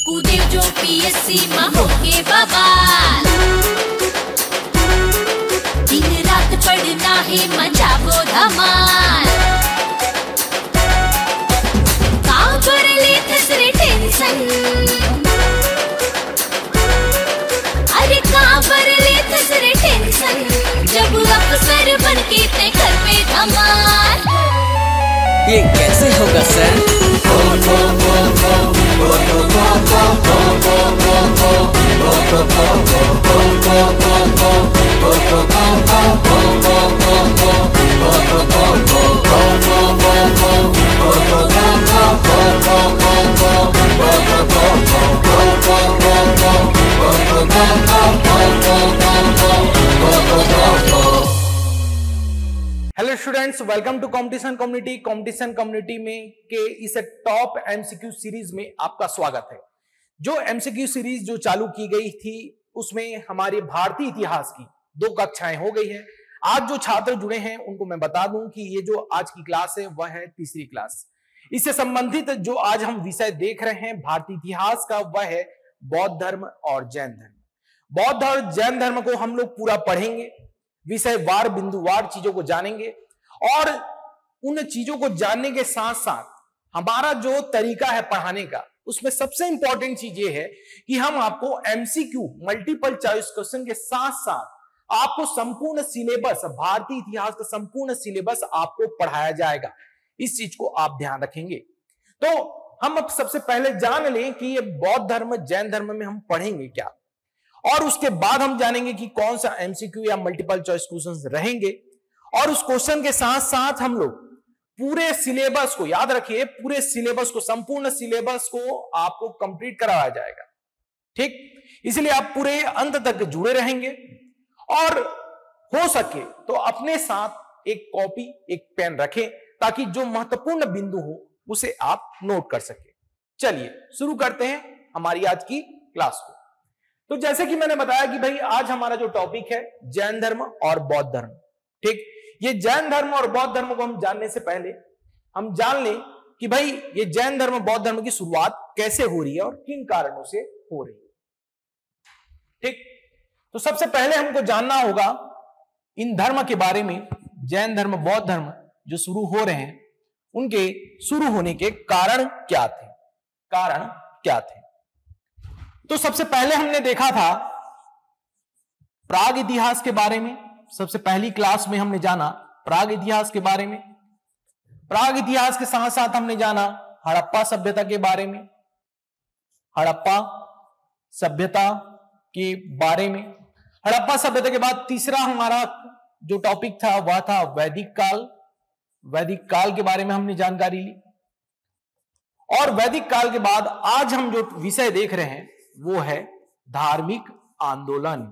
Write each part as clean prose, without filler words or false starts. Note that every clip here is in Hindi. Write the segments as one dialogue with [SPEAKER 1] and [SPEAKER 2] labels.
[SPEAKER 1] कूदे जो पीएससी में होके बवाल, दिन रात पढ़ना है मचावो धमाल। काबर ले थसरे टेंशन, अरे काबर ले थसरे टेंशन, जब अफसर बनके तय कर पे धमाल।
[SPEAKER 2] ये कैसे होगा sir?
[SPEAKER 3] Hello students, welcome to competition community. Competition community में के इस टॉप एमसीक्यू सीरीज में आपका स्वागत है। जो एमसीक्यू सीरीज जो चालू की गई थी उसमें हमारे भारतीय इतिहास की 2 कक्षाएं हो गई हैं। आज जो छात्र जुड़े हैं उनको मैं बता दूं कि ये जो आज की क्लास है वह है तीसरी क्लास। इससे संबंधित जो आज हम विषय देख रहे हैं भारतीय इतिहास का, वह है बौद्ध धर्म और जैन धर्म। बौद्ध और जैन धर्म को हम लोग पूरा पढ़ेंगे, विषयवार बिंदुवार चीजों को जानेंगे और उन चीजों को जानने के साथ साथ हमारा जो तरीका है पढ़ाने का, उसमें सबसे इंपॉर्टेंट चीज ये है कि हम आपको एमसीक्यू मल्टीपल चॉइस क्वेश्चन के साथ साथ आपको संपूर्ण सिलेबस, भारतीय इतिहास का संपूर्ण सिलेबस आपको पढ़ाया जाएगा। इस चीज को आप ध्यान रखेंगे। तो हम अब सबसे पहले जान लें कि ये बौद्ध धर्म जैन धर्म में हम पढ़ेंगे क्या, और उसके बाद हम जानेंगे कि कौन सा एमसीक्यू या मल्टीपल चॉइस क्वेश्चंस रहेंगे। और उस क्वेश्चन के साथ साथ हम लोग पूरे सिलेबस को, याद रखिए पूरे सिलेबस को, संपूर्ण सिलेबस को आपको कंप्लीट कराया जाएगा। ठीक, इसलिए आप पूरे अंत तक जुड़े रहेंगे और हो सके तो अपने साथ एक कॉपी एक पेन रखें ताकि जो महत्वपूर्ण बिंदु हो उसे आप नोट कर सके। चलिए शुरू करते हैं हमारी आज की क्लास को। तो जैसे कि मैंने बताया कि भाई आज हमारा जो टॉपिक है जैन धर्म और बौद्ध धर्म। ठीक, ये जैन धर्म और बौद्ध धर्म को हम जानने से पहले हम जान लें कि भाई ये जैन धर्म बौद्ध धर्म की शुरुआत कैसे हो रही है और किन कारणों से हो रही है। ठीक, तो सबसे पहले हमको जानना होगा इन धर्म के बारे में, जैन धर्म बौद्ध धर्म जो शुरू हो रहे हैं उनके शुरू होने के कारण क्या थे, कारण क्या थे। तो सबसे पहले हमने देखा था प्राग इतिहास के बारे में। सबसे पहली क्लास में हमने जाना प्राग इतिहास के बारे में। प्राग इतिहास के साथ साथ हमने जाना हड़प्पा सभ्यता के बारे में, हड़प्पा सभ्यता के बारे में। हड़प्पा सभ्यता के बाद तीसरा हमारा जो टॉपिक था वह था वैदिक काल। वैदिक काल के बारे में हमने जानकारी ली। और वैदिक काल के बाद आज हम जो विषय देख रहे हैं वो है धार्मिक आंदोलन।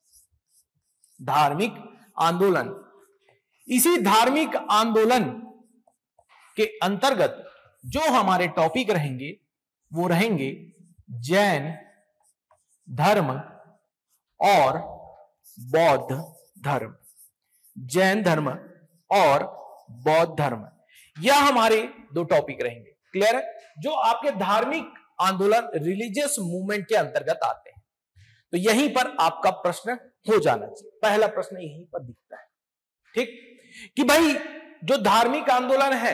[SPEAKER 3] धार्मिक आंदोलन, इसी धार्मिक आंदोलन के अंतर्गत जो हमारे टॉपिक रहेंगे वो रहेंगे जैन धर्म और बौद्ध धर्म। जैन धर्म और बौद्ध धर्म, यह हमारे 2 टॉपिक रहेंगे। क्लियर है? जो आपके धार्मिक आंदोलन, रिलीजियस मूवमेंट के अंतर्गत आते हैं। तो यहीं पर आपका प्रश्न हो जाना चाहिए। पहला प्रश्न यहीं पर दिखता है। ठीक, कि भाई जो धार्मिक आंदोलन है,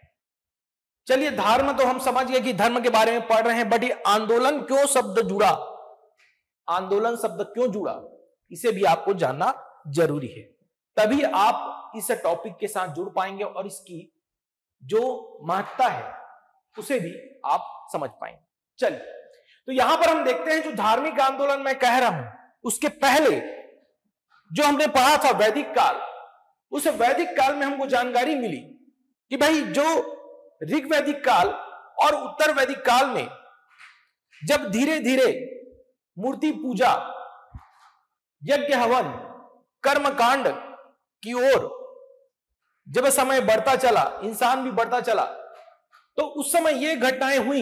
[SPEAKER 3] चलिए धर्म तो हम समझ गए कि धर्म के बारे में पढ़ रहे हैं, बट ये आंदोलन क्यों शब्द जुड़ा, आंदोलन शब्द क्यों जुड़ा, इसे भी आपको जानना जरूरी है। तभी आप इस टॉपिक के साथ जुड़ पाएंगे और इसकी जो महत्ता है उसे भी आप समझ पाएंगे। चलिए, तो यहां पर हम देखते हैं जो धार्मिक आंदोलन मैं कह रहा हूं, उसके पहले जो हमने पढ़ा था वैदिक काल, उस वैदिक काल में हमको जानकारी मिली कि भाई जो ऋग वैदिक काल और उत्तर वैदिक काल में जब धीरे धीरे मूर्ति पूजा, यज्ञ हवन, कर्मकांड की ओर जब समय बढ़ता चला, इंसान भी बढ़ता चला, तो उस समय ये घटनाएं हुई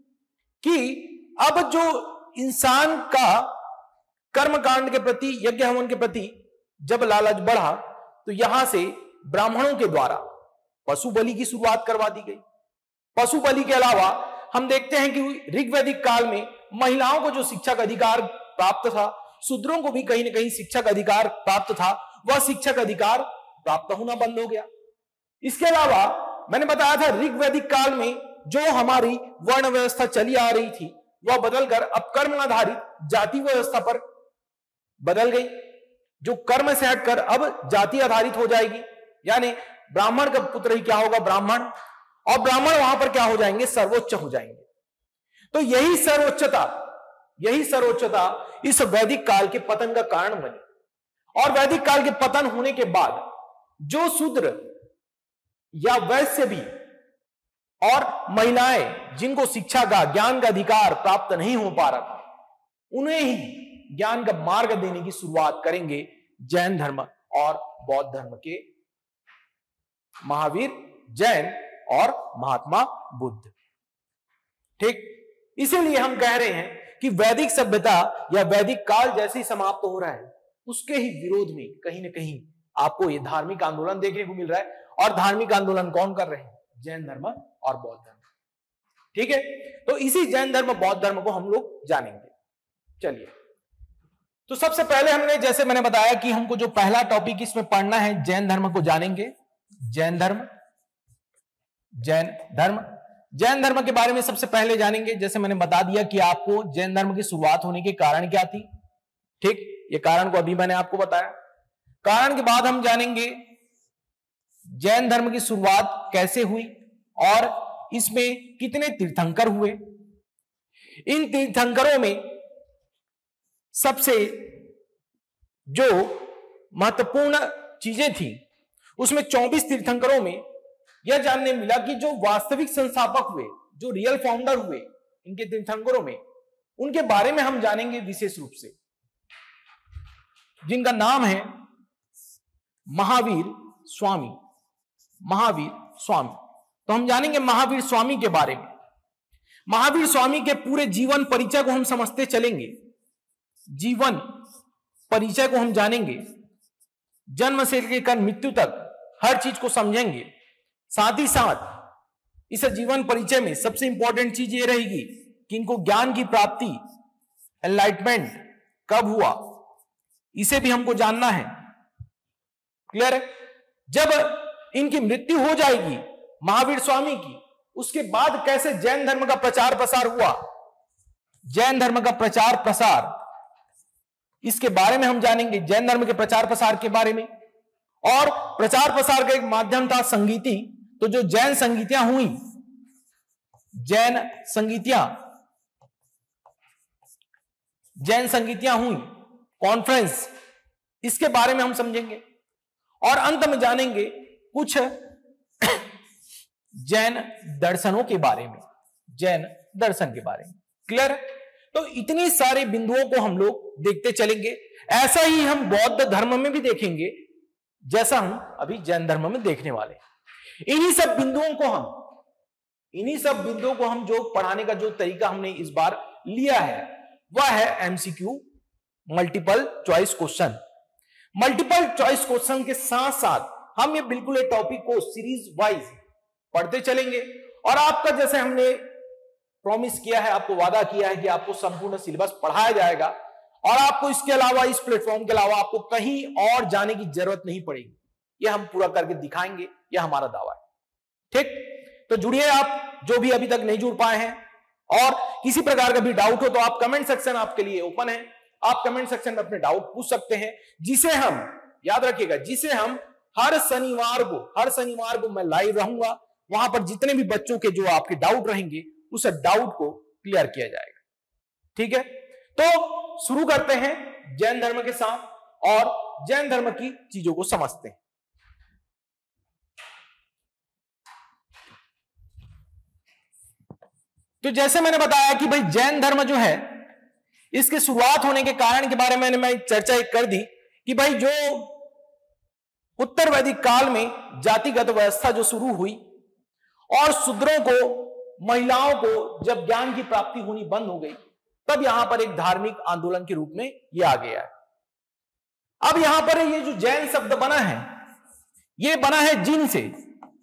[SPEAKER 3] कि अब जो इंसान का कर्मकांड के प्रति, यज्ञ हवन के प्रति जब लालच बढ़ा, तो यहां से ब्राह्मणों के द्वारा पशु बलि की शुरुआत करवा दी गई। पशु बलि के अलावा हम देखते हैं कि ऋग्वैदिक काल में महिलाओं को जो शिक्षा का अधिकार प्राप्त था, शूद्रों को भी कहीं ना कहीं शिक्षा का अधिकार प्राप्त था, वह शिक्षा का अधिकार प्राप्त होना बंद हो गया। इसके अलावा मैंने बताया था ऋग्वैदिक काल में जो हमारी वर्ण व्यवस्था चली आ रही थी वह बदलकर अब कर्म आधारित जाति व्यवस्था पर बदल गई, जो कर्म से हटकर अब जाति आधारित हो जाएगी। यानी ब्राह्मण का पुत्र ही क्या होगा, ब्राह्मण, और ब्राह्मण वहां पर क्या हो जाएंगे, सर्वोच्च हो जाएंगे। तो यही सर्वोच्चता इस वैदिक काल के पतन का कारण बनी। और वैदिक काल के पतन होने के बाद जो शूद्र या वैश्य भी और महिलाएं जिनको शिक्षा का, ज्ञान का अधिकार प्राप्त नहीं हो पा रहा था, उन्हें ही ज्ञान का मार्ग देने की शुरुआत करेंगे जैन धर्म और बौद्ध धर्म के महावीर जैन और महात्मा बुद्ध। ठीक, इसीलिए हम कह रहे हैं कि वैदिक सभ्यता या वैदिक काल जैसे ही समाप्त हो रहा है, उसके ही विरोध में कहीं ना कहीं आपको यह धार्मिक आंदोलन देखने को मिल रहा है। और धार्मिक आंदोलन कौन कर रहे हैं, जैन धर्म और बौद्ध धर्म। ठीक है, तो इसी जैन धर्म बौद्ध धर्म को हम लोग जानेंगे। चलिए, तो सबसे पहले हमने, जैसे मैंने बताया कि हमको जो पहला टॉपिक इसमें पढ़ना है, जैन धर्म को जानेंगे। जैन धर्म जैन धर्म के बारे में सबसे पहले जानेंगे। जैसे मैंने बता दिया कि आपको जैन धर्म की शुरुआत होने के कारण क्या थी। ठीक, ये कारण को अभी मैंने आपको बताया। कारण के बाद हम जानेंगे जैन धर्म की शुरुआत कैसे हुई और इसमें कितने तीर्थंकर हुए। इन तीर्थंकरों में सबसे जो महत्वपूर्ण चीजें थी, उसमें 24 तीर्थंकरों में यह जानने मिला कि जो वास्तविक संस्थापक हुए, जो रियल फाउंडर हुए इनके तीर्थंकरों में, उनके बारे में हम जानेंगे विशेष रूप से, जिनका नाम है महावीर स्वामी। तो हम जानेंगे महावीर स्वामी के बारे में। महावीर स्वामी के पूरे जीवन परिचय को हम समझते चलेंगे, जीवन परिचय को हम जानेंगे, जन्म से लेकर मृत्यु तक हर चीज को समझेंगे। साथ ही साथ इस जीवन परिचय में सबसे इंपॉर्टेंट चीज ये रहेगी कि इनको ज्ञान की प्राप्ति, एनलाइटमेंट कब हुआ, इसे भी हमको जानना है। क्लियर है? जब इनकी मृत्यु हो जाएगी महावीर स्वामी की, उसके बाद कैसे जैन धर्म का प्रचार प्रसार हुआ, जैन धर्म का प्रचार प्रसार, इसके बारे में हम जानेंगे, जैन धर्म के प्रचार प्रसार के बारे में। और प्रचार प्रसार का एक माध्यम था संगीति। तो जो जैन संगीतियां हुई, जैन संगीतियां हुई, कॉन्फ्रेंस, इसके बारे में हम समझेंगे। और अंत में जानेंगे कुछ जैन दर्शनों के बारे में, जैन दर्शन के बारे में। क्लियर? तो इतनी सारे बिंदुओं को हम लोग देखते चलेंगे। ऐसा ही हम बौद्ध धर्म में भी देखेंगे, जैसा हम अभी जैन धर्म में देखने वाले हैं। इन्हीं सब बिंदुओं को हम जो पढ़ाने का जो तरीका हमने इस बार लिया है, वह है MCQ, multiple choice question. Multiple choice question के साथ साथ हम ये बिल्कुल एक टॉपिक को सीरीज वाइज पढ़ते चलेंगे। और आपका, जैसे हमने प्रॉमिस किया है, आपको वादा किया है कि आपको संपूर्ण सिलेबस पढ़ाया जाएगा और आपको इसके अलावा, इस प्लेटफॉर्म के अलावा आपको कहीं और जाने की जरूरत नहीं पड़ेगी। यह हम पूरा करके दिखाएंगे, यह हमारा दावा है। ठीक, तो जुड़िए आप जो भी अभी तक नहीं जुड़ पाए हैं। और किसी प्रकार का भी डाउट हो तो आप कमेंट सेक्शन आपके लिए ओपन है, आप कमेंट सेक्शन में अपने डाउट पूछ सकते हैं, जिसे हम, याद रखिएगा, जिसे हम हर शनिवार को मैं लाइव रहूंगा। वहां पर जितने भी बच्चों के जो आपके डाउट रहेंगे, उस डाउट को क्लियर किया जाएगा। ठीक है, तो शुरू करते हैं जैन धर्म के साथ और जैन धर्म की चीजों को समझते हैं। तो जैसे मैंने बताया कि भाई जैन धर्म जो है, इसके शुरुआत होने के कारण के बारे में मैंने चर्चा कर दी कि भाई जो उत्तर वैदिक काल में जातिगत व्यवस्था जो शुरू हुई और शूद्रों को, महिलाओं को जब ज्ञान की प्राप्ति होनी बंद हो गई, तब यहां पर एक धार्मिक आंदोलन के रूप में ये आ गया है। अब यहां पर ये जो जैन शब्द बना है, ये बना है जिन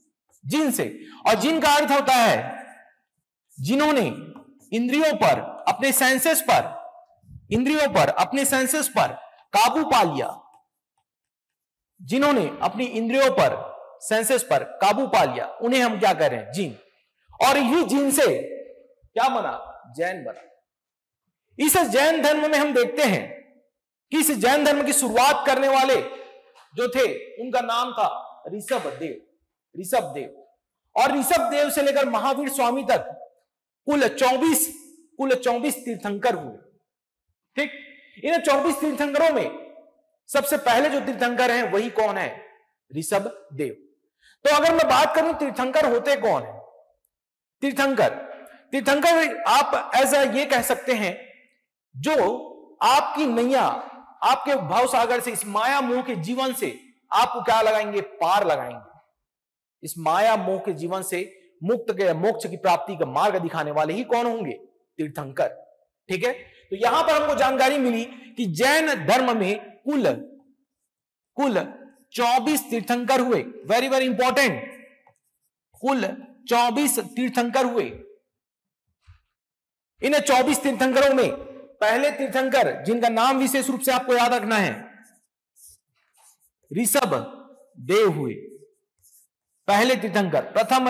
[SPEAKER 3] से, और जिन का अर्थ होता है जिन्होंने इंद्रियों पर अपने सेंसेस पर, इंद्रियों पर, अपने सेंसेस पर काबू पा लिया, जिन्होंने अपनी इंद्रियों पर, सेंसेस पर काबू पा लिया, उन्हें हम क्या कह रहे हैं? जीन। और ये जीन से क्या बना? जैन बना। इस जैन धर्म में हम देखते हैं कि इस जैन धर्म की शुरुआत करने वाले जो थे उनका नाम था ऋषभदेव। ऋषभदेव। और ऋषभदेव से लेकर महावीर स्वामी तक कुल 24 तीर्थंकर हुए। ठीक, इन 24 तीर्थंकरों में सबसे पहले जो तीर्थंकर हैं वही कौन है? ऋषभदेव। तो अगर मैं बात करूं तीर्थंकर होते कौन है? तीर्थंकर आप ऐसा ये कह सकते हैं जो आपकी नैया, आपके भाव सागर से, इस माया मोह के जीवन से आपको क्या लगाएंगे? पार लगाएंगे। इस माया मोह के जीवन से मुक्त के मोक्ष की प्राप्ति का मार्ग दिखाने वाले ही कौन होंगे? तीर्थंकर। ठीक है, तो यहां पर हमको जानकारी मिली कि जैन धर्म में कुल 24 तीर्थंकर हुए। वेरी वेरी इंपॉर्टेंट, कुल 24 तीर्थंकर हुए। इन 24 तीर्थंकरों में पहले तीर्थंकर, जिनका नाम विशेष रूप से आपको याद रखना है, ऋषभ देव हुए। पहले तीर्थंकर, प्रथम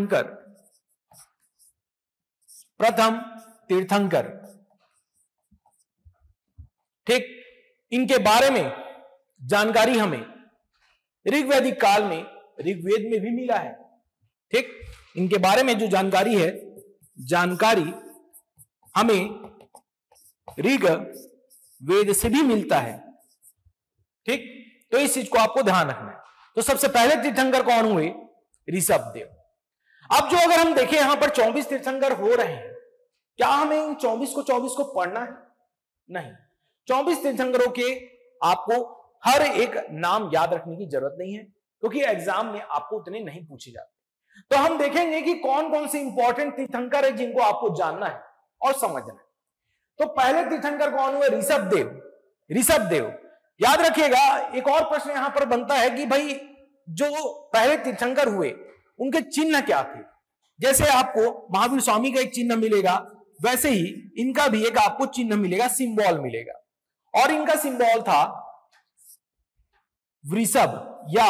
[SPEAKER 3] तीर्थंकर। ठीक, इनके बारे में जानकारी हमें ऋग्वैदिक काल में, ऋग्वेद में भी मिला है। ठीक, इनके बारे में जो जानकारी है, जानकारी हमें ऋग्वेद से भी मिलता है। ठीक, तो इस चीज को आपको ध्यान रखना है। तो सबसे पहले तीर्थंकर कौन हुए? ऋषभदेव। अब जो अगर हम देखें यहां पर 24 तीर्थंकर हो रहे हैं, क्या हमें इन 24 को पढ़ना है? नहीं। 24 तीर्थंकरों के आपको हर एक नाम याद रखने की जरूरत नहीं है, क्योंकि एग्जाम में आपको उतने नहीं पूछे जाते। तो हम देखेंगे कि कौन कौन से इंपॉर्टेंट तीर्थंकर है जिनको आपको जानना है और समझना है। तो पहले तीर्थंकर कौन हुए? ऋषभदेव। याद रखिएगा, एक और प्रश्न यहां पर बनता है कि भाई जो पहले तीर्थंकर हुए उनके चिन्ह क्या थे? जैसे आपको महावीर स्वामी का एक चिन्ह मिलेगा, वैसे ही इनका भी एक आपको चिन्ह मिलेगा, सिंबल मिलेगा। और इनका सिंबल था वृषभ या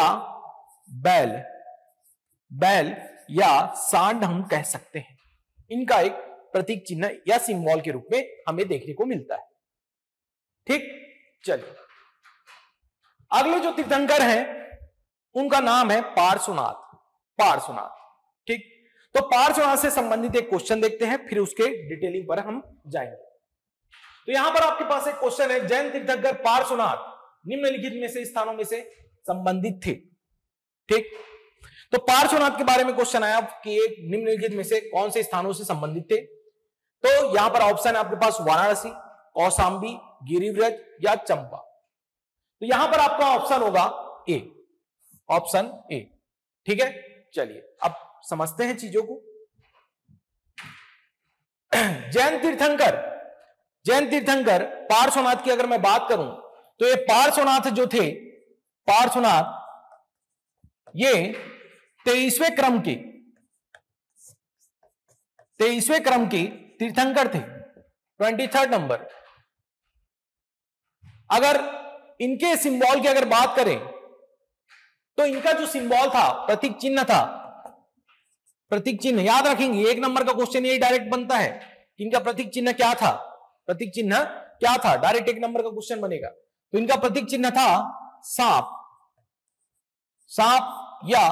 [SPEAKER 3] बैल या सांड हम कह सकते हैं। इनका एक प्रतीक चिन्ह या सिंबल के रूप में हमें देखने को मिलता है। ठीक, चलिए अगले जो तीर्थंकर हैं उनका नाम है पार्श्वनाथ। ठीक, तो पार्श्वनाथ से संबंधित एक क्वेश्चन देखते हैं, फिर उसके डिटेलिंग पर हम जाएंगे। तो यहां पर आपके पास एक क्वेश्चन है, जैन तीर्थंकर पार्श्वनाथ निम्नलिखित में से स्थानों में से संबंधित थे। ठीक, तो पार्श्वनाथ के बारे में क्वेश्चन आया कि एक निम्नलिखित में से कौन से स्थानों से संबंधित थे। तो यहां पर ऑप्शन है आपके पास वाराणसी, कौशांबी, गिरिव्रज या चंपा। तो यहां पर आपका ऑप्शन होगा ए, ऑप्शन ए। ठीक है, चलिए अब समझते हैं चीजों को। जैन तीर्थंकर पार्श्वनाथ की अगर मैं बात करूं तो ये पार्श्वनाथ जो थे, पार्श्वनाथ ये 23वें क्रम के तीर्थंकर थे, 23rd नंबर। अगर इनके सिंबल की अगर बात करें तो इनका जो सिंबल था, प्रतीक चिन्ह था, प्रतीक चिन्ह याद रखेंगे, 1 नंबर का क्वेश्चन यही डायरेक्ट बनता है कि इनका प्रतीक चिन्ह क्या था। प्रतीक चिन्ह क्या था, डायरेक्ट 1 नंबर का क्वेश्चन बनेगा। तो इनका प्रतीक चिन्ह था सांप या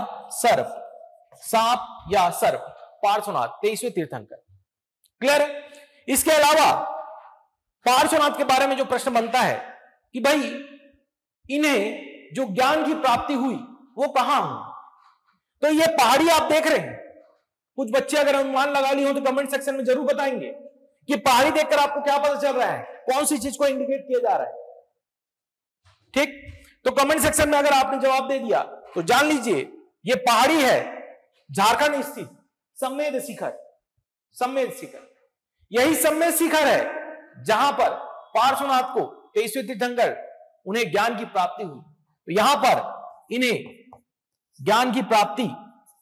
[SPEAKER 3] सर्प। पार्श्वनाथ 23वें तीर्थंकर। क्लियर है? इसके अलावा पार्श्वनाथ के बारे में जो प्रश्न बनता है कि भाई इन्हें जो ज्ञान की प्राप्ति हुई वो कहां हुई। तो ये पहाड़ी आप देख रहे हैं, कुछ बच्चे अगर अनुमान लगा ली हो तो कमेंट सेक्शन में जरूर बताएंगे कि पहाड़ी देखकर आपको क्या पता चल रहा है, कौन सी चीज को इंडिकेट किया जा रहा है। ठीक, तो कमेंट सेक्शन में अगर आपने जवाब दे दिया तो जान लीजिए ये पहाड़ी है झारखंड स्थित सम्मेद शिखर। यही सम्मेद शिखर है जहां पर पार्श्वनाथ को 23वें तीर्थंकर उन्हें ज्ञान की प्राप्ति हुई। तो यहां पर इन्हें ज्ञान की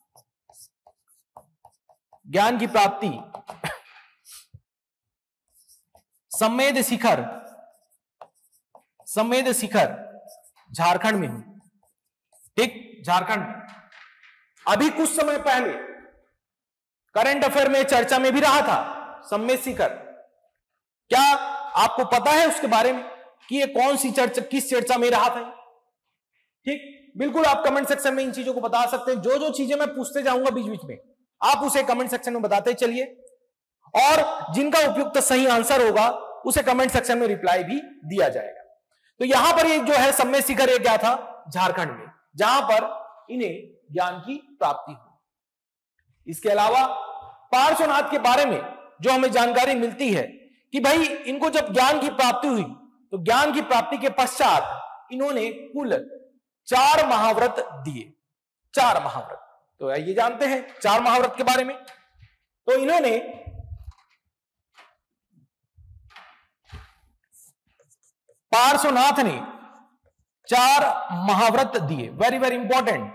[SPEAKER 3] प्राप्ति सम्मेद शिखर, सम्मेद शिखर झारखंड में हूं, ठीक, झारखंड। अभी कुछ समय पहले करंट अफेयर में चर्चा में भी रहा था सम्मेद शिखर। क्या आपको पता है उसके बारे में कि ये कौन सी चर्चा, किस चर्चा में रहा था? ठीक, बिल्कुल आप कमेंट सेक्शन में इन चीजों को बता सकते हैं। जो जो चीजें मैं पूछते जाऊंगा बीच बीच में, आप उसे कमेंट सेक्शन में बताते चलिए, और जिनका उपयुक्त सही आंसर होगा उसे कमेंट सेक्शन में रिप्लाई भी दिया जाएगा। तो यहां पर ये जो है सम्मेद शिखर, ये क्या था? झारखंड में, जहां पर इन्हें ज्ञान की प्राप्ति हुई। इसके अलावा पार्श्वनाथ के बारे में जो हमें जानकारी मिलती है कि भाई इनको जब ज्ञान की प्राप्ति हुई तो ज्ञान की प्राप्ति के पश्चात इन्होंने कुल 4 महाव्रत दिए। 4 महाव्रत, तो ये जानते हैं 4 महाव्रत के बारे में। तो इन्होंने पार्श्वनाथ ने 4 महाव्रत दिए, वेरी वेरी इंपॉर्टेंट।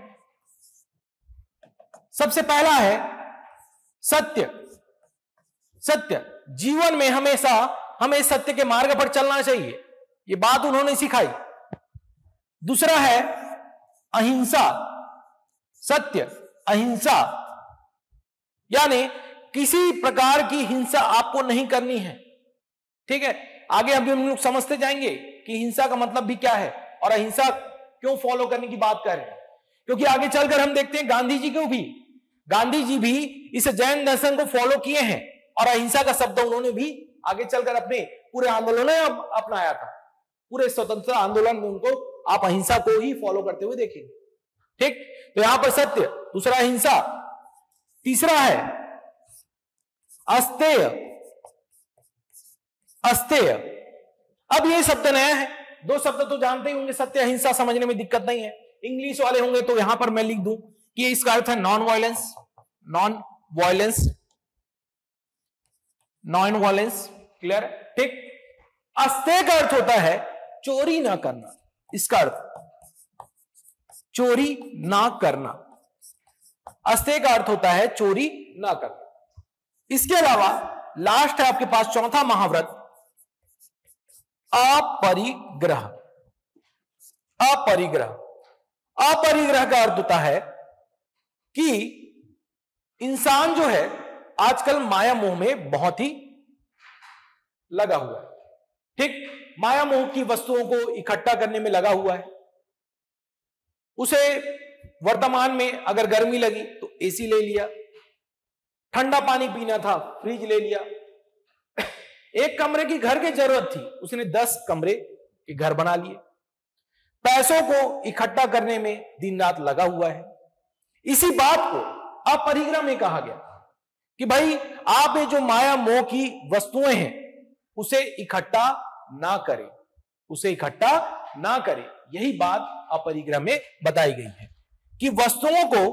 [SPEAKER 3] सबसे पहला है सत्य। सत्य, जीवन में हमेशा हमें सत्य के मार्ग पर चलना चाहिए, ये बात उन्होंने सिखाई। दूसरा है अहिंसा। सत्य, अहिंसा, यानी किसी प्रकार की हिंसा आपको नहीं करनी है, ठीक है। आगे अभी हम लोग समझते जाएंगे कि हिंसा का मतलब भी क्या है और अहिंसा क्यों फॉलो करने की बात कर रहे हैं, क्योंकि आगे चलकर हम देखते हैं गांधी जी भी इस जैन दर्शन को फॉलो किए हैं और अहिंसा का शब्द उन्होंने भी आगे चलकर अपने पूरे आंदोलन में अपनाया था। पूरे स्वतंत्रता आंदोलन में उनको आप अहिंसा को ही फॉलो करते हुए देखेंगे, ठीक। तो यहां पर सत्य, दूसरा अहिंसा, तीसरा है अस्तेय। अस्तेय, अब ये शब्द नया है, 2 शब्द तो जानते ही होंगे, सत्य अहिंसा, समझने में दिक्कत नहीं है। इंग्लिश वाले होंगे तो यहां पर मैं लिख दूं कि इसका अर्थ है non violence, non violence, non violence, clear, ठीक। अस्तेय का अर्थ होता है चोरी ना करना, इसका अर्थ चोरी ना करना। अस्तेय का अर्थ होता है चोरी ना करना। इसके अलावा लास्ट है आपके पास चौथा महाव्रत अपरिग्रह। अपरिग्रह, अपरिग्रह का अर्थ होता है कि इंसान जो है आजकल माया मोह में बहुत ही लगा हुआ है, ठीक। माया मोह की वस्तुओं को इकट्ठा करने में लगा हुआ है। उसे वर्तमान में अगर गर्मी लगी तो एसी ले लिया, ठंडा पानी पीना था फ्रिज ले लिया, एक कमरे की घर की जरूरत थी उसने 10 कमरे के घर बना लिए। पैसों को इकट्ठा करने में दिन रात लगा हुआ है। इसी बात को अपरिग्रह में कहा गया कि भाई आप ये जो माया मोह की वस्तुएं हैं उसे इकट्ठा ना करें, उसे इकट्ठा ना करें। यही बात अपरिग्रह में बताई गई है कि वस्तुओं को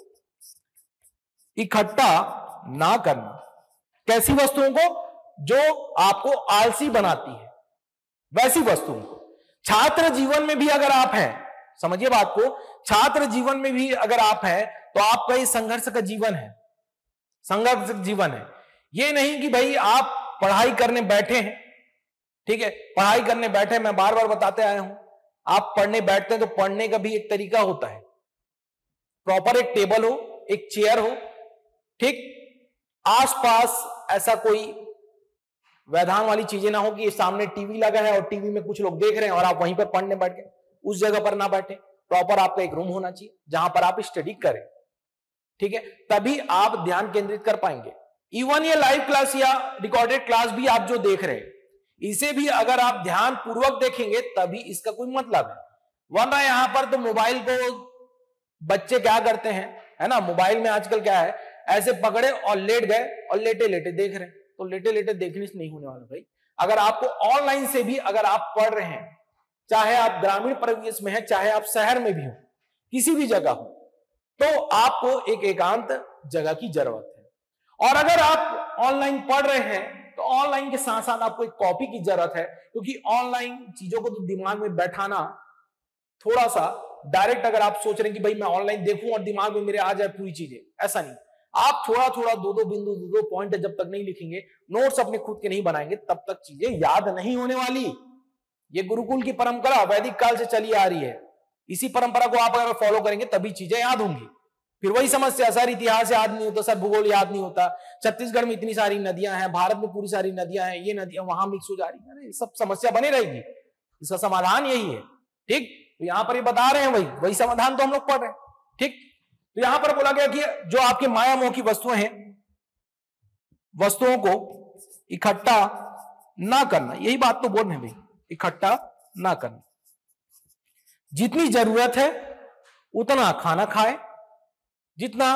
[SPEAKER 3] इकट्ठा ना करना। कैसी वस्तुओं को? जो आपको आलसी बनाती है, वैसी वस्तुओं को। छात्र जीवन में भी अगर आप हैं, समझिए बात को, छात्र जीवन में भी अगर आप हैं तो आपका ये संघर्ष का जीवन है, संघर्ष जीवन है। ये नहीं कि भाई आप पढ़ाई करने बैठे हैं, ठीक है, पढ़ाई करने बैठे, मैं बार बार बताते आया हूं, आप पढ़ने बैठते हैं तो पढ़ने का भी एक तरीका होता है, प्रॉपर एक टेबल हो, एक चेयर हो, ठीक। आसपास ऐसा कोई व्यवधान वाली चीजें ना हो कि सामने टीवी लगा है और टीवी में कुछ लोग देख रहे हैं और आप वहीं पर पढ़ने बैठ गए, उस जगह पर ना बैठे। प्रॉपर आपका एक रूम होना चाहिए जहां पर आप स्टडी करें, ठीक है, तभी आप ध्यान केंद्रित कर पाएंगे। इवन ये लाइव क्लास या रिकॉर्डेड क्लास भी आप जो देख रहे हैं, इसे भी अगर आप ध्यान पूर्वक देखेंगे तभी इसका कोई मतलब है। वरना यहां पर तो मोबाइल को बच्चे क्या करते हैं, है ना, मोबाइल में आजकल क्या है, ऐसे पकड़े और लेट गए और लेटे लेटे देख रहे हैं। तो लेटे लेटे देखने से नहीं होने वाला भाई। अगर आपको ऑनलाइन से भी अगर आप पढ़ रहे हैं, चाहे आप ग्रामीण परिवेश में हैं, चाहे आप शहर में भी हो, किसी भी जगह हो, तो आपको एक एकांत जगह की जरूरत है। और अगर आप ऑनलाइन पढ़ रहे हैं तो ऑनलाइन के साथ साथ आपको एक कॉपी की जरूरत है, क्योंकि ऑनलाइन चीजों को तो दिमाग में बैठाना थोड़ा सा डायरेक्ट, अगर आप सोच रहे हैं कि भाई मैं ऑनलाइन देखूं और दिमाग में मेरे आ जाए पूरी चीजें, ऐसा नहीं। आप थोड़ा थोड़ा दो दो बिंदु दो दो पॉइंट जब तक नहीं लिखेंगे, नोट्स अपने खुद के नहीं बनाएंगे, तब तक चीजें याद नहीं होने वाली। ये गुरुकुल की परंपरा वैदिक काल से चली आ रही है। इसी परंपरा को आप अगर फॉलो करेंगे तभी चीजें याद होंगी। फिर वही समस्या, सर इतिहास याद नहीं होता, सर भूगोल याद नहीं होता, छत्तीसगढ़ में इतनी सारी नदियां हैं, भारत में पूरी सारी नदियां हैं, ये नदियां वहां मिक्स हो जा रही है, सब समस्या बनी रहेगी। इसका समाधान यही है। ठीक, तो यहां पर ये बता रहे हैं वही समाधान तो हम लोग पढ़ रहे हैं। ठीक, तो यहां पर बोला गया कि जो आपके माया मोह की वस्तुएं हैं, वस्तुओं को इकट्ठा ना करना, यही बात तो बोल रहे हैं भाई, इकट्ठा ना करना। जितनी जरूरत है उतना खाना खाए, जितना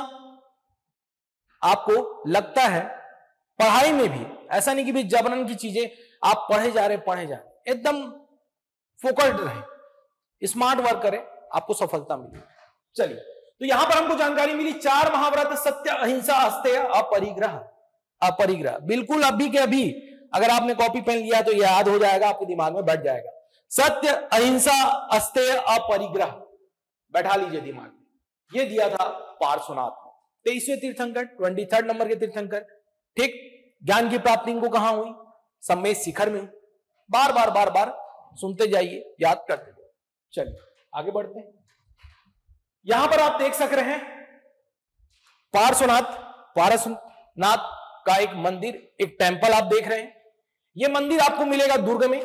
[SPEAKER 3] आपको लगता है। पढ़ाई में भी ऐसा नहीं कि भी जबरन की चीजें आप पढ़े जा रहे, एकदम फोकस्ड रहे, स्मार्ट वर्क करें, आपको सफलता मिलेगी। चलिए, तो यहां पर हमको जानकारी मिली 4 महाव्रत, सत्य, अहिंसा, अस्तेय, अपरिग्रह। बिल्कुल अभी के अभी अगर आपने कॉपी पेन लिया तो याद हो जाएगा, आपके दिमाग में बैठ जाएगा। सत्य, अहिंसा, अस्तेय, अपरिग्रह, बैठा लीजिए दिमाग में। ये दिया था पार्श्वनाथ ने, 23वें तीर्थंकर, 23rd नंबर के तीर्थंकर। ठीक, ज्ञान की प्राप्ति इनको कहां हुई? सम्मेद शिखर में। बार बार बार बार सुनते जाइए, याद करते जाइए। चलिए आगे बढ़ते हैं। यहां पर आप देख सक रहे हैं पार्श्वनाथ का एक मंदिर, एक टेंपल आप देख रहे हैं। यह मंदिर आपको मिलेगा दुर्ग में।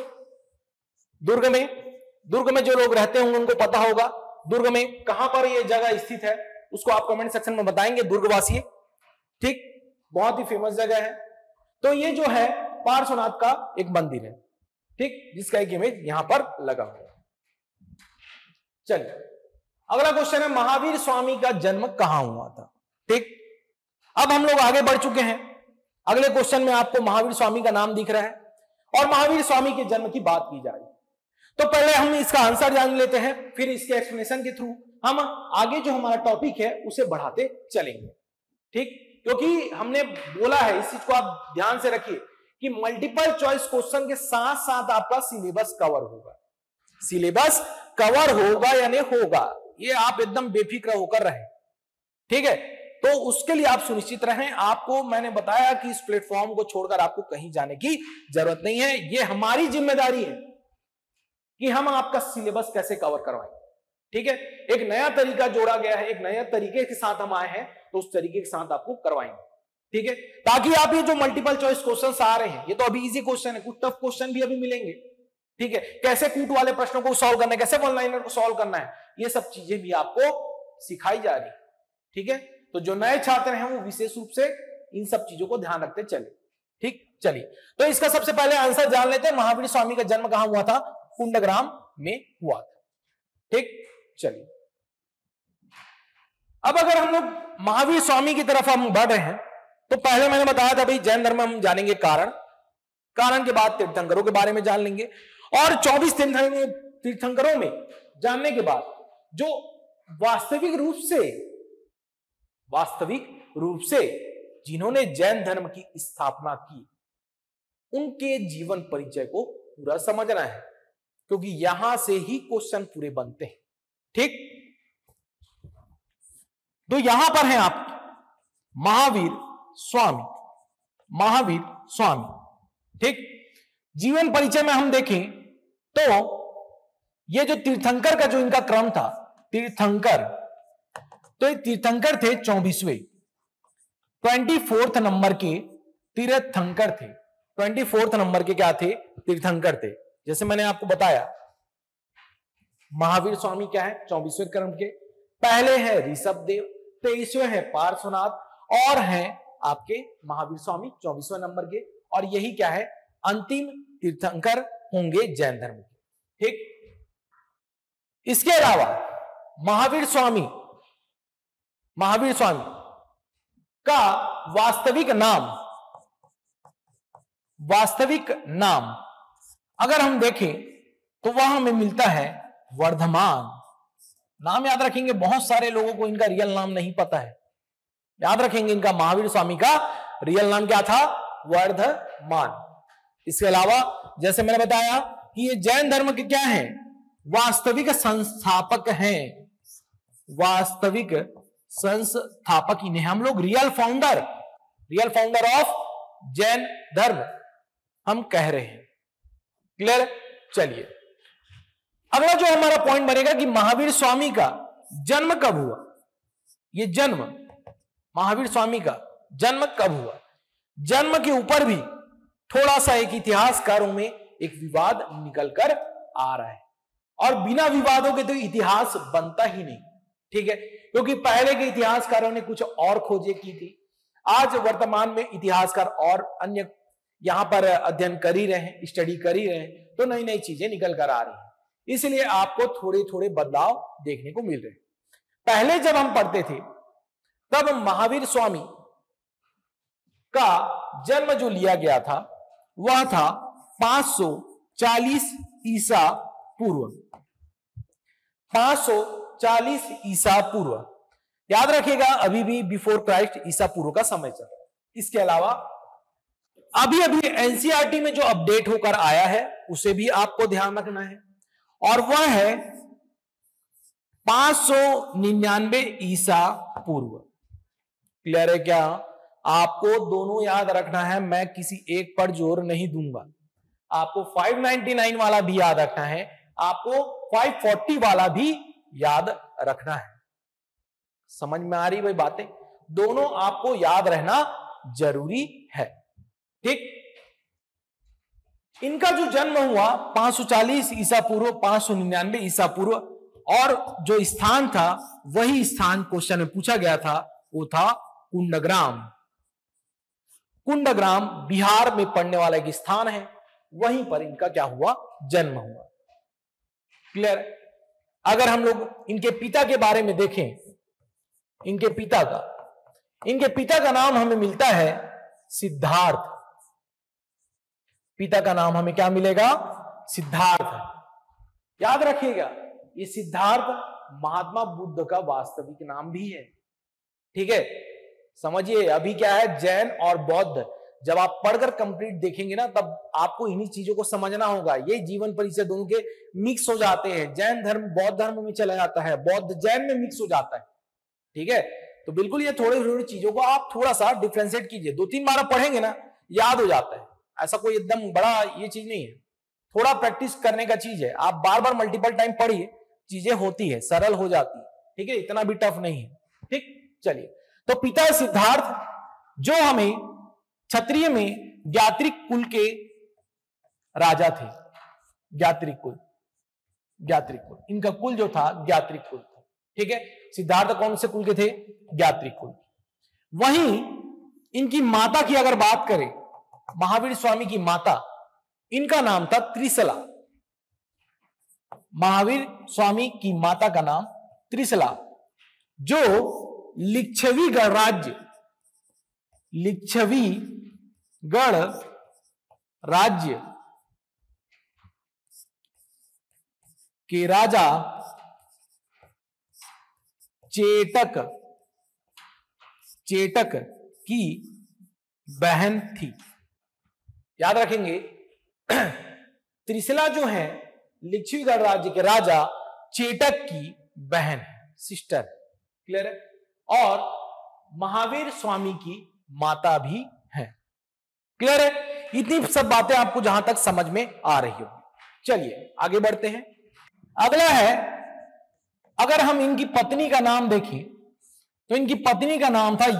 [SPEAKER 3] दुर्ग में जो लोग रहते होंगे उनको पता होगा दुर्ग में कहां पर यह जगह स्थित है, उसको आप कमेंट सेक्शन में बताएंगे, दुर्गवासी। ठीक, बहुत ही फेमस जगह है। तो ये जो है पार्श्वनाथ का एक मंदिर है। ठीक, जिसका एक इमेज यहां पर लगा हुआ है। चलिए अगला क्वेश्चन है, महावीर स्वामी का जन्म कहां हुआ था? ठीक, अब हम लोग आगे बढ़ चुके हैं। अगले क्वेश्चन में आपको महावीर स्वामी का नाम दिख रहा है और महावीर स्वामी के जन्म की बात की जा रही है। तो पहले हम इसका आंसर जान लेते हैं, फिर इसके एक्सप्लेनेशन के थ्रू हम आगे जो हमारा टॉपिक है उसे बढ़ाते चलेंगे। ठीक, क्योंकि हमने बोला है, इस चीज को आप ध्यान से रखिए कि मल्टीपल चॉइस क्वेश्चन के साथ साथ आपका सिलेबस कवर होगा। सिलेबस कवर होगा या नहीं होगा, ये आप एकदम बेफिक्र होकर रहें। ठीक है, तो उसके लिए आप सुनिश्चित रहें। आपको मैंने बताया कि इस प्लेटफॉर्म को छोड़कर आपको कहीं जाने की जरूरत नहीं है। ये हमारी जिम्मेदारी है कि हम आपका सिलेबस कैसे कवर करवाएं। ठीक है, एक नया तरीका जोड़ा गया है, एक नया तरीके के साथ हम आए हैं, तो उस तरीके के साथ आपको करवाएंगे। ठीक है, ताकि आप ये जो मल्टीपल चॉइस क्वेश्चंस आ रहे हैं, ये तो अभी इजी क्वेश्चन है, कुछ टफ क्वेश्चन भी अभी मिलेंगे। ठीक है, कैसे कूट वाले प्रश्नों को सॉल्व करना है, कैसे वन लाइनर को सॉल्व करना है, ये सब चीजें भी आपको सिखाई जा रही है। ठीक है, तो जो नए छात्र हैं वो विशेष रूप से इन सब चीजों को ध्यान रखते चले। ठीक, चलिए तो इसका सबसे पहले आंसर जान लेते हैं। महावीर स्वामी का जन्म कहां हुआ था? कुंडग्राम में हुआ था। ठीक, चलिए अब अगर हम लोग महावीर स्वामी की तरफ हम बढ़ रहे हैं, तो पहले मैंने बताया था भाई जैन धर्म में हम जानेंगे कारण के बाद तीर्थंकरों के बारे में जान लेंगे, और 24 तीर्थंकरों में जानने के बाद जो वास्तविक रूप से जिन्होंने जैन धर्म की स्थापना की, उनके जीवन परिचय को पूरा समझना है, क्योंकि यहां से ही क्वेश्चन पूरे बनते हैं। ठीक, तो यहां पर हैं आप महावीर स्वामी। ठीक, जीवन परिचय में हम देखें तो ये जो तीर्थंकर का जो इनका क्रम था, तो ये तीर्थंकर थे 24वें, 24th नंबर के तीर्थंकर थे। 24th नंबर के क्या थे? तीर्थंकर थे। जैसे मैंने आपको बताया महावीर स्वामी क्या है? 24वें क्रम के। पहले है ऋषभदेव, 23वें है पार्श्वनाथ, और हैं आपके महावीर स्वामी 24वें नंबर के, और यही क्या है? अंतिम तीर्थंकर होंगे जैन धर्म के। ठीक, इसके अलावा महावीर स्वामी का वास्तविक नाम अगर हम देखें तो वह हमें मिलता है वर्धमान। नाम याद रखेंगे, बहुत सारे लोगों को इनका रियल नाम नहीं पता है। याद रखेंगे, इनका महावीर स्वामी का रियल नाम क्या था? वर्धमान। इसके अलावा जैसे मैंने बताया कि ये जैन धर्म के क्या हैं? वास्तविक संस्थापक हैं। वास्तविक संस्थापक इन्हें हम लोग रियल फाउंडर ऑफ जैन धर्म हम कह रहे हैं। क्लियर? चलिए, अगला जो हमारा पॉइंट बनेगा कि महावीर स्वामी का जन्म कब हुआ। ये जन्म, महावीर स्वामी का जन्म कब हुआ, जन्म के ऊपर भी थोड़ा सा एक इतिहासकारों में एक विवाद निकल कर आ रहा है, और बिना विवादों के तो इतिहास बनता ही नहीं। ठीक है, क्योंकि पहले के इतिहासकारों ने कुछ और खोजें की थी, आज वर्तमान में इतिहासकार और अन्य यहां पर अध्ययन कर ही रहे हैं, स्टडी कर ही रहे हैं, तो नई नई चीजें निकल कर आ रही हैं, इसलिए आपको थोड़े थोड़े बदलाव देखने को मिल रहे हैं। पहले जब हम पढ़ते थे तब महावीर स्वामी का जन्म जो लिया गया था वह था 540 ईसा पूर्व। 540 ईसा पूर्व, याद रखिएगा, अभी भी बिफोर क्राइस्ट ईसा पूर्व का समय चल रहा है। इसके अलावा अभी अभी एनसीईआरटी में जो अपडेट होकर आया है उसे भी आपको ध्यान रखना है, और वह है 599 ईसा पूर्व। क्लियर है क्या? आपको दोनों याद रखना है, मैं किसी एक पर जोर नहीं दूंगा। आपको 599 वाला भी याद रखना है, आपको 540 वाला भी याद रखना है। समझ में आ रही भाई बातें? दोनों आपको याद रहना जरूरी है। ठीक, इनका जो जन्म हुआ 540 ईसा पूर्व, 599 ईसा पूर्व, और जो स्थान था वही स्थान क्वेश्चन में पूछा गया था, वो था कुंडग्राम। कुंडग्राम बिहार में पड़ने वाला एक स्थान है, वहीं पर इनका क्या हुआ, जन्म हुआ। क्लियर? अगर हम लोग इनके पिता के बारे में देखें, इनके पिता का नाम हमें मिलता है सिद्धार्थ। पिता का नाम हमें क्या मिलेगा, सिद्धार्थ। याद रखिएगा, ये सिद्धार्थ महात्मा बुद्ध का वास्तविक नाम भी है। ठीक है, समझिए, अभी क्या है, जैन और बौद्ध जब आप पढ़कर कंप्लीट देखेंगे ना, तब आपको इन्हीं चीजों को समझना होगा। ये जीवन परिचय दोनों के मिक्स हो जाते हैं, जैन धर्म बौद्ध धर्म में चला जाता है, बौद्ध जैन में मिक्स हो जाता है। ठीक है, तो बिल्कुल ये थोड़ी थोड़ी चीजों को आप थोड़ा सा डिफ्रेंशिएट कीजिए, 2-3 बार पढ़ेंगे ना याद हो जाता है। ऐसा कोई एकदम बड़ा ये चीज नहीं है, थोड़ा प्रैक्टिस करने का चीज है। आप बार बार मल्टीपल टाइम पढ़िए, चीजें होती है, सरल हो जाती है। ठीक है, इतना भी टफ नहीं है। ठीक, चलिए, तो पिता सिद्धार्थ जो हमें क्षत्रिय में ज्ञात्रिक कुल के राजा थे। ज्ञात्रिक कुल, इनका कुल जो था ज्ञात्रिक कुल था। ठीक है, सिद्धार्थ कौन से कुल के थे, ज्ञात्रिक कुल। वहीं इनकी माता की अगर बात करें, महावीर स्वामी की माता, इनका नाम था त्रिशला। महावीर स्वामी की माता का नाम त्रिशला, जो लिच्छवीगढ़ राज्य के राजा चेटक की बहन थी। याद रखेंगे, त्रिशला जो है लिच्छवीगढ़ राज्य के राजा चेटक की बहन है, सिस्टर। क्लियर है? और महावीर स्वामी की माता भी है। क्लियर है? इतनी सब बातें आपको जहां तक समझ में आ रही हो। चलिए आगे बढ़ते हैं। अगला है, अगर हम इनकी पत्नी का नाम देखें तो इनकी पत्नी का नाम था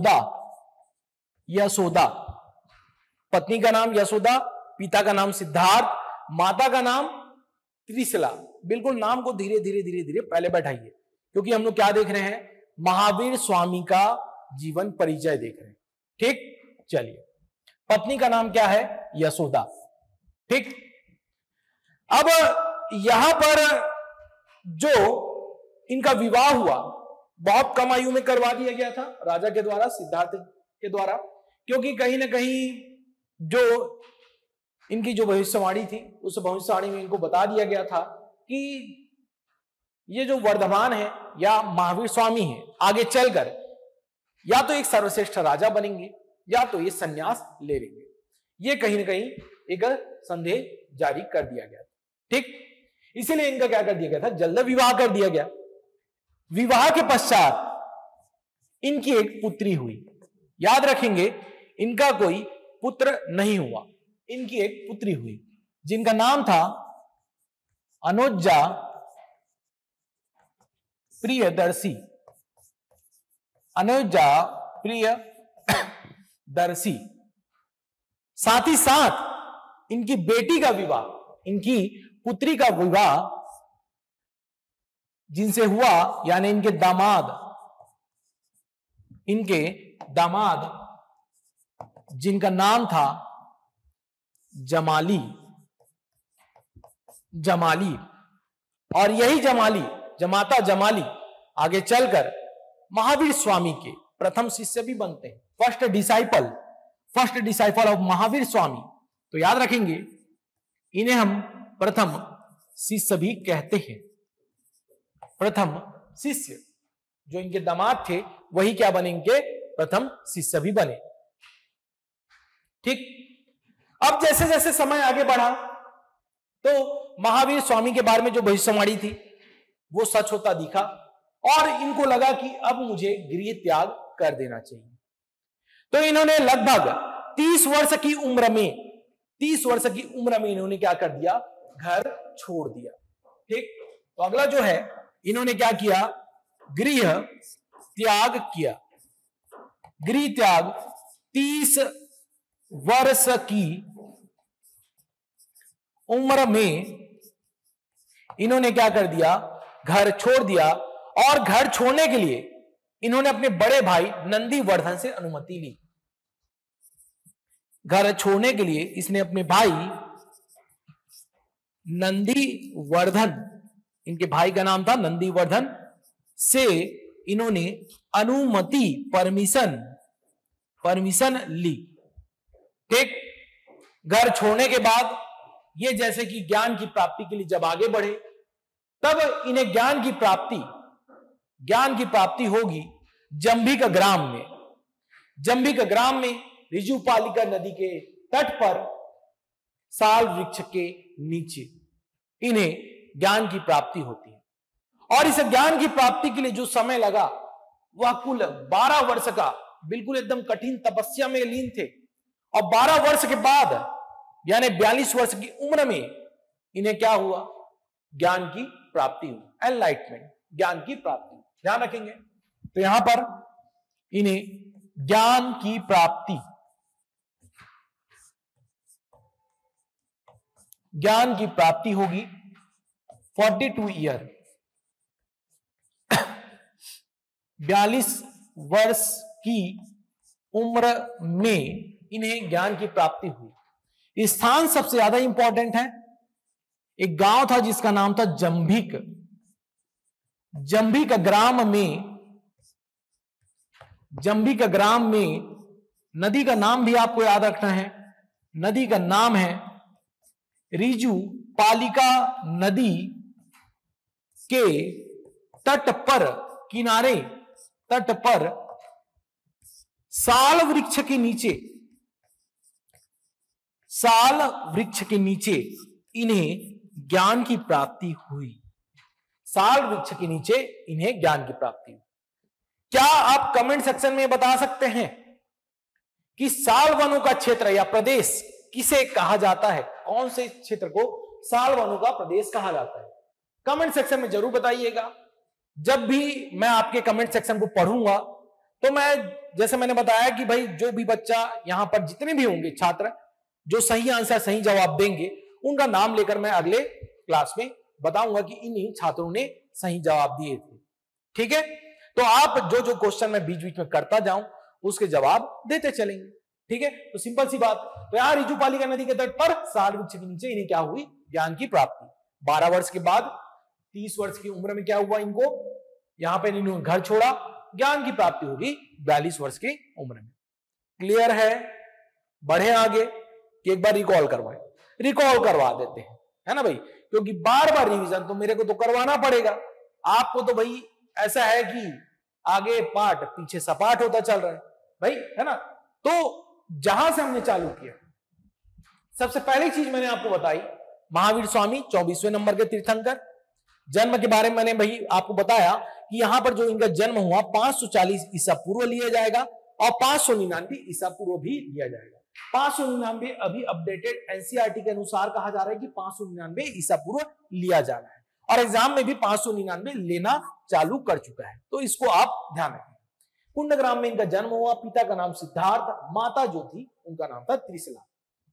[SPEAKER 3] यशोदा। पत्नी का नाम यशोदा, पिता का नाम सिद्धार्थ, माता का नाम त्रिशला। बिल्कुल नाम को धीरे धीरे पहले बैठाइए, क्योंकि हम लोग क्या देख रहे हैं, महावीर स्वामी का जीवन परिचय देख रहे हैं। ठीक, चलिए, पत्नी का नाम क्या है, यशोदा। ठीक, अब यहां पर जो इनका विवाह हुआ बहुत कम आयु में करवा दिया गया था राजा के द्वारा, सिद्धार्थ के द्वारा, क्योंकि कहीं ना कहीं जो इनकी जो भविष्यवाणी थी, उस भविष्यवाणी में इनको बता दिया गया था कि ये जो वर्धमान है या महावीर स्वामी है, आगे चलकर या तो एक सर्वश्रेष्ठ राजा बनेंगे या तो ये संन्यास ले लेंगे। ये कहीं ना कहीं एक संदेह जारी कर दिया गया। ठीक, इसीलिए इनका क्या कर दिया गया था, जल्द विवाह कर दिया गया। विवाह के पश्चात इनकी एक पुत्री हुई। याद रखेंगे, इनका कोई पुत्र नहीं हुआ, इनकी एक पुत्री हुई जिनका नाम था अनुजा प्रियदर्शी। अनुजा प्रियदर्शी। साथ ही साथ इनकी बेटी का विवाह, इनकी पुत्री का विवाह जिनसे हुआ, यानी इनके दामाद जिनका नाम था जमाली। और यही जमाता जमाली आगे चलकर महावीर स्वामी के प्रथम शिष्य भी बनते हैं, first disciple of Mahavir Swami. तो याद रखेंगे, इन्हें हम प्रथम शिष्य भी कहते हैं। प्रथम शिष्य जो इनके दामाद थे वही क्या बने, इनके प्रथम शिष्य भी बने। ठीक। अब जैसे जैसे समय आगे बढ़ा तो महावीर स्वामी के बारे में जो भविष्यवाणी थी वो सच होता दिखा और इनको लगा कि अब मुझे गृह त्याग कर देना चाहिए। तो इन्होंने लगभग 30 वर्ष की उम्र में इन्होंने क्या कर दिया, घर छोड़ दिया। ठीक। तो अगला जो है, इन्होंने क्या किया, गृह त्याग किया। गृह त्याग 30 वर्ष की उम्र में इन्होंने क्या कर दिया, घर छोड़ दिया। और घर छोड़ने के लिए इन्होंने अपने बड़े भाई नंदीवर्धन से अनुमति ली। घर छोड़ने के लिए इसने अपने भाई नंदीवर्धन, इनके भाई का नाम था नंदीवर्धन, से इन्होंने अनुमति, परमिशन ली। ठीक। घर छोड़ने के बाद ये जैसे कि ज्ञान की प्राप्ति के लिए जब आगे बढ़े, तब इन्हें ज्ञान की प्राप्ति होगी जंभिक ग्राम में ऋजुपालिका नदी के तट पर साल वृक्ष के नीचे इन्हें ज्ञान की प्राप्ति होती है। और इस ज्ञान की प्राप्ति के लिए जो समय लगा वह कुल 12 वर्ष का बिल्कुल एकदम कठिन तपस्या में लीन थे। और 12 वर्ष के बाद यानी 42 वर्ष की उम्र में इन्हें क्या हुआ, ज्ञान की प्राप्ति हुई, एनलाइटमेंट, ज्ञान की प्राप्ति। ध्यान रखेंगे, तो यहां पर इन्हें ज्ञान की प्राप्ति होगी 42 ईयर, 42 वर्ष की उम्र में इन्हें ज्ञान की प्राप्ति हुई। स्थान सबसे ज्यादा इंपॉर्टेंट है। एक गांव था जिसका नाम था जंभिक ग्राम में नदी का नाम भी आपको याद रखना है। नदी का नाम है ऋजुपालिका नदी के तट पर साल वृक्ष के नीचे इन्हें ज्ञान की प्राप्ति हुई। साल वृक्ष के नीचे इन्हें ज्ञान की प्राप्ति हुई। क्या आप कमेंट सेक्शन में बता सकते हैं कि साल वनों का क्षेत्र या प्रदेश किसे कहा जाता है? कौन से क्षेत्र को साल वनों का प्रदेश कहा जाता है? कमेंट सेक्शन में जरूर बताइएगा। जब भी मैं आपके कमेंट सेक्शन को पढ़ूंगा तो मैं, जैसे मैंने बताया कि भाई जो भी बच्चा यहां पर जितने भी होंगे छात्र जो सही आंसर, सही जवाब देंगे, उनका नाम लेकर मैं अगले क्लास में बताऊंगा कि इन छात्रों ने सही जवाब दिए थे। ठीक है, तो आप जो जो क्वेश्चन मैं बीच बीच में करता जाऊं उसके जवाब देते चलेंगे। ठीक है, तो सिंपल सी बात। तो यहां ऋजुपालिका नदी के तट पर साल वृक्ष के नीचे इन्हें क्या हुई, ज्ञान की प्राप्ति। 12 वर्ष के बाद 30 वर्ष की उम्र में क्या हुआ इनको, यहां पर इन्होंने घर छोड़ा, ज्ञान की प्राप्ति होगी 42 वर्ष की उम्र में। क्लियर है? बढ़े आगे कि एक बार रिकॉल करवा देते हैं, है ना भाई, क्योंकि बार बार रिवीजन तो मेरे को तो करवाना पड़ेगा। आपको तो भाई ऐसा है कि आगे पाठ पीछे सपाट होता चल रहा है भाई, है ना। तो जहां से हमने चालू किया, सबसे पहली चीज मैंने आपको बताई, महावीर स्वामी 24वें नंबर के तीर्थंकर, जन्म के बारे में मैंने भाई आपको बताया कि यहां पर जो इनका जन्म हुआ 540 ईसा पूर्व लिया जाएगा और 599 ईसा पूर्व भी लिया जाएगा। 599 अभी अपडेटेड एनसीईआरटी के अनुसार कहा जा रहा है कि 599 ईसा पूर्व लिया जा रहा है और एग्जाम में भी 599 लेना चालू कर चुका है, तो इसको आप ध्यान रखें। कुंडग्राम में इनका जन्म हुआ, पिता का नाम सिद्धार्थ, माता जो थी उनका नाम था त्रिशला।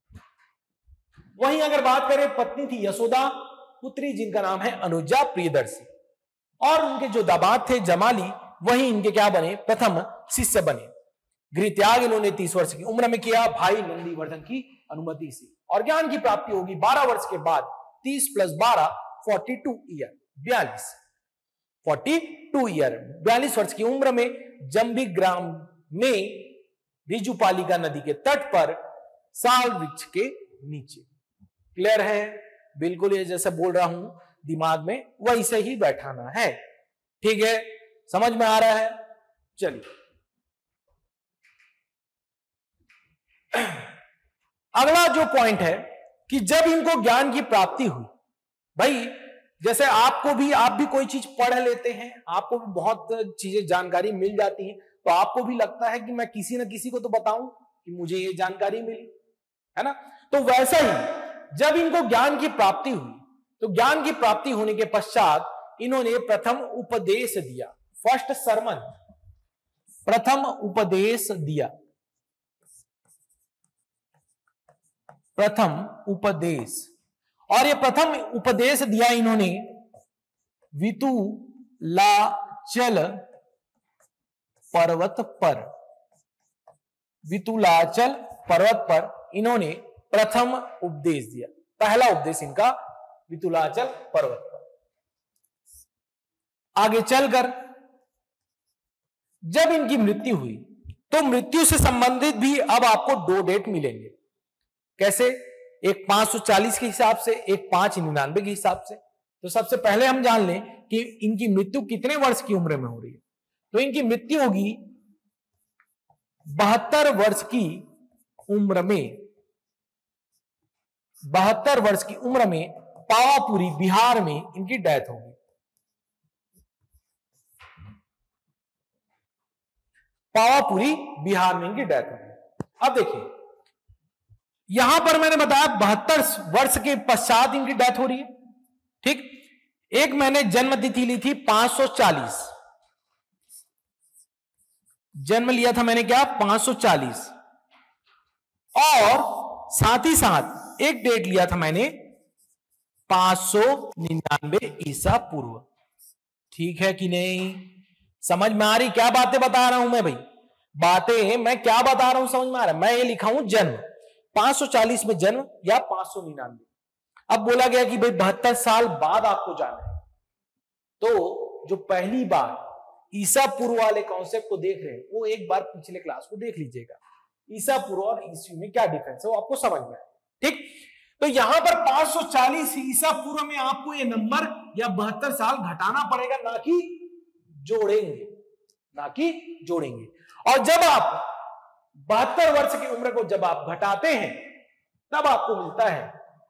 [SPEAKER 3] वहीं अगर बात करें पत्नी थी यशोदा, पुत्री जिनका नाम है अनुजा प्रियदर्शी, और उनके जो दामाद थे जमाली, वही इनके क्या बने, प्रथम शिष्य बने। गृह त्याग इन्होंने 30 वर्ष की उम्र में किया भाई नंदीवर्धन की अनुमति से, और ज्ञान की प्राप्ति होगी 12 वर्ष के बाद। 30 + 12 42 ईयर, 42 ईयर, 42 वर्ष की उम्र में जंबी ग्राम में रिजुपालिका नदी के तट पर साल वृक्ष के नीचे। क्लियर है? बिल्कुल ये जैसे बोल रहा हूं दिमाग में वैसे ही बैठाना है। ठीक है, समझ में आ रहा है? चलिए अगला जो पॉइंट है कि जब इनको ज्ञान की प्राप्ति हुई, भाई जैसे आपको भी, आप भी कोई चीज पढ़ लेते हैं, आपको भी बहुत चीजें जानकारी मिल जाती है, तो आपको भी लगता है कि मैं किसी न किसी को तो बताऊं कि मुझे ये जानकारी मिली, है ना? तो वैसा ही जब इनको ज्ञान की प्राप्ति हुई, तो ज्ञान की प्राप्ति होने के पश्चात इन्होंने प्रथम उपदेश दिया, फर्स्ट सरमन, प्रथम उपदेश दिया, प्रथम उपदेश। और ये प्रथम उपदेश दिया इन्होंने वितुलाचल पर्वत पर, वितुलाचल पर्वत पर इन्होंने प्रथम उपदेश दिया। पहला उपदेश इनका वितुलाचल पर्वत पर। आगे चलकर जब इनकी मृत्यु हुई, तो मृत्यु से संबंधित भी अब आपको 2 डेट मिलेंगे। कैसे? एक 540 के हिसाब से, एक 599 के हिसाब से। तो सबसे पहले हम जान लें कि इनकी मृत्यु कितने वर्ष की उम्र में हो रही है। तो इनकी मृत्यु होगी 72 वर्ष की उम्र में, 72 वर्ष की उम्र में पावापुरी बिहार में इनकी डेथ होगी। पावापुरी बिहार में इनकी डेथ होगी। अब देखिए यहां पर मैंने बताया 72 वर्ष के पश्चात इनकी डेथ हो रही है। ठीक, एक मैंने जन्म तिथि ली थी 540, जन्म लिया था मैंने क्या 540, और साथ ही साथ एक डेट लिया था मैंने 599 ईसा पूर्व। ठीक है कि नहीं? समझ में आ रही क्या बातें बता रहा हूं मैं भाई? बातें मैं क्या बता रहा हूं समझ में आ रहा है? मैं ये लिखा हूं जन्म 540 में जन्म या 599। अब बोला गया कि भाई 72 साल बाद आपको जाना है, तो जो पहली बार ईसा पूर्व वाले कॉन्सेप्ट को देख रहे हैं वो एक बार पिछले क्लास को देख लीजिएगा। ईसा पूर्व और ईस्वी में क्या डिफरेंस है वो आपको समझ में आए। ठीक, तो यहां पर 540 ईसा पूर्व में आपको ये नंबर या 72 साल घटाना पड़ेगा, ना कि जोड़ेंगे, ना कि जोड़ेंगे। और जब आप 72 वर्ष की उम्र को जब आप घटाते हैं तब आपको मिलता है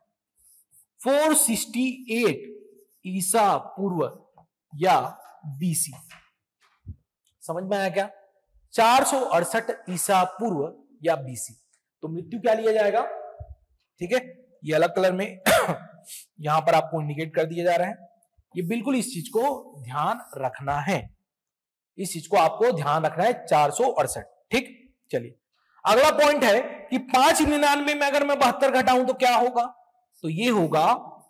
[SPEAKER 3] 468 ईसा पूर्व या बीसी। समझ में आया क्या? 468 ईसा पूर्व या बीसी। तो मृत्यु क्या लिया जाएगा? ठीक है, ये अलग कलर में यहां पर आपको इंडिकेट कर दिया जा रहा है। ये बिल्कुल इस चीज को ध्यान रखना है, इस चीज को आपको ध्यान रखना है 468। ठीक, चलिए अगला पॉइंट है कि 599 में अगर मैं 72 घटाऊं तो क्या होगा? तो ये होगा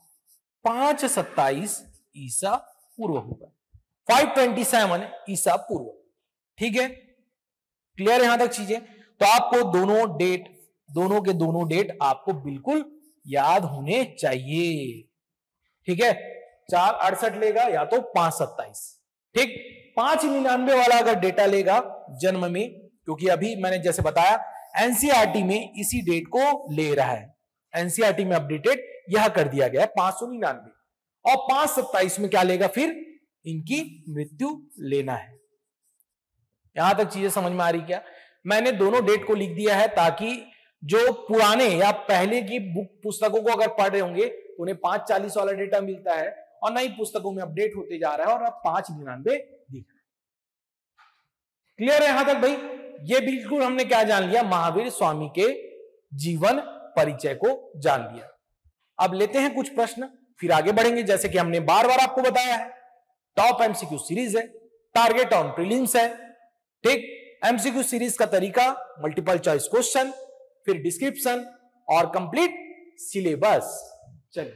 [SPEAKER 3] 527 ईसा पूर्व होगा, 527 ईसा पूर्व। ठीक है, क्लियर यहां तक चीजें? तो आपको दोनों के दोनों डेट आपको बिल्कुल याद होने चाहिए। ठीक है, 468 लेगा या तो 527। ठीक, 599 वाला अगर डेटा लेगा जन्म में, क्योंकि अभी मैंने जैसे बताया एनसीईआरटी में इसी डेट को ले रहा है, एनसीईआरटी में अपडेटेड यह कर दिया गया है 599, और 527 में क्या लेगा? फिर इनकी मृत्यु लेना है। यहां तक चीजें समझ में आ रही क्या? मैंने दोनों डेट को लिख दिया है ताकि जो पुराने या पहले की बुक पुस्तकों को अगर पढ़ रहे होंगे तो उन्हें 540 वाला डेटा मिलता है, और नई पुस्तकों में अपडेट होते जा रहा है और अब 599 दिख रहा है। क्लियर है यहां तक भाई? ये बिल्कुल हमने क्या जान लिया, महावीर स्वामी के जीवन परिचय को जान लिया। अब लेते हैं कुछ प्रश्न, फिर आगे बढ़ेंगे। जैसे कि हमने बार बार आपको बताया है, टॉप एमसीक्यू सीरीज है, टारगेट ऑन प्रीलिम्स है, ठीक। एमसीक्यू सीरीज का तरीका मल्टीपल चॉइस क्वेश्चन, फिर डिस्क्रिप्शन और कंप्लीट सिलेबस। चलिए,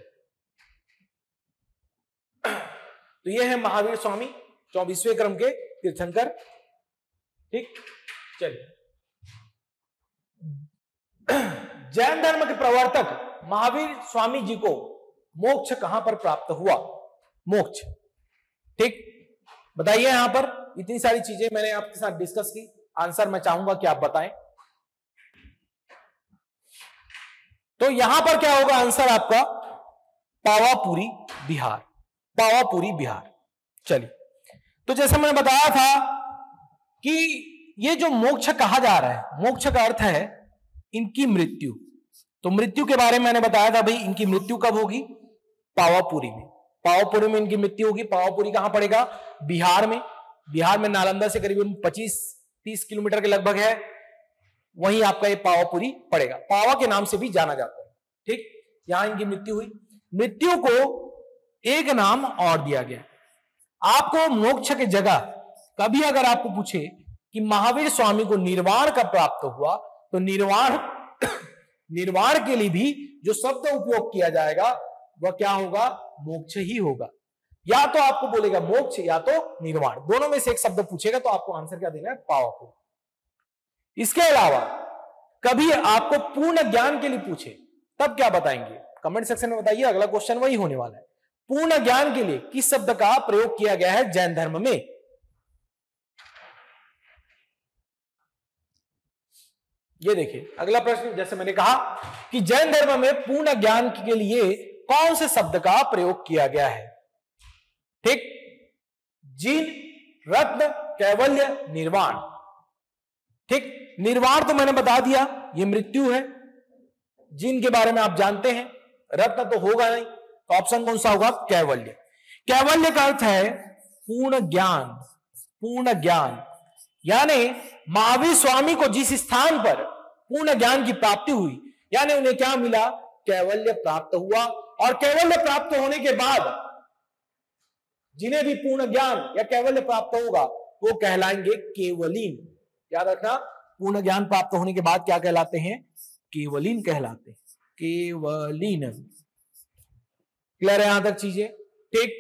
[SPEAKER 3] तो ये है महावीर स्वामी 24वें क्रम के तीर्थंकर, ठीक। चलिए, जैन धर्म के प्रवर्तक महावीर स्वामी जी को मोक्ष कहां पर प्राप्त हुआ? मोक्ष, ठीक। बताइए, यहां पर इतनी सारी चीजें मैंने आपके साथ डिस्कस की, आंसर मैं चाहूंगा कि आप बताएं। तो यहां पर क्या होगा आंसर आपका? पावापुरी बिहार, पावापुरी बिहार। चलिए, तो जैसे मैंने बताया था कि ये जो मोक्ष कहा जा रहा है, मोक्ष का अर्थ है इनकी मृत्यु। तो मृत्यु के बारे में मैंने बताया था भाई, इनकी मृत्यु कब होगी? पावापुरी में। पावापुरी में इनकी मृत्यु होगी। पावापुरी कहां पड़ेगा? बिहार में। बिहार में नालंदा से करीबन 25-30 किलोमीटर के लगभग है, वहीं आपका ये पावापुरी पड़ेगा। पावा के नाम से भी जाना जाता है, ठीक। यहां इनकी मृत्यु हुई। मृत्यु को एक नाम और दिया गया। आपको मोक्ष की जगह कभी अगर आपको पूछे कि महावीर स्वामी को निर्वाण कब प्राप्त हुआ, तो निर्वाण के लिए भी जो शब्द उपयोग किया जाएगा वह क्या होगा? मोक्ष ही होगा। या तो आपको बोलेगा मोक्ष या तो निर्वाण, दोनों में से एक शब्द पूछेगा तो आपको आंसर क्या देना है? पावापुरी। इसके अलावा कभी आपको पूर्ण ज्ञान के लिए पूछे तब क्या बताएंगे? कमेंट सेक्शन में बताइए, अगला क्वेश्चन वही होने वाला है। पूर्ण ज्ञान के लिए किस शब्द का प्रयोग किया गया है जैन धर्म में? ये देखिए अगला प्रश्न, जैसे मैंने कहा कि जैन धर्म में पूर्ण ज्ञान के लिए कौन से शब्द का प्रयोग किया गया है? ठीक, जीन, रत्न, कैवल्य, निर्वाण। ठीक, निर्वाण तो मैंने बता दिया, ये मृत्यु है। जीन के बारे में आप जानते हैं, रत्न तो होगा नहीं, तो ऑप्शन कौन सा होगा? कैवल्य। कैवल्य का अर्थ है पूर्ण ज्ञान। पूर्ण ज्ञान यानी महावीर स्वामी को जिस स्थान पर पूर्ण ज्ञान की प्राप्ति हुई, यानी उन्हें क्या मिला? कैवल्य प्राप्त हुआ। और कैवल्य प्राप्त होने के बाद जिन्हें भी पूर्ण ज्ञान या कैवल्य प्राप्त होगा वो कहलाएंगे केवलीन। याद रखना, पूर्ण ज्ञान प्राप्त होने के बाद क्या कहलाते हैं? केवलीन कहलाते हैं, केवलीन। क्लियर है यहां तक चीजें? ठीक,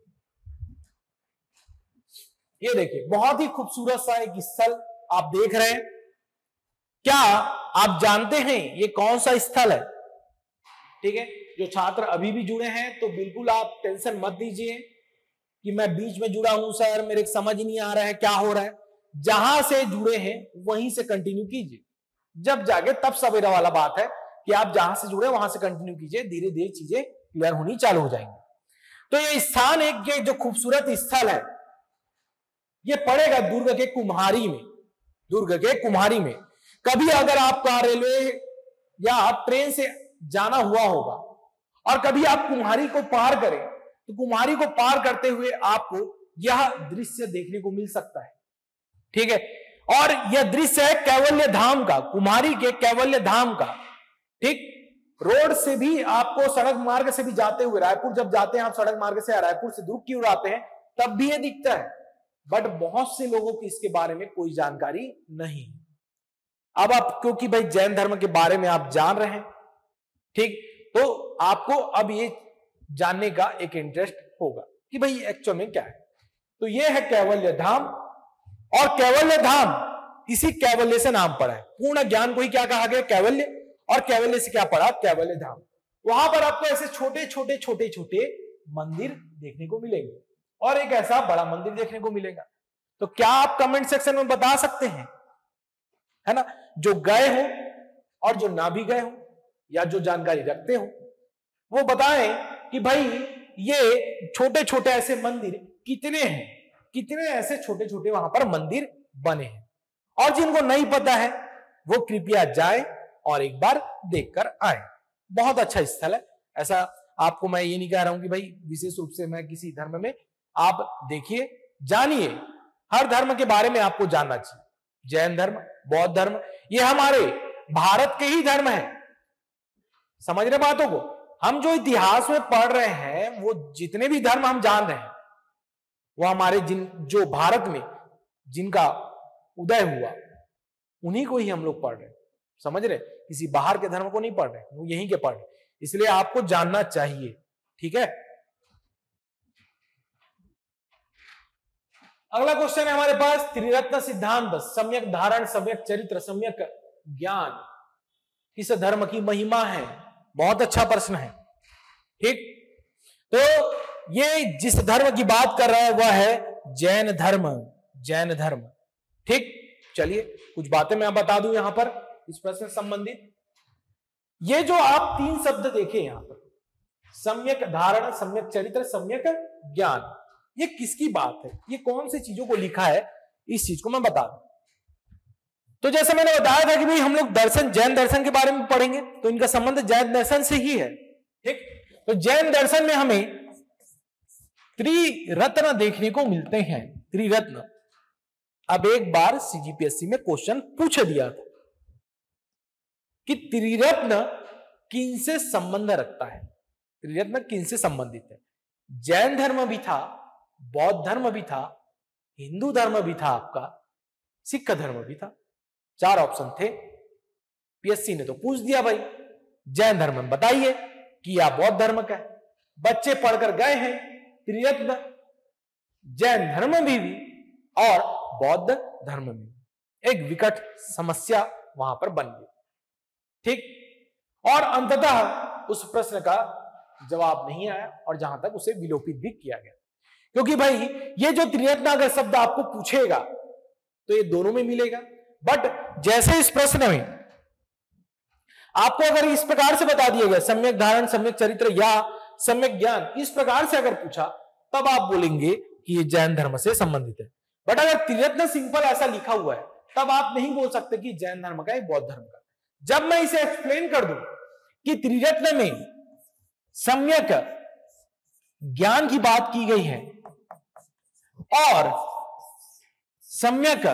[SPEAKER 3] ये देखिए बहुत ही खूबसूरत सा एक स्थल आप देख रहे हैं। क्या आप जानते हैं ये कौन सा स्थल है? ठीक है, जो छात्र अभी भी जुड़े हैं तो बिल्कुल आप टेंशन मत लीजिए कि मैं बीच में जुड़ा हूं सर, मेरे समझ नहीं आ रहा है क्या हो रहा है। जहां से जुड़े हैं वहीं से कंटिन्यू कीजिए, जब जागे तब सवेरा वाला बात है कि आप जहां से जुड़े वहां से कंटिन्यू कीजिए, धीरे धीरे चीजें क्लियर होनी चालू हो जाएंगी। तो ये स्थान एक जो खूबसूरत स्थल है ये पड़ेगा दुर्ग के कुम्हारी में। दुर्ग के कुम्हारी में कभी अगर आपका रेलवे या ट्रेन से जाना हुआ होगा और कभी आप कुम्हारी को पार करें तो कुम्हारी को पार करते हुए आपको यह दृश्य देखने को मिल सकता है। ठीक है, और यह दृश्य है कैवल्य धाम का, कुम्हारी के कैवल्य धाम का। ठीक, रोड से भी आपको सड़क मार्ग से भी जाते हुए, रायपुर जब जाते हैं आप सड़क मार्ग से, रायपुर से दुर्ग की ओर आते हैं तब भी यह दिखता है, बट बहुत से लोगों की इसके बारे में कोई जानकारी नहीं। अब आप क्योंकि भाई जैन धर्म के बारे में आप जान रहे हैं, ठीक, तो आपको अब ये जानने का एक इंटरेस्ट होगा कि भाई एक्चुअल में क्या है। तो ये है कैवल्य धाम, और कैवल्य धाम इसी कैवल्य से नाम पड़ा है। पूर्ण ज्ञान को ही क्या कहा गया? कैवल्य, और कैवल्य से क्या पड़ा? कैवल्य धाम। वहां पर आपको ऐसे छोटे छोटे छोटे छोटे मंदिर देखने को मिलेंगे और एक ऐसा बड़ा मंदिर देखने को मिलेगा। तो क्या आप कमेंट सेक्शन में बता सकते हैं, है ना, जो गए हो और जो ना भी गए हो या जो जानकारी रखते हो वो बताएं कि भाई ये छोटे छोटे ऐसे मंदिर कितने हैं, कितने ऐसे छोटे छोटे वहां पर मंदिर बने हैं। और जिनको नहीं पता है वो कृपया जाए और एक बार देखकर आए। बहुत अच्छा स्थल है, ऐसा आपको मैं ये नहीं कह रहा हूं कि भाई विशेष रूप से मैं किसी धर्म में, आप देखिए, जानिए, हर धर्म के बारे में आपको जानना चाहिए। जैन धर्म, बौद्ध धर्म, ये हमारे भारत के ही धर्म है। समझ रहे बातों को? हम जो इतिहास में पढ़ रहे हैं, वो जितने भी धर्म हम जान रहे हैं, वो हमारे जो भारत में जिनका उदय हुआ, उन्हीं को ही हम लोग पढ़ रहे हैं। समझ रहे? किसी बाहर के धर्म को नहीं पढ़ रहे, वो यहीं के पढ़ रहे। इसलिए आपको जानना चाहिए, ठीक है। अगला क्वेश्चन है हमारे पास, त्रिरत्न सिद्धांत, सम्यक धारण, सम्यक चरित्र, सम्यक ज्ञान किस धर्म की महिमा है? बहुत अच्छा प्रश्न है, ठीक। तो ये जिस धर्म की बात कर रहा है वह है जैन धर्म, जैन धर्म, ठीक। चलिए कुछ बातें मैं बता दूं यहां पर इस प्रश्न से संबंधित। ये जो आप 3 शब्द देखे यहां पर, सम्यक धारण, सम्यक चरित्र, सम्यक ज्ञान, ये किसकी बात है? ये कौन सी चीजों को लिखा है? इस चीज को मैं बता दूं। तो जैसे मैंने बताया था कि भाई हम लोग दर्शन, जैन दर्शन के बारे में पढ़ेंगे, तो इनका संबंध जैन दर्शन से ही है, ठीक। तो जैन दर्शन में हमें त्रिरत्न देखने को मिलते हैं, त्रिरत्न। अब एक बार सीजीपीएससी में क्वेश्चन पूछ दिया था कि त्रिरत्न किनसे संबंध रखता है, त्रिरत्न किनसे संबंधित है? जैन धर्म भी था, बौद्ध धर्म भी था, हिंदू धर्म भी था, आपका सिख धर्म भी था। 4 ऑप्शन थे। पीएससी ने तो पूछ दिया भाई जैन धर्म में बताइए कि या बौद्ध धर्म का है। बच्चे पढ़कर गए हैं त्रिरत्न जैन धर्म में भी और बौद्ध धर्म में। एक विकट समस्या वहां पर बन गई, ठीक। और अंततः उस प्रश्न का जवाब नहीं आया और जहां तक उसे विलोपित भी किया गया, क्योंकि भाई ये जो त्रिरत्न अगर शब्द आपको पूछेगा तो ये दोनों में मिलेगा। बट जैसे इस प्रश्न में आपको अगर इस प्रकार से बता दिया गया सम्यक धारण, सम्यक चरित्र या सम्यक ज्ञान, इस प्रकार से अगर पूछा, तब आप बोलेंगे कि ये जैन धर्म से संबंधित है। बट अगर त्रिरत्न सिंपल ऐसा लिखा हुआ है, तब आप नहीं बोल सकते कि जैन धर्म का है, बौद्ध धर्म का। जब मैं इसे एक्सप्लेन कर दूं कि त्रिरत्न में सम्यक ज्ञान की बात की गई है और सम्यक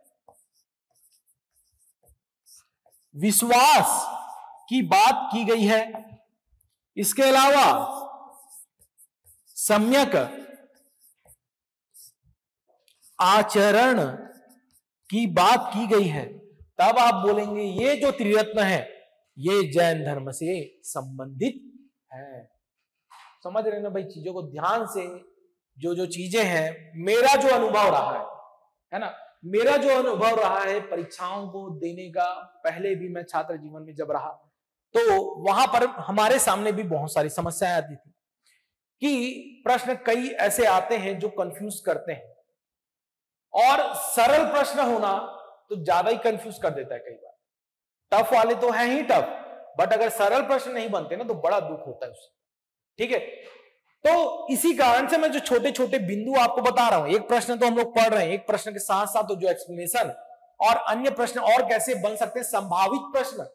[SPEAKER 3] विश्वास की बात की गई है, इसके अलावा सम्यक आचरण की बात की गई है, तब आप बोलेंगे ये जो त्रिरत्न है ये जैन धर्म से संबंधित है। समझ रहे ना भाई चीजों को ध्यान से? जो चीजें हैं, मेरा जो अनुभव रहा है ना, मेरा जो अनुभव रहा है परीक्षाओं को देने का, पहले भी मैं छात्र जीवन में जब रहा तो वहां पर हमारे सामने भी बहुत सारी समस्याएं आती थी कि प्रश्न कई ऐसे आते हैं जो कंफ्यूज करते हैं, और सरल प्रश्न होना तो ज्यादा ही कंफ्यूज कर देता है कई बार। टफ वाले तो है ही टफ, बट अगर सरल प्रश्न नहीं बनते ना तो बड़ा दुख होता है उससे, ठीक है। तो इसी कारण से मैं जो छोटे छोटे बिंदु आपको बता रहा हूं, एक प्रश्न तो हम लोग पढ़ रहे हैं, एक प्रश्न के साथ साथ तो जो एक्सप्लेनेशन और अन्य प्रश्न और कैसे बन सकते हैं, संभावित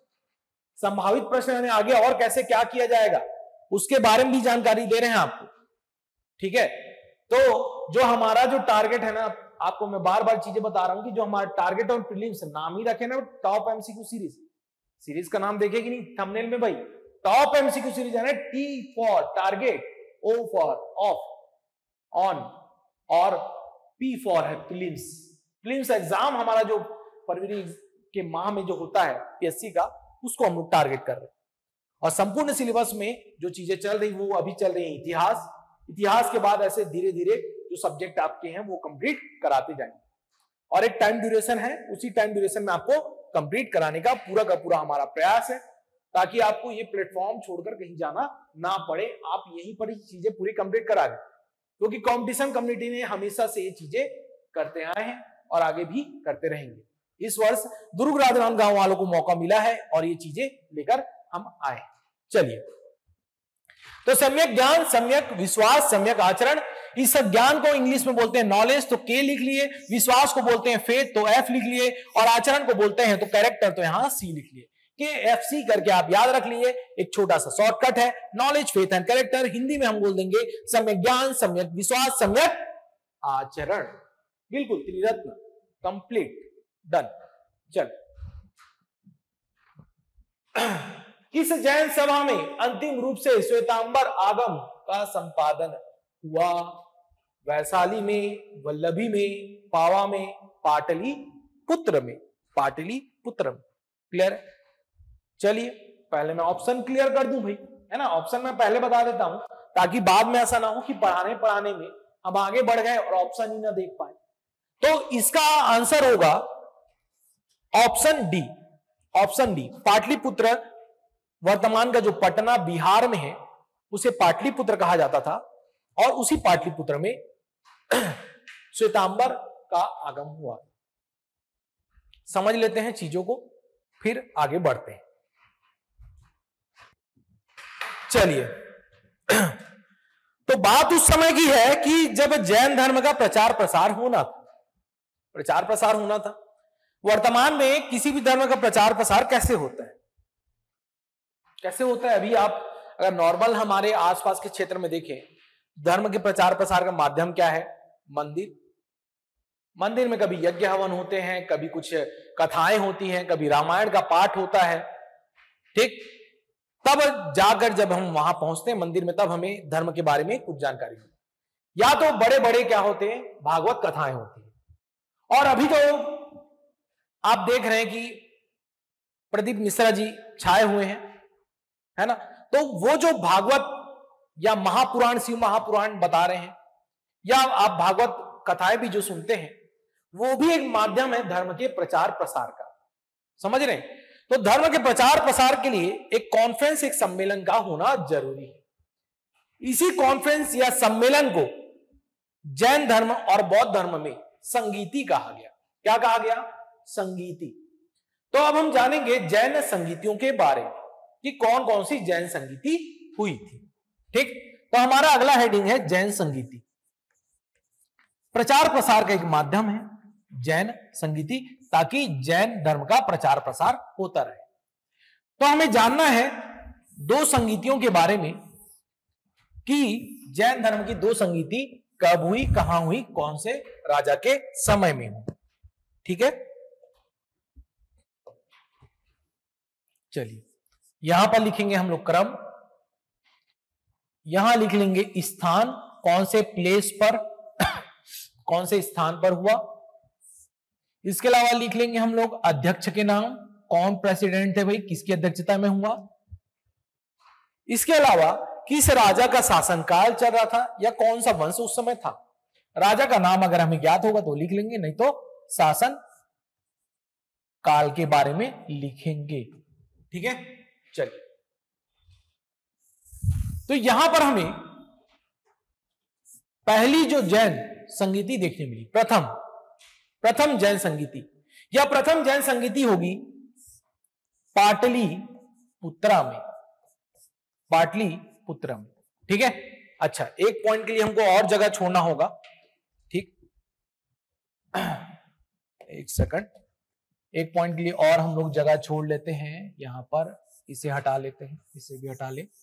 [SPEAKER 3] प्रश्न यानी आगे और कैसे क्या किया जाएगा, उसके बारे में भी जानकारी दे रहे हैं आपको, ठीक है। तो जो हमारा जो टारगेट है ना, आपको मैं बार बार चीजें बता रहा हूं कि जो हमारा टारगेट और प्रीलिम्स नाम ही रखे ना, टॉप एमसीक्यू सीरीज का नाम देखेगी नहीं थंबनेल में भाई, टॉप एमसीक्यू सीरीज है ना, T for target, O for of, on, और पी फॉर है प्रीलिम्स एग्जाम हमारा जो फरवरी के माह में जो होता है पीएससी का, उसको हम लोग टारगेट कर रहे हैं। और संपूर्ण सिलेबस में जो चीजें चल रही वो अभी चल रही है इतिहास के बाद ऐसे धीरे धीरे जो सब्जेक्ट आपके हैं वो कंप्लीट कराते जाएंगे, और एक टाइम ड्यूरेशन है, उसी टाइम ड्यूरेशन में आपको कंप्लीट कराने का पूरा हमारा प्रयास है, ताकि आपको ये प्लेटफॉर्म छोड़कर कहीं जाना ना पड़े, आप यहीं पर ही चीजें पूरी कंप्लीट करा दें, क्योंकि कंपटीशन कम्युनिटी ने हमेशा से ये चीजें करते आए हैं और आगे भी करते रहेंगे। इस वर्ष दुर्ग राजनांदगांव वालों को मौका मिला है और ये चीजें लेकर हम आए। चलिए, तो सम्यक ज्ञान, सम्यक विश्वास, सम्यक आचरण, इस ज्ञान को इंग्लिश में बोलते हैं नॉलेज, तो के लिख लिए, विश्वास को बोलते हैं फेथ, तो एफ लिख लिए, और आचरण को बोलते हैं तो कैरेक्टर, तो यहां सी लिख लिए। KFC करके आप याद रख लीजिए, एक छोटा सा शॉर्टकट है। Knowledge, faith and character, Hindi में हम बोल देंगे सम्यक ज्ञान, सम्यक विश्वास, सम्यक आचरण। बिल्कुल त्रिरत्न, कंप्लीट, डन। चल, किस जैन सभा में अंतिम रूप से श्वेतांबर आगम का संपादन हुआ? वैशाली में, वल्लभी में, पावा में, पाटलिपुत्र में। पाटलिपुत्र में, क्लियर है? चलिए पहले मैं ऑप्शन क्लियर कर दूं भाई, है ना। ऑप्शन मैं पहले बता देता हूं ताकि बाद में ऐसा ना हो कि पढ़ाने में हम आगे बढ़ गए और ऑप्शन ही ना देख पाए। तो इसका आंसर होगा option D. Option D, Pataliputra वर्तमान का जो पटना बिहार में है उसे पाटलिपुत्र कहा जाता था, और उसी पाटलिपुत्र में श्वेतांबर का आगम हुआ। समझ लेते हैं चीजों को, फिर आगे बढ़ते हैं। चलिए, तो बात उस समय की है कि जब जैन धर्म का प्रचार प्रसार होना था। वर्तमान में किसी भी धर्म का प्रचार प्रसार कैसे होता है? अभी आप अगर नॉर्मल हमारे आसपास के क्षेत्र में देखें, धर्म के प्रचार प्रसार का माध्यम क्या है? मंदिर में कभी यज्ञ हवन होते हैं, कभी कुछ कथाएं होती हैं, कभी रामायण का पाठ होता है, ठीक। तब जाकर जब हम वहां पहुंचते हैं मंदिर में, तब हमें धर्म के बारे में कुछ जानकारी होती है। या तो बड़े बड़े क्या होते हैं, भागवत कथाएं होती हैं। और अभी तो आप देख रहे हैं कि प्रदीप मिश्रा जी छाए हुए हैं, है ना। तो वो जो भागवत या महापुराण, शिव महापुराण बता रहे हैं, या आप भागवत कथाएं भी जो सुनते हैं, वो भी एक माध्यम है धर्म के प्रचार प्रसार का। समझ रहे हैं? तो धर्म के प्रचार प्रसार के लिए एक कॉन्फ्रेंस, एक सम्मेलन का होना जरूरी है। इसी कॉन्फ्रेंस या सम्मेलन को जैन धर्म और बौद्ध धर्म में संगीति कहा गया। क्या कहा गया? संगीति। तो अब हम जानेंगे जैन संगीतियों के बारे में कि कौन कौन सी जैन संगीति हुई थी, ठीक। तो हमारा अगला हेडिंग है जैन संगीति। प्रचार प्रसार का एक माध्यम है जैन संगीति, ताकि जैन धर्म का प्रचार प्रसार होता रहे। तो हमें जानना है दो संगीतियों के बारे में कि जैन धर्म की दो संगीति कब हुई, कहां हुई, कौन से राजा के समय में हुई, ठीक है। चलिए, यहां पर लिखेंगे हम लोग क्रम, यहां लिख लेंगे स्थान, कौन से प्लेस पर, कौन से स्थान पर हुआ। इसके अलावा लिख लेंगे हम लोग अध्यक्ष के नाम, कौन प्रेसिडेंट थे भाई, किसकी अध्यक्षता में हुआ। इसके अलावा किस राजा का शासनकाल चल रहा था या कौन सा वंश उस समय था। राजा का नाम अगर हमें ज्ञात होगा तो लिख लेंगे, नहीं तो शासन काल के बारे में लिखेंगे, ठीक है। चलिए, तो यहां पर हमें पहली जो जैन संगीति देखने मिली, प्रथम जैन संगीति, या प्रथम जैन संगीति होगी पाटलिपुत्रा में, ठीक है। अच्छा, एक पॉइंट के लिए हमको और जगह छोड़ना होगा, ठीक। एक सेकंड, एक पॉइंट के लिए और हम लोग जगह छोड़ लेते हैं। यहां पर इसे हटा लेते हैं, इसे भी हटा ले।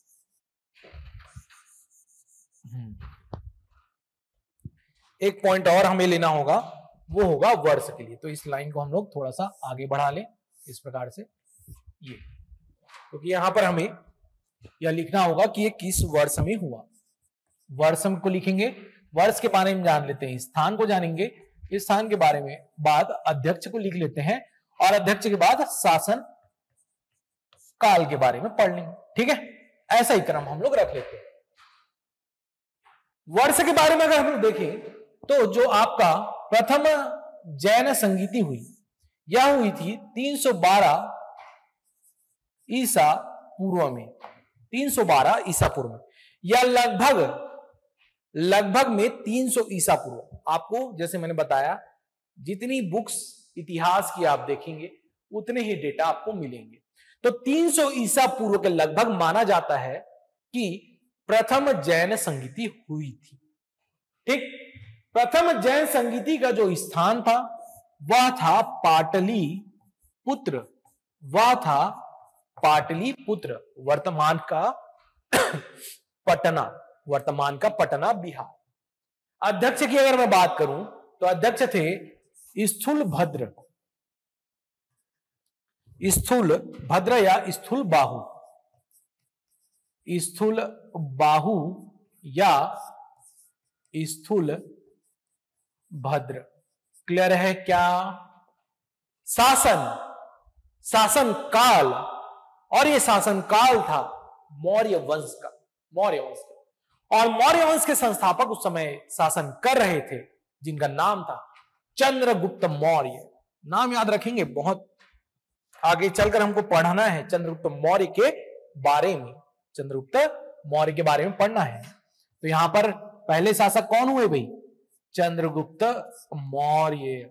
[SPEAKER 3] एक पॉइंट और हमें लेना होगा, वो होगा वर्ष के लिए। तो इस लाइन को हम लोग थोड़ा सा आगे बढ़ा लें इस प्रकार से, ये, क्योंकि यहां पर हमें यह लिखना होगा कि ये किस वर्ष में हुआ। वर्ष को लिखेंगे, वर्ष के बारे में जान लेते हैं, स्थान को जानेंगे, इस स्थान के बारे में बाद अध्यक्ष को लिख लेते हैं, और अध्यक्ष के बाद शासन काल के बारे में पढ़ लेंगे, ठीक है। ऐसा ही क्रम हम लोग रख लेते हैं। वर्ष के बारे में अगर हम लोग देखें तो जो आपका प्रथम जैन संगीति हुई, यह हुई थी 312 ईसा पूर्व में, 312 ईसा पूर्व में, या लगभग में 300 ईसा पूर्व। आपको जैसे मैंने बताया, जितनी बुक्स इतिहास की आप देखेंगे उतने ही डेटा आपको मिलेंगे। तो 300 ईसा पूर्व के लगभग माना जाता है कि प्रथम जैन संगीति हुई थी, ठीक। प्रथम जैन संगीति का जो स्थान था वह था पाटलिपुत्र, वह था पाटलिपुत्र, वर्तमान का पटना, वर्तमान का पटना बिहार। अध्यक्ष की अगर मैं बात करूं तो अध्यक्ष थे स्थूल भद्र, स्थूल भद्र या स्थूल बाहु, स्थूल बाहु या स्थूल भद्र। क्लियर है क्या? शासन, शासन काल, और ये शासन काल था मौर्य वंश का, मौर्य वंश का। और मौर्य वंश के संस्थापक उस समय शासन कर रहे थे जिनका नाम था चंद्रगुप्त मौर्य। नाम याद रखेंगे, बहुत आगे चलकर हमको पढ़ना है चंद्रगुप्त मौर्य के बारे में, चंद्रगुप्त मौर्य के बारे में पढ़ना है। तो यहां पर पहले शासक कौन हुए भाई? चंद्रगुप्त मौर्य।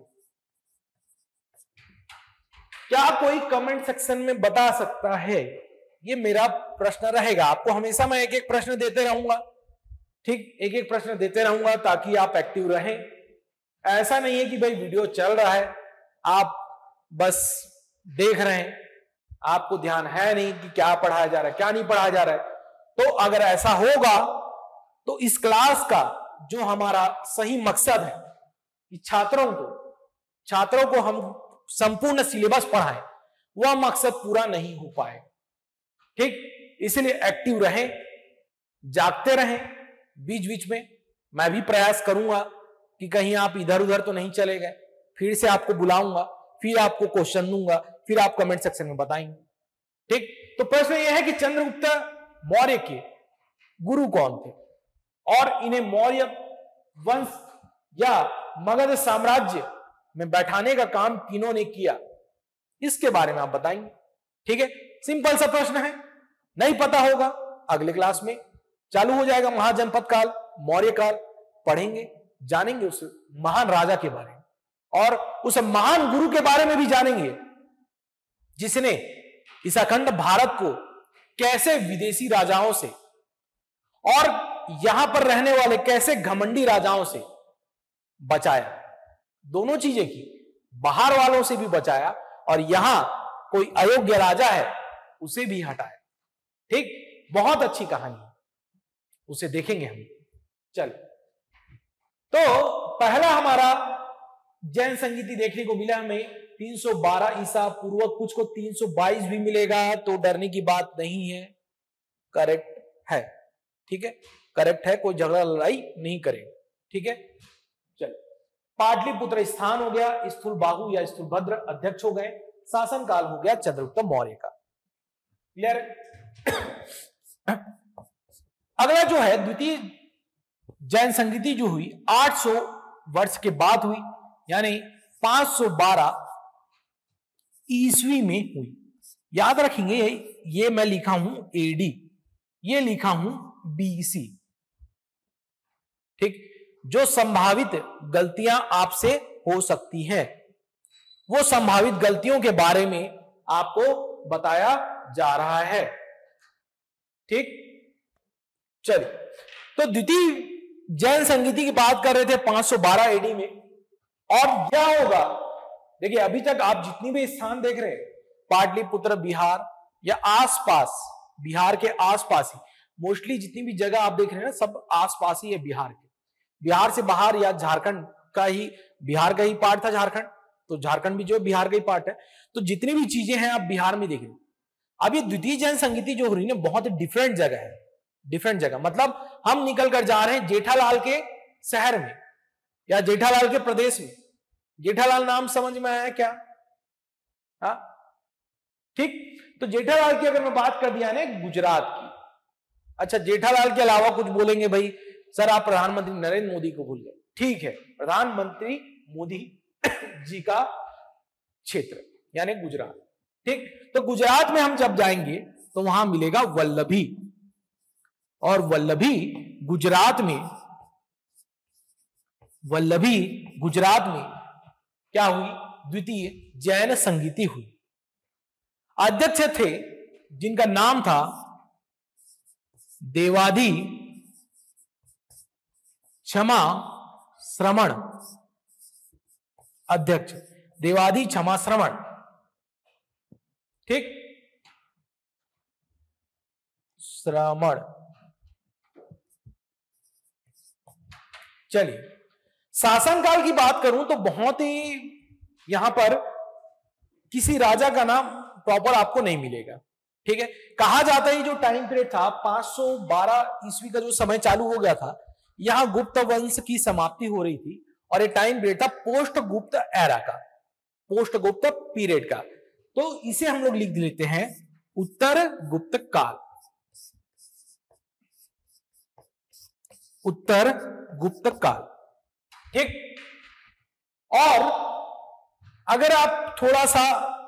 [SPEAKER 3] क्या कोई कमेंट सेक्शन में बता सकता है? ये मेरा प्रश्न रहेगा, आपको हमेशा मैं एक एक प्रश्न देते रहूंगा, ठीक, एक एक प्रश्न देते रहूंगा ताकि आप एक्टिव रहें। ऐसा नहीं है कि भाई वीडियो चल रहा है आप बस देख रहे हैं, आपको ध्यान है नहीं कि क्या पढ़ाया जा रहा है क्या नहीं पढ़ाया जा रहा है। तो अगर ऐसा होगा तो इस क्लास का जो हमारा सही मकसद है कि छात्रों को हम संपूर्ण सिलेबस पढ़ाएं, वह मकसद पूरा नहीं हो पाएगा। ठीक, इसलिए एक्टिव रहें, जागते रहें, बीच बीच में मैं भी प्रयास करूंगा कि कहीं आप इधर उधर तो नहीं चले गए। फिर से आपको बुलाऊंगा, फिर आपको क्वेश्चन दूंगा, फिर आप कमेंट सेक्शन में बताएंगे। ठीक, तो प्रश्न यह है कि चंद्रगुप्त मौर्य के गुरु कौन थे और इन्हें मौर्य वंश या मगध साम्राज्य में बैठाने का काम किन्होंने किया, इसके बारे में आप बताएंगे। ठीक है, सिंपल सा प्रश्न है, नहीं पता होगा अगले क्लास में चालू हो जाएगा महाजनपद काल, मौर्य काल, पढ़ेंगे, जानेंगे उस महान राजा के बारे में और उस महान गुरु के बारे में भी जानेंगे जिसने इस अखंड भारत को कैसे विदेशी राजाओं से और यहां पर रहने वाले कैसे घमंडी राजाओं से बचाया। दोनों चीजें की, बाहर वालों से भी बचाया और यहां कोई अयोग्य राजा है उसे भी हटाया। ठीक, बहुत अच्छी कहानी है, उसे देखेंगे हम। चल, तो पहला हमारा जैन संगीति देखने को मिला हमें 312 ईसा पूर्व, कुछ को 322 भी मिलेगा, तो डरने की बात नहीं है, करेक्ट है। ठीक है, करेक्ट है, कोई झगड़ा लड़ाई नहीं करेगा। ठीक है, चल, पाटलिपुत्र स्थान हो गया, स्थूल बाहु या स्थूल भद्र अध्यक्ष हो गए, शासन काल हो गया चंद्रगुप्त मौर्य का। क्लियर? अगला जो है द्वितीय जैन संगीति जो हुई 800 वर्ष के बाद हुई, यानी 512 ईस्वी में हुई। याद रखेंगे ये मैं लिखा हूं एडी, ये लिखा हूं बीसी। ठीक, जो संभावित गलतियां आपसे हो सकती हैं वो संभावित गलतियों के बारे में आपको बताया जा रहा है। ठीक, चलिए, तो द्वितीय जैन संगीति की बात कर रहे थे 512 एडी में, और क्या होगा, देखिए अभी तक आप जितनी भी स्थान देख रहे हैं पाटलिपुत्र बिहार या आसपास, बिहार के आसपास ही मोस्टली जितनी भी जगह आप देख रहे हैं ना, सब आसपास ही है बिहार के। बिहार से बाहर या झारखंड का ही, बिहार का ही पार्ट था झारखंड, तो झारखंड भी जो है बिहार का ही पार्ट है। तो जितनी भी चीजें हैं आप बिहार में देख रहे हैं। अब ये द्वितीय जैन संगीति जो हो रही है ना, बहुत डिफरेंट जगह है, डिफरेंट जगह, मतलब हम निकल कर जा रहे हैं जेठालाल के शहर में या जेठालाल के प्रदेश में। जेठालाल नाम समझ में आया क्या? हाँ, ठीक, तो जेठालाल की अगर मैं बात कर दिया ना गुजरात की, अच्छा जेठालाल के अलावा कुछ बोलेंगे भाई सर आप प्रधानमंत्री नरेंद्र मोदी को भूल गए। ठीक है, प्रधानमंत्री मोदी जी का क्षेत्र यानी गुजरात। ठीक, तो गुजरात में हम जब जाएंगे तो वहां मिलेगा वल्लभी, और वल्लभी गुजरात में, वल्लभी गुजरात में क्या हुई? द्वितीय जैन संगीति हुई। अध्यक्ष थे जिनका नाम था देवादि क्षमा श्रवण, अध्यक्ष देवादि क्षमा श्रवण। ठीक, श्रमण। चलिए, शासनकाल की बात करूं तो बहुत ही यहां पर किसी राजा का नाम प्रॉपर आपको नहीं मिलेगा। ठीक है, कहा जाता है जो टाइम पीरियड था 512 ईस्वी का जो समय चालू हो गया था, यहां गुप्त वंश की समाप्ति हो रही थी और ये टाइम पीरियड था पोस्ट गुप्त एरा का, पोस्ट गुप्त पीरियड का। तो इसे हम लोग लिख लेते हैं उत्तर गुप्त काल, उत्तर गुप्त काल। ठीक, और अगर आप थोड़ा सा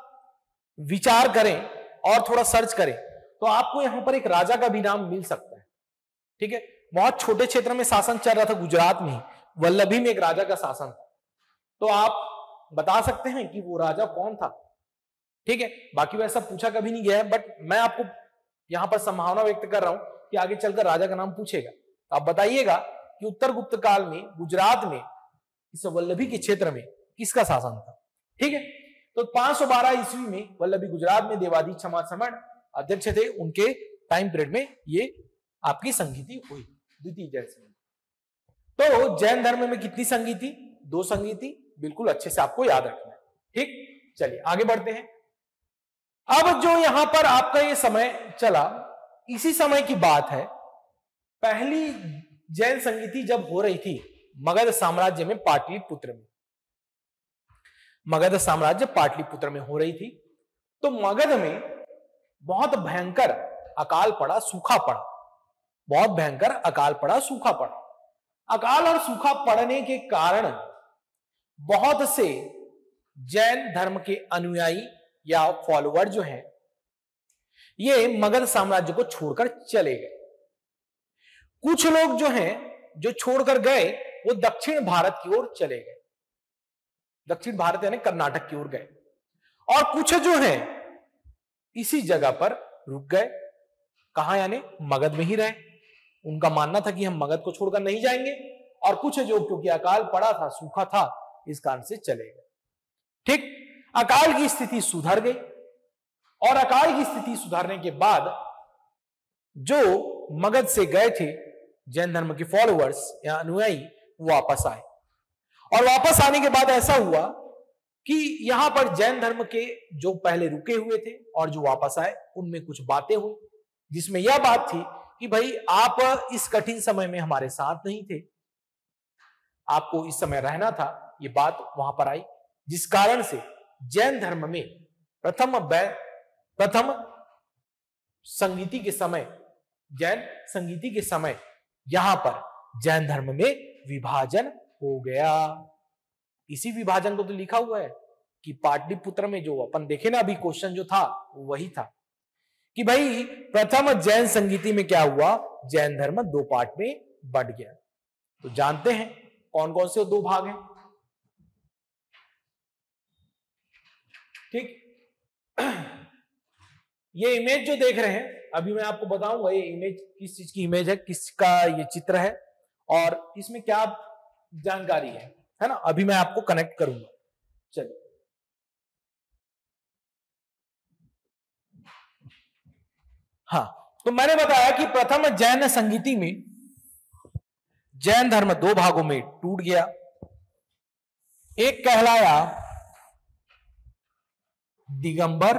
[SPEAKER 3] विचार करें और थोड़ा सर्च करें तो आपको यहां पर एक राजा का भी नाम मिल सकता है। ठीक है, बहुत छोटे क्षेत्र में शासन चल रहा था, गुजरात में वल्लभी में एक राजा का शासन था, तो आप बता सकते हैं कि वो राजा कौन था। ठीक है, बाकी वैसा पूछा कभी नहीं गया है, बट मैं आपको यहां पर संभावना व्यक्त कर रहा हूं कि आगे चलकर राजा का नाम पूछेगा, तो आप बताइएगा कि उत्तर गुप्त काल में गुजरात में इस वल्लभी के क्षेत्र में किसका शासन था। ठीक है, तो 512 ईस्वी में वल्लभी गुजरात में देवाधीश क्षमा समण अध्यक्ष थे, उनके टाइम पीरियड में ये आपकी संगीति हुई, द्वितीय जैन संगीति। तो जैन धर्म में कितनी संगीति? 2 संगीति, बिल्कुल अच्छे से आपको याद रखना है। ठीक, चलिए आगे बढ़ते हैं। अब जो यहां पर आपका ये समय चला, इसी समय की बात है, पहली जैन संगीति जब हो रही थी मगध साम्राज्य में, पाटलिपुत्र में, मगध साम्राज्य पाटलिपुत्र में हो रही थी। तो मगध में बहुत भयंकर अकाल पड़ा, सूखा पड़ा, बहुत भयंकर अकाल पड़ा, सूखा पड़ा। अकाल और सूखा पड़ने के कारण बहुत से जैन धर्म के अनुयायी या फॉलोअर जो हैं, ये मगध साम्राज्य को छोड़कर चले गए। कुछ लोग जो हैं, जो छोड़कर गए, वो दक्षिण भारत की ओर चले गए, दक्षिण भारत यानी कर्नाटक की ओर गए, और कुछ जो हैं इसी जगह पर रुक गए। कहां? यानी मगध में ही रहे। उनका मानना था कि हम मगध को छोड़कर नहीं जाएंगे, और कुछ जो क्योंकि अकाल पड़ा था, सूखा था, इस कारण से चले गए। ठीक, अकाल की स्थिति सुधर गई, और अकाल की स्थिति सुधरने के बाद जो मगध से गए थे जैन धर्म के फॉलोअर्स या अनुयायी, वापस आए। और वापस आने के बाद ऐसा हुआ कि यहां पर जैन धर्म के जो पहले रुके हुए थे और जो वापस आए, उनमें कुछ बातें हुई, जिसमें यह बात थी कि भाई आप इस कठिन समय में हमारे साथ नहीं थे, आपको इस समय रहना था। ये बात वहां पर आई, जिस कारण से जैन धर्म में प्रथम संगीति के समय, जैन संगीति के समय यहां पर जैन धर्म में विभाजन हो गया। इसी विभाजन को तो लिखा हुआ है कि पाटलिपुत्र में जो अपन देखे ना अभी क्वेश्चन जो था, वही था कि भाई प्रथम जैन संगीति में क्या हुआ, जैन धर्म 2 पार्ट में बंट गया। तो जानते हैं कौन कौन से 2 भाग हैं। ठीक, ये इमेज जो देख रहे हैं, अभी मैं आपको बताऊंगा ये इमेज किस चीज की इमेज है, किसका ये चित्र है और इसमें क्या जानकारी है ना, अभी मैं आपको कनेक्ट करूंगा। चलिए, हाँ, तो मैंने बताया कि प्रथम जैन संगीति में जैन धर्म 2 भागों में टूट गया। एक कहलाया दिगंबर,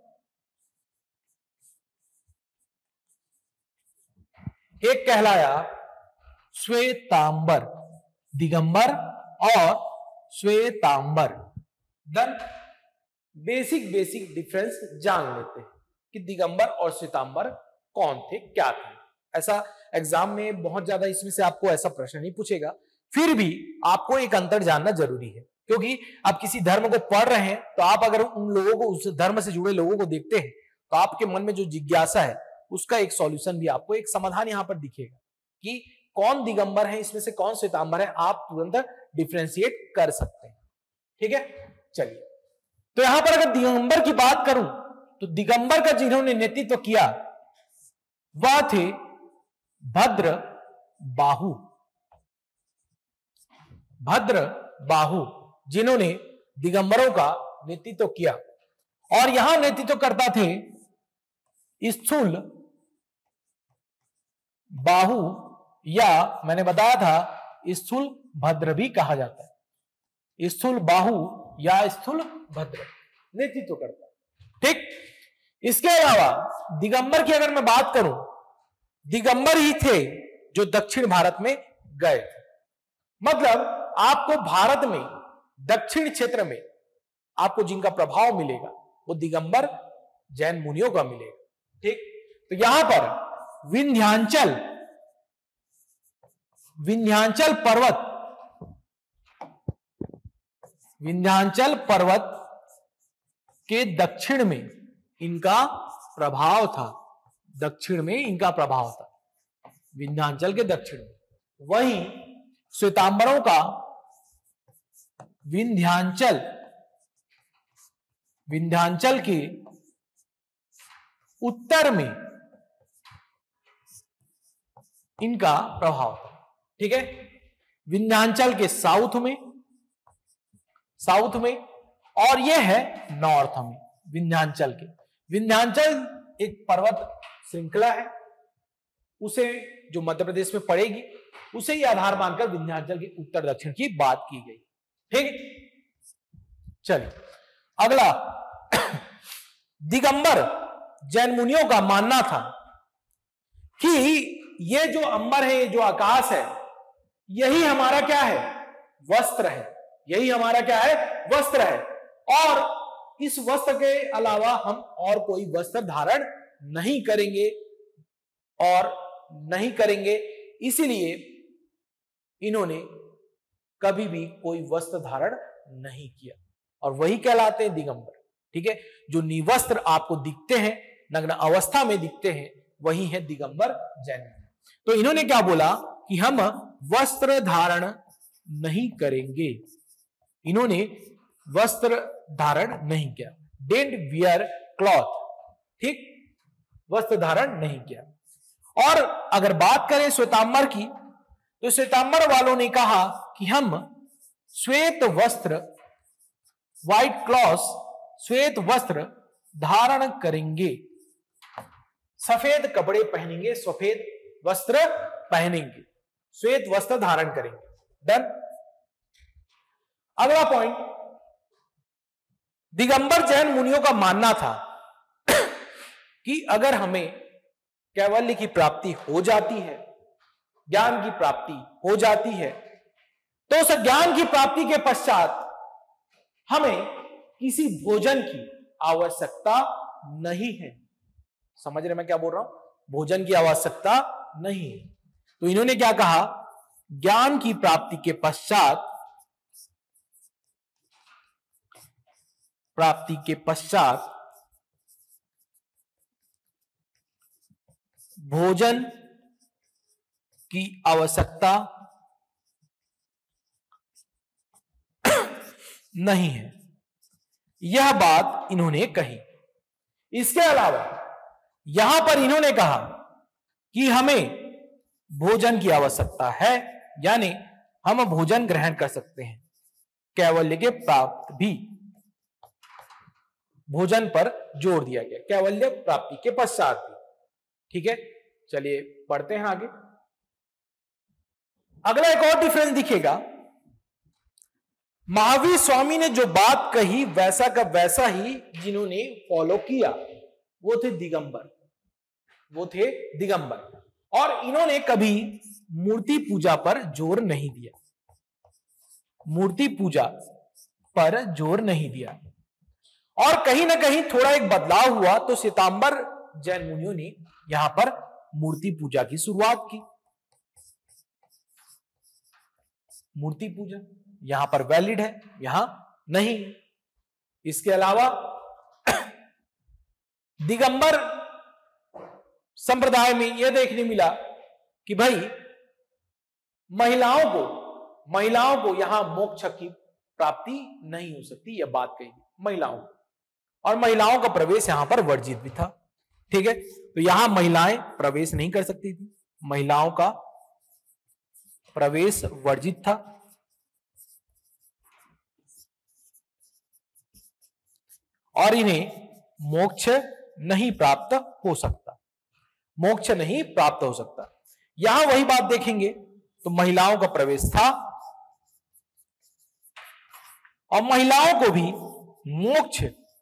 [SPEAKER 3] एक कहलाया श्वेतांबर। दिगंबर और श्वेतांबर। देन बेसिक डिफरेंस जान लेते हैं कि दिगंबर और श्वेतांबर कौन थे, क्या थे। ऐसा एग्जाम में बहुत ज्यादा इसमें से आपको ऐसा प्रश्न नहीं पूछेगा, फिर भी आपको एक अंतर जानना जरूरी है, क्योंकि आप किसी धर्म को पढ़ रहे हैं तो आप अगर उन लोगों को, उस धर्म से जुड़े लोगों को देखते हैं तो आपके मन में जो जिज्ञासा है उसका एक सॉल्यूशन भी, आपको एक समाधान यहां पर दिखेगा कि कौन दिगंबर है, इसमें से कौन श्वेतांबर है, आप तुरंत डिफरेंशिएट कर सकते हैं। ठीक है, चलिए, तो यहां पर अगर दिगंबर की बात करूं तो दिगंबर का जिन्होंने नेतृत्व किया वह थे भद्र बाहु। भद्र बाहु जिन्होंने दिगंबरों का नेतृत्व किया, और यहां नेतृत्व करता थे स्थूल बाहु या मैंने बताया था स्थूल भद्र भी कहा जाता है। स्थूल बाहु या स्थूल भद्र नेतृत्व करता है। ठीक, इसके अलावा दिगंबर की अगर मैं बात करूं, दिगंबर ही थे जो दक्षिण भारत में गए थे। मतलब आपको भारत में दक्षिण क्षेत्र में आपको जिनका प्रभाव मिलेगा वो दिगंबर जैन मुनियों का मिलेगा। ठीक, तो यहां पर विंध्याचल पर्वत के दक्षिण में इनका प्रभाव था। दक्षिण में इनका प्रभाव था, विंध्याचल के दक्षिण में। वहीं श्वेतांबरों का विंध्याचल के उत्तर में इनका प्रभाव था। ठीक है, विंध्याचल के साउथ में और यह है नॉर्थ में विंध्याचल के। विंध्याचल एक पर्वत श्रृंखला है, उसे जो मध्य प्रदेश में पड़ेगी उसे ही आधार मानकर विंध्याचल के उत्तर दक्षिण की बात की गई। ठीक, चलिए अगला। दिगंबर जैन मुनियों का मानना था कि ये जो अंबर है, ये जो आकाश है, यही हमारा क्या है, वस्त्र है। यही हमारा क्या है, वस्त्र है। और इस वस्त्र के अलावा हम और कोई वस्त्र धारण नहीं करेंगे इसीलिए इन्होंने कभी भी कोई वस्त्र धारण नहीं किया और वही कहलाते हैं दिगंबर। ठीक है, जो निवस्त्र आपको दिखते हैं, नग्न अवस्था में दिखते हैं, वही है दिगंबर जैन। तो इन्होंने क्या बोला कि हम वस्त्र धारण नहीं करेंगे। इन्होंने वस्त्र धारण नहीं किया, डिडंट वियर क्लॉथ। ठीक, वस्त्र धारण नहीं किया। और अगर बात करें श्वेतांबर की, तो श्वेतांबर वालों ने कहा कि हम श्वेत वस्त्र, व्हाइट क्लॉथ, श्वेत वस्त्र धारण करेंगे, सफेद कपड़े पहनेंगे, सफेद वस्त्र पहनेंगे, श्वेत वस्त्र धारण करेंगे। डन। अगला पॉइंट, दिगंबर जैन मुनियों का मानना था कि अगर हमें कैवल्य की प्राप्ति हो जाती है, ज्ञान की प्राप्ति हो जाती है, तो उस ज्ञान की प्राप्ति के पश्चात हमें किसी भोजन की आवश्यकता नहीं है। समझ रहे मैं क्या बोल रहा हूं? भोजन की आवश्यकता नहीं है। तो इन्होंने क्या कहा, ज्ञान की प्राप्ति के पश्चात भोजन की आवश्यकता नहीं है, यह बात इन्होंने कही। इसके अलावा यहां पर इन्होंने कहा कि हमें भोजन की आवश्यकता है, यानी हम भोजन ग्रहण कर सकते हैं। कैवल्य के प्राप्त भी भोजन पर जोर दिया गया, कैवल्य प्राप्ति के पश्चात भी। ठीक है, चलिए पढ़ते हैं आगे। अगला एक और डिफरेंस दिखेगा। महावीर स्वामी ने जो बात कही वैसा का वैसा ही जिन्होंने फॉलो किया वो थे दिगंबर। और इन्होंने कभी मूर्ति पूजा पर जोर नहीं दिया, मूर्ति पूजा पर जोर नहीं दिया। और कहीं ना कहीं थोड़ा एक बदलाव हुआ, तो श्वेतांबर जैन मुनियों ने यहां पर मूर्ति पूजा की शुरुआत की। मूर्ति पूजा यहां पर वैलिड है, यहां नहीं। इसके अलावा दिगंबर संप्रदाय में यह देखने मिला कि भाई महिलाओं को यहां मोक्ष की प्राप्ति नहीं हो सकती, यह बात कही महिलाओं को, और महिलाओं का प्रवेश यहां पर वर्जित भी था। ठीक है, तो यहां महिलाएं प्रवेश नहीं कर सकती थी, महिलाओं का प्रवेश वर्जित था। और इन्हें मोक्ष नहीं प्राप्त हो सकता, मोक्ष नहीं प्राप्त हो सकता। यहां वही बात देखेंगे तो महिलाओं का प्रवेश था और महिलाओं को भी मोक्ष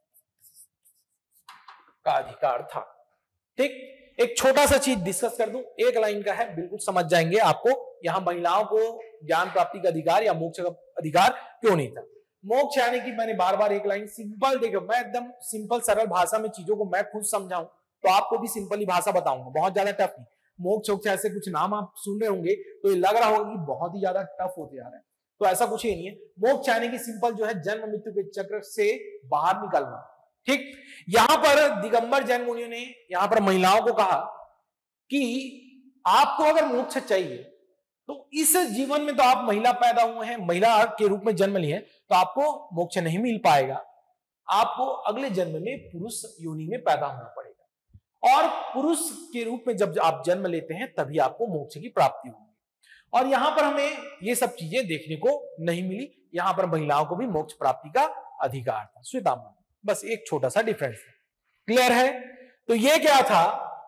[SPEAKER 3] का अधिकार था। ठीक, एक छोटा सा चीज डिस्कस कर दूं, एक लाइन का है, बिल्कुल समझ जाएंगे आपको यहां महिलाओं को ज्ञान प्राप्ति का अधिकार या मोक्ष का अधिकार क्यों नहीं था। मोक्ष यानी कि मैंने बार बार एक लाइन सिंपल, देखो मैं एकदम सिंपल सरल भाषा में चीजों को मैं खुद समझाऊं तो आपको भी सिंपल ही भाषा बताऊंगा, बहुत ज्यादा टफ नहीं। मोक्ष वोक्ष ऐसे कुछ नाम आप सुन रहे होंगे तो ये लग रहा होगा कि बहुत ही ज्यादा टफ होते जा रहा है, तो ऐसा कुछ ही नहीं है। मोक्ष यानी कि सिंपल जो है जन्म मृत्यु के चक्र से बाहर निकलना। ठीक, यहां पर दिगंबर जैन मुनियों ने यहां पर महिलाओं को कहा कि आपको अगर मोक्ष चाहिए तो इस जीवन में तो आप महिला पैदा हुए हैं, महिला के रूप में जन्म लिए हैं, तो आपको मोक्ष नहीं मिल पाएगा, आपको अगले जन्म में पुरुष योनि में पैदा होना पड़ेगा और पुरुष के रूप में जब आप जन्म लेते हैं तभी आपको मोक्ष की प्राप्ति होगी। और यहां पर हमें ये सब चीजें देखने को नहीं मिली, यहां पर महिलाओं को भी मोक्ष प्राप्ति का अधिकार था श्वेतांबर, बस एक छोटा सा डिफरेंस है। क्लियर है? तो ये क्या था,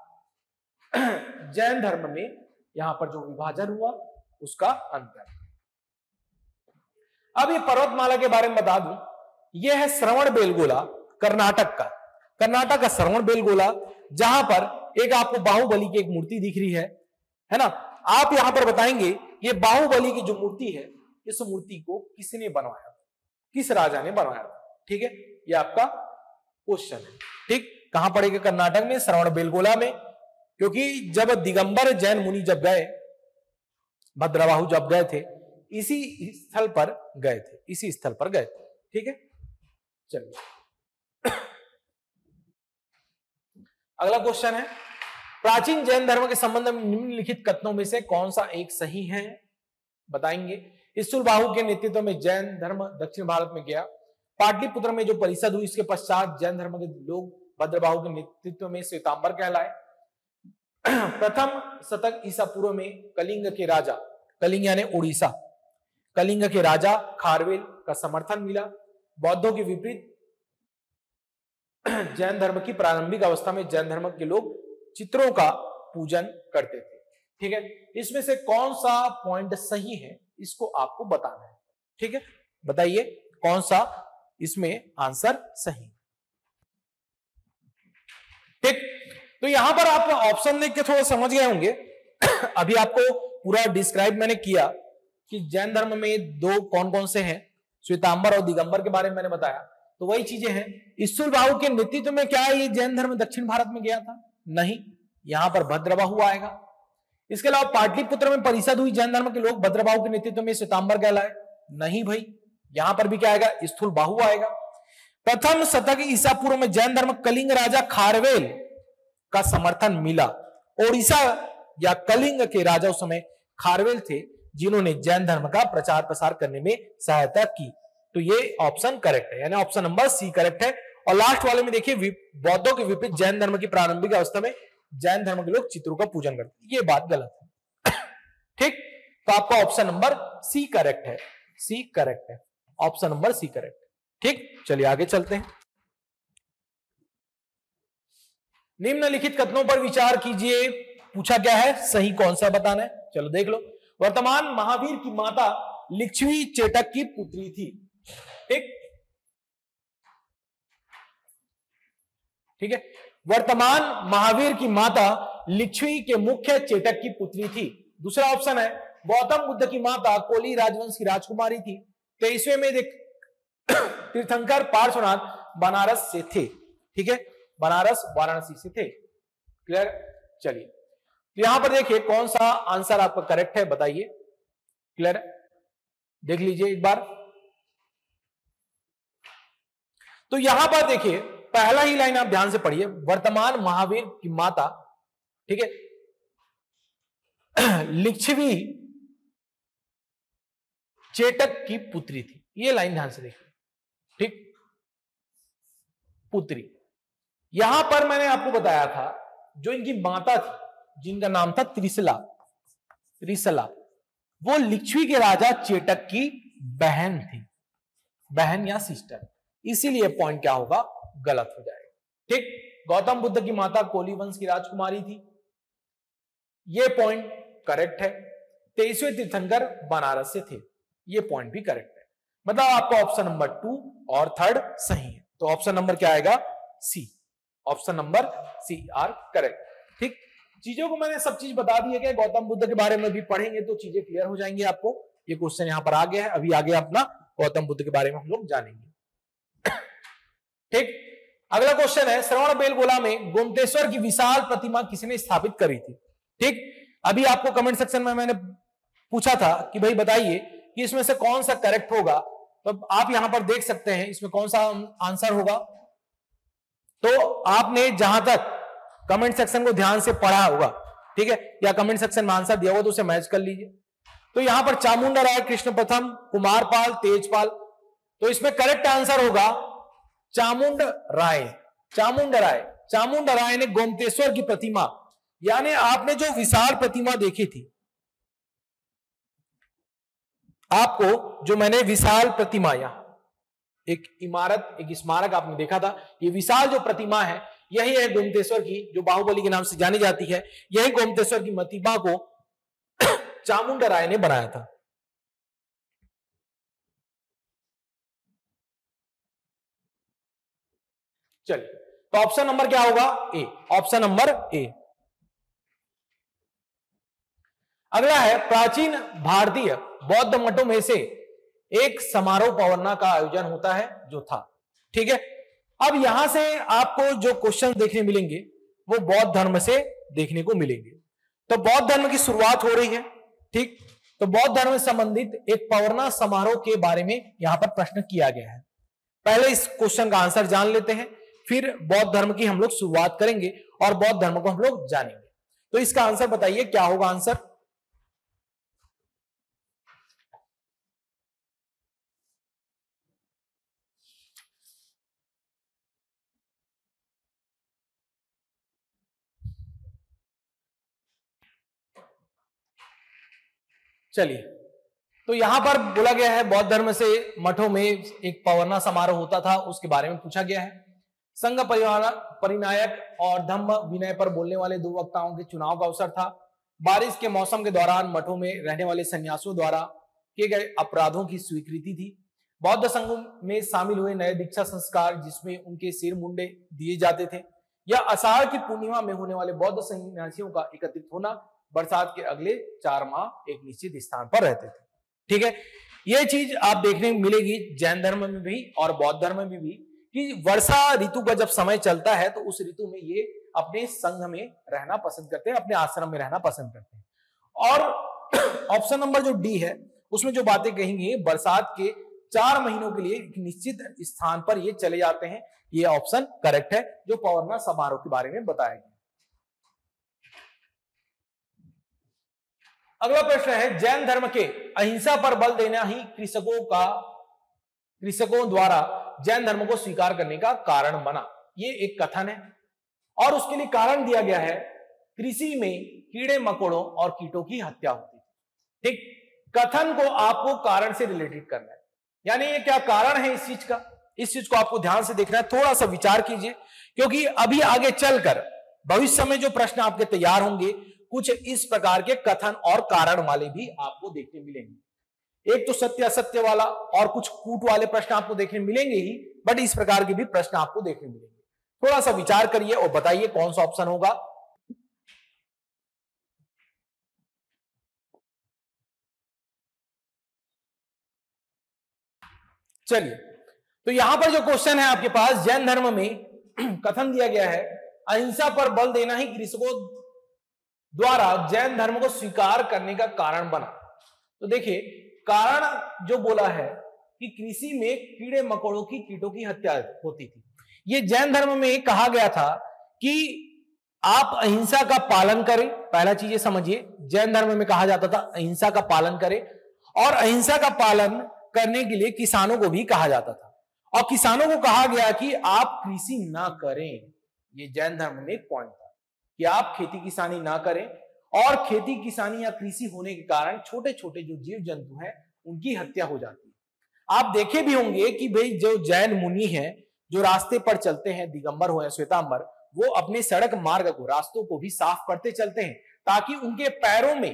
[SPEAKER 3] जैन धर्म में यहां पर जो विभाजन हुआ उसका अंतर। अब ये पर्वतमाला के बारे में बता दूं, यह है श्रवणबेलगोला, कर्नाटक का श्रवणबेलगोला, जहां पर एक आपको बाहुबली की एक मूर्ति दिख रही है ना। आप यहां पर बताएंगे ये बाहुबली की जो मूर्ति है, इस मूर्ति को किसने बनवाया, किस राजा ने बनवाया था? ठीक है, ये आपका क्वेश्चन है। ठीक, कहां पड़ेगा? कर्नाटक में श्रवणबेलगोला में, क्योंकि जब दिगंबर जैन मुनि जब गए, भद्रबाहु जब गए थे, इसी स्थल पर गए थे, ठीक है। चलिए अगला क्वेश्चन है, प्राचीन जैन धर्म के संबंध में निम्नलिखित कथनों में से कौन सा एक सही है? बताएंगे। स्थूलबाहु के नेतृत्व में जैन धर्म दक्षिण भारत में गया। पाटलिपुत्र में जो परिषद हुई, इसके पश्चात जैन धर्म के लोग भद्रबाहु के नेतृत्व में श्वेतांबर कहलाए। प्रथम शतक ईसा पूर्व में कलिंग के राजा, कलिंग यानी उड़ीसा, कलिंग के राजा खारवेल का समर्थन मिला। बौद्धों के विपरीत जैन धर्म की प्रारंभिक अवस्था में जैन धर्म के लोग चित्रों का पूजन करते थे। ठीक है, इसमें से कौन सा पॉइंट सही है इसको आपको बताना है। ठीक है, बताइए कौन सा इसमें आंसर सही। ठीक, तो यहां पर आप ऑप्शन देख के थोड़ा समझ गए होंगे। अभी आपको पूरा डिस्क्राइब मैंने किया कि जैन धर्म में दो कौन कौन से हैं, श्वेतांबर और दिगंबर के बारे में मैंने बताया। तो वही चीजें हैं। स्थूलबाहु के नेतृत्व में क्या ये जैन धर्म दक्षिण भारत में गया था? नहीं, यहां पर भद्रबाहु आएगा। इसके अलावा पाटलिपुत्र में परिषद हुई, जैन धर्म के लोग भद्रबाहु के नेतृत्व में श्वेतांबर कहलाए। नहीं भाई, यहां पर भी क्या आएगा? स्थूलबाहु आएगा। प्रथम शतक ईसा पूर्व में जैन धर्म कलिंग राजा खारवेल का समर्थन मिला। ओडिशा या कलिंग के राजा उस समय खारवेल थे, जिन्होंने जैन धर्म का प्रचार प्रसार करने में सहायता की। तो ये ऑप्शन करेक्ट है, यानी ऑप्शन नंबर सी करेक्ट है। और लास्ट वाले में देखिए, बौद्धों के विपरीत जैन धर्म की प्रारंभिक अवस्था में जैन धर्म के लोग चित्रों का पूजन करते हैं, ये बात गलत है। ठीक, तो आपका ऑप्शन नंबर सी करेक्ट है, सी करेक्ट है, ऑप्शन नंबर सी करेक्ट। ठीक, चलिए आगे चलते हैं। निम्नलिखित कथनों पर विचार कीजिए। पूछा क्या है, सही कौन सा बताना है? चलो देख लो। वर्तमान महावीर की माता लिच्छवी चेटक की पुत्री थी। ठीक, ठीक है, वर्तमान महावीर की माता लिच्छवी के मुख्य चेटक की पुत्री थी। दूसरा ऑप्शन है, गौतम बुद्ध की माता कोली राजवंश की राजकुमारी थी। 23वें में देख तीर्थंकर पार्श्वनाथ बनारस से थे। ठीक है, बनारस वाराणसी से थे। क्लियर? चलिए यहां पर देखिए कौन सा आंसर आपका करेक्ट है, बताइए। क्लियर? देख लीजिए एक बार। तो यहां पर देखिए पहला ही लाइन आप ध्यान से पढ़िए, वर्तमान महावीर की माता, ठीक है, लिच्छवी चेटक की पुत्री थी। ये लाइन ध्यान से देखिए। ठीक, पुत्री। यहां पर मैंने आपको बताया था जो इनकी माता थी, जिनका नाम था त्रिशला, वो लिच्छवी के राजा चेटक की बहन थी, बहन या सिस्टर। इसीलिए पॉइंट क्या होगा? गलत हो जाएगा। ठीक, गौतम बुद्ध की माता कोली वंश की राजकुमारी थी। यह पॉइंट करेक्ट है। 23वें तीर्थंकर बनारस से थे, ये पॉइंट भी करेक्ट है। मतलब आपका ऑप्शन नंबर 2 और 3 सही है। तो ऑप्शन नंबर क्या आएगा? C. Option number C are correct. ठीक, चीजों को मैंने सब चीज बता दी है कि गौतम बुद्ध के बारे में भी पढ़ेंगे तो चीजें क्लियर हो जाएंगी आपको। ये क्वेश्चन यहां पर आ गया है, अभी आगे अपना गौतम बुद्ध के बारे में हम लोग जानेंगे। ठीक, अगला क्वेश्चन है श्रवणबेलगोला में गोमतेश्वर की विशाल प्रतिमा किसने स्थापित करी थी? ठीक, अभी आपको कमेंट सेक्शन में मैंने पूछा था कि भाई बताइए कि इसमें से कौन सा करेक्ट होगा, तो आप यहां पर देख सकते हैं इसमें कौन सा आंसर होगा। तो आपने जहां तक कमेंट सेक्शन को ध्यान से पढ़ा होगा, ठीक है, या कमेंट सेक्शन में आंसर दिया होगा तो उसे मैच कर लीजिए। तो यहां पर चामुंडा राय, कृष्ण प्रथम, कुमारपाल, तेजपाल, तो इसमें करेक्ट आंसर होगा चामुंड राय। चामुंड राय ने गोमतेश्वर की प्रतिमा, यानी आपने जो विशाल प्रतिमा देखी थी, आपको जो मैंने विशाल प्रतिमा, यहां एक इमारत, एक स्मारक आपने देखा था, ये विशाल जो प्रतिमा है यही है गोमतेश्वर की, जो बाहुबली के नाम से जानी जाती है। यही गोमतेश्वर की प्रतिमा को चामुंडा राय ने बनाया था। चलिए, तो ऑप्शन नंबर क्या होगा? ए। Option number A. अगला है प्राचीन भारतीय बौद्ध मठों में से एक समारोह पवर्णा का आयोजन होता है जो था। ठीक है, अब यहां से आपको जो क्वेश्चन देखने मिलेंगे वो बौद्ध धर्म से देखने को मिलेंगे। तो बौद्ध धर्म की शुरुआत हो रही है। ठीक, तो बौद्ध धर्म से संबंधित एक पवर्णा समारोह के बारे में यहां पर प्रश्न किया गया है। पहले इस क्वेश्चन का आंसर जान लेते हैं, फिर बौद्ध धर्म की हम लोग शुरुआत करेंगे और बौद्ध धर्म को हम लोग जानेंगे। तो इसका आंसर बताइए, क्या होगा आंसर? चलिए, तो यहां पर बोला गया है बौद्ध धर्म से मठों में एक पवर्णा समारोह होता था, उसके बारे में पूछा गया है। संघ परिनायक और धम्म विनय पर बोलने वाले 2 वक्ताओं के चुनाव का अवसर था। बारिश के मौसम के दौरान मठों में रहने वाले सन्यासियों द्वारा किए गए अपराधों की स्वीकृति थी। बौद्ध संघ में शामिल हुए नए दीक्षा संस्कार, जिसमें उनके सिर मुंडे दिए जाते थे, या आषाढ़ की पूर्णिमा में होने वाले बौद्ध सन्यासियों का एकत्रित होना, बरसात के अगले 4 माह एक निश्चित स्थान पर रहते थे। ठीक है, यह चीज आप देखने को मिलेगी जैन धर्म में भी और बौद्ध धर्म में भी, कि वर्षा ऋतु का जब समय चलता है तो उस ऋतु में ये अपने संघ में रहना पसंद करते हैं, अपने आश्रम में रहना पसंद करते हैं। और ऑप्शन नंबर जो डी है उसमें जो बातें कहेंगी, बरसात के 4 महीनों के लिए एक निश्चित स्थान पर ये चले जाते हैं, ये ऑप्शन करेक्ट है जो पवर्णा समारोह के बारे में बताया गया। अगला प्रश्न है, जैन धर्म के अहिंसा पर बल देना ही कृषकों द्वारा जैन धर्म को स्वीकार करने का कारण बना। ये एक कथन है और उसके लिए कारण दिया गया है, कृषि में कीड़े मकोड़ों और कीटों की हत्या होती थी। ठीक, कथन को आपको कारण से रिलेटेड करना है, यानी ये क्या कारण है इस चीज का, इस चीज को आपको ध्यान से देखना है, थोड़ा सा विचार कीजिए, क्योंकि अभी आगे चलकर भविष्य में जो प्रश्न आपके तैयार होंगे कुछ इस प्रकार के कथन और कारण वाले भी आपको देखने मिलेंगे। एक तो सत्य असत्य वाला और कुछ कूट वाले प्रश्न आपको देखने मिलेंगे ही, बट इस प्रकार के भी प्रश्न आपको देखने मिलेंगे। थोड़ा सा विचार करिए और बताइए कौन सा ऑप्शन होगा। चलिए, तो यहां पर जो क्वेश्चन है आपके पास, जैन धर्म में कथन दिया गया है, अहिंसा पर बल देना ही कृषकों द्वारा जैन धर्म को स्वीकार करने का कारण बना। तो देखिए, कारण जो बोला है कि कृषि में कीड़े मकोड़ों की, कीटों की हत्या होती थी। ये जैन धर्म में कहा गया था कि आप अहिंसा का पालन करें। पहला चीज ये समझिए, जैन धर्म में कहा जाता था अहिंसा का पालन करें, और अहिंसा का पालन करने के लिए किसानों को भी कहा जाता था, और किसानों को कहा गया कि आप कृषि ना करें। ये जैन धर्म में एक पॉइंट था कि आप खेती किसानी ना करें, और खेती किसानी या कृषि होने के कारण छोटे छोटे जो जीव जंतु हैं उनकी हत्या हो जाती है। आप देखे भी होंगे कि भाई जो जैन मुनि हैं, जो रास्ते पर चलते हैं, दिगंबर हो या श्वेतांबर, वो अपने सड़क मार्ग को, रास्तों को भी साफ करते चलते हैं, ताकि उनके पैरों में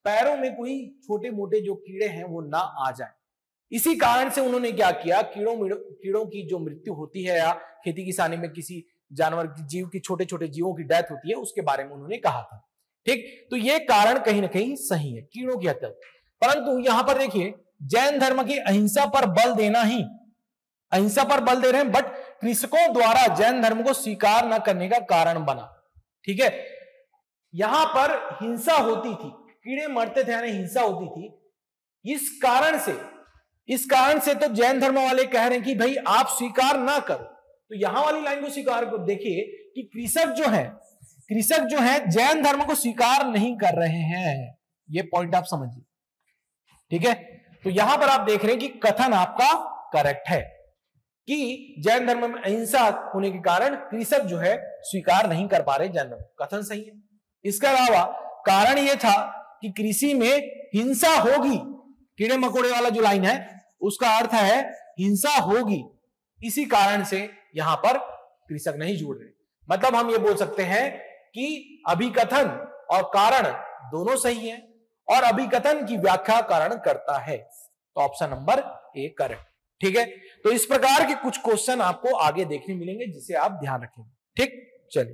[SPEAKER 3] पैरों में कोई छोटे मोटे जो कीड़े हैं वो ना आ जाए। इसी कारण से उन्होंने क्या किया, कीड़ों की जो मृत्यु होती है या खेती किसानी में किसी जानवर जीव की छोटे छोटे जीवों की डेथ होती है उसके बारे में उन्होंने कहा था। ठीक, तो ये कारण कहीं ना कहीं सही है, कीड़ों की हत्या। परंतु यहां पर देखिए जैन धर्म की अहिंसा पर बल देना ही, अहिंसा पर बल दे रहे हैं, बट कृषकों द्वारा जैन धर्म को स्वीकार न करने का कारण बना। ठीक है, यहां पर हिंसा होती थी, कीड़े मरते थे यानी हिंसा होती थी। इस कारण से तो जैन धर्म वाले कह रहे हैं कि भाई आप स्वीकार ना करो। तो यहां वाली लाइन को स्वीकार करो। देखिए कि कृषक जो है जैन धर्म को स्वीकार नहीं कर रहे हैं, ये पॉइंट आप समझिए। ठीक है, तो यहां पर आप देख रहे हैं कि कथन आपका करेक्ट है कि जैन धर्म में अहिंसा होने के कारण कृषक जो है स्वीकार नहीं कर पा रहे जैन धर्म, कथन सही है। इसके अलावा कारण यह था कि कृषि में हिंसा होगी, कीड़े मकोड़े वाला जो लाइन है उसका अर्थ है हिंसा होगी, इसी कारण से यहां पर कृषक नहीं जुड़ रहे। मतलब हम ये बोल सकते हैं कि अभिकथन और कारण दोनों सही है और अभिकथन की व्याख्या कारण करता है, तो ऑप्शन नंबर ए करेक्ट। ठीक है, तो इस प्रकार के कुछ क्वेश्चन आपको आगे देखने मिलेंगे जिसे आप ध्यान रखेंगे। ठीक, चलिए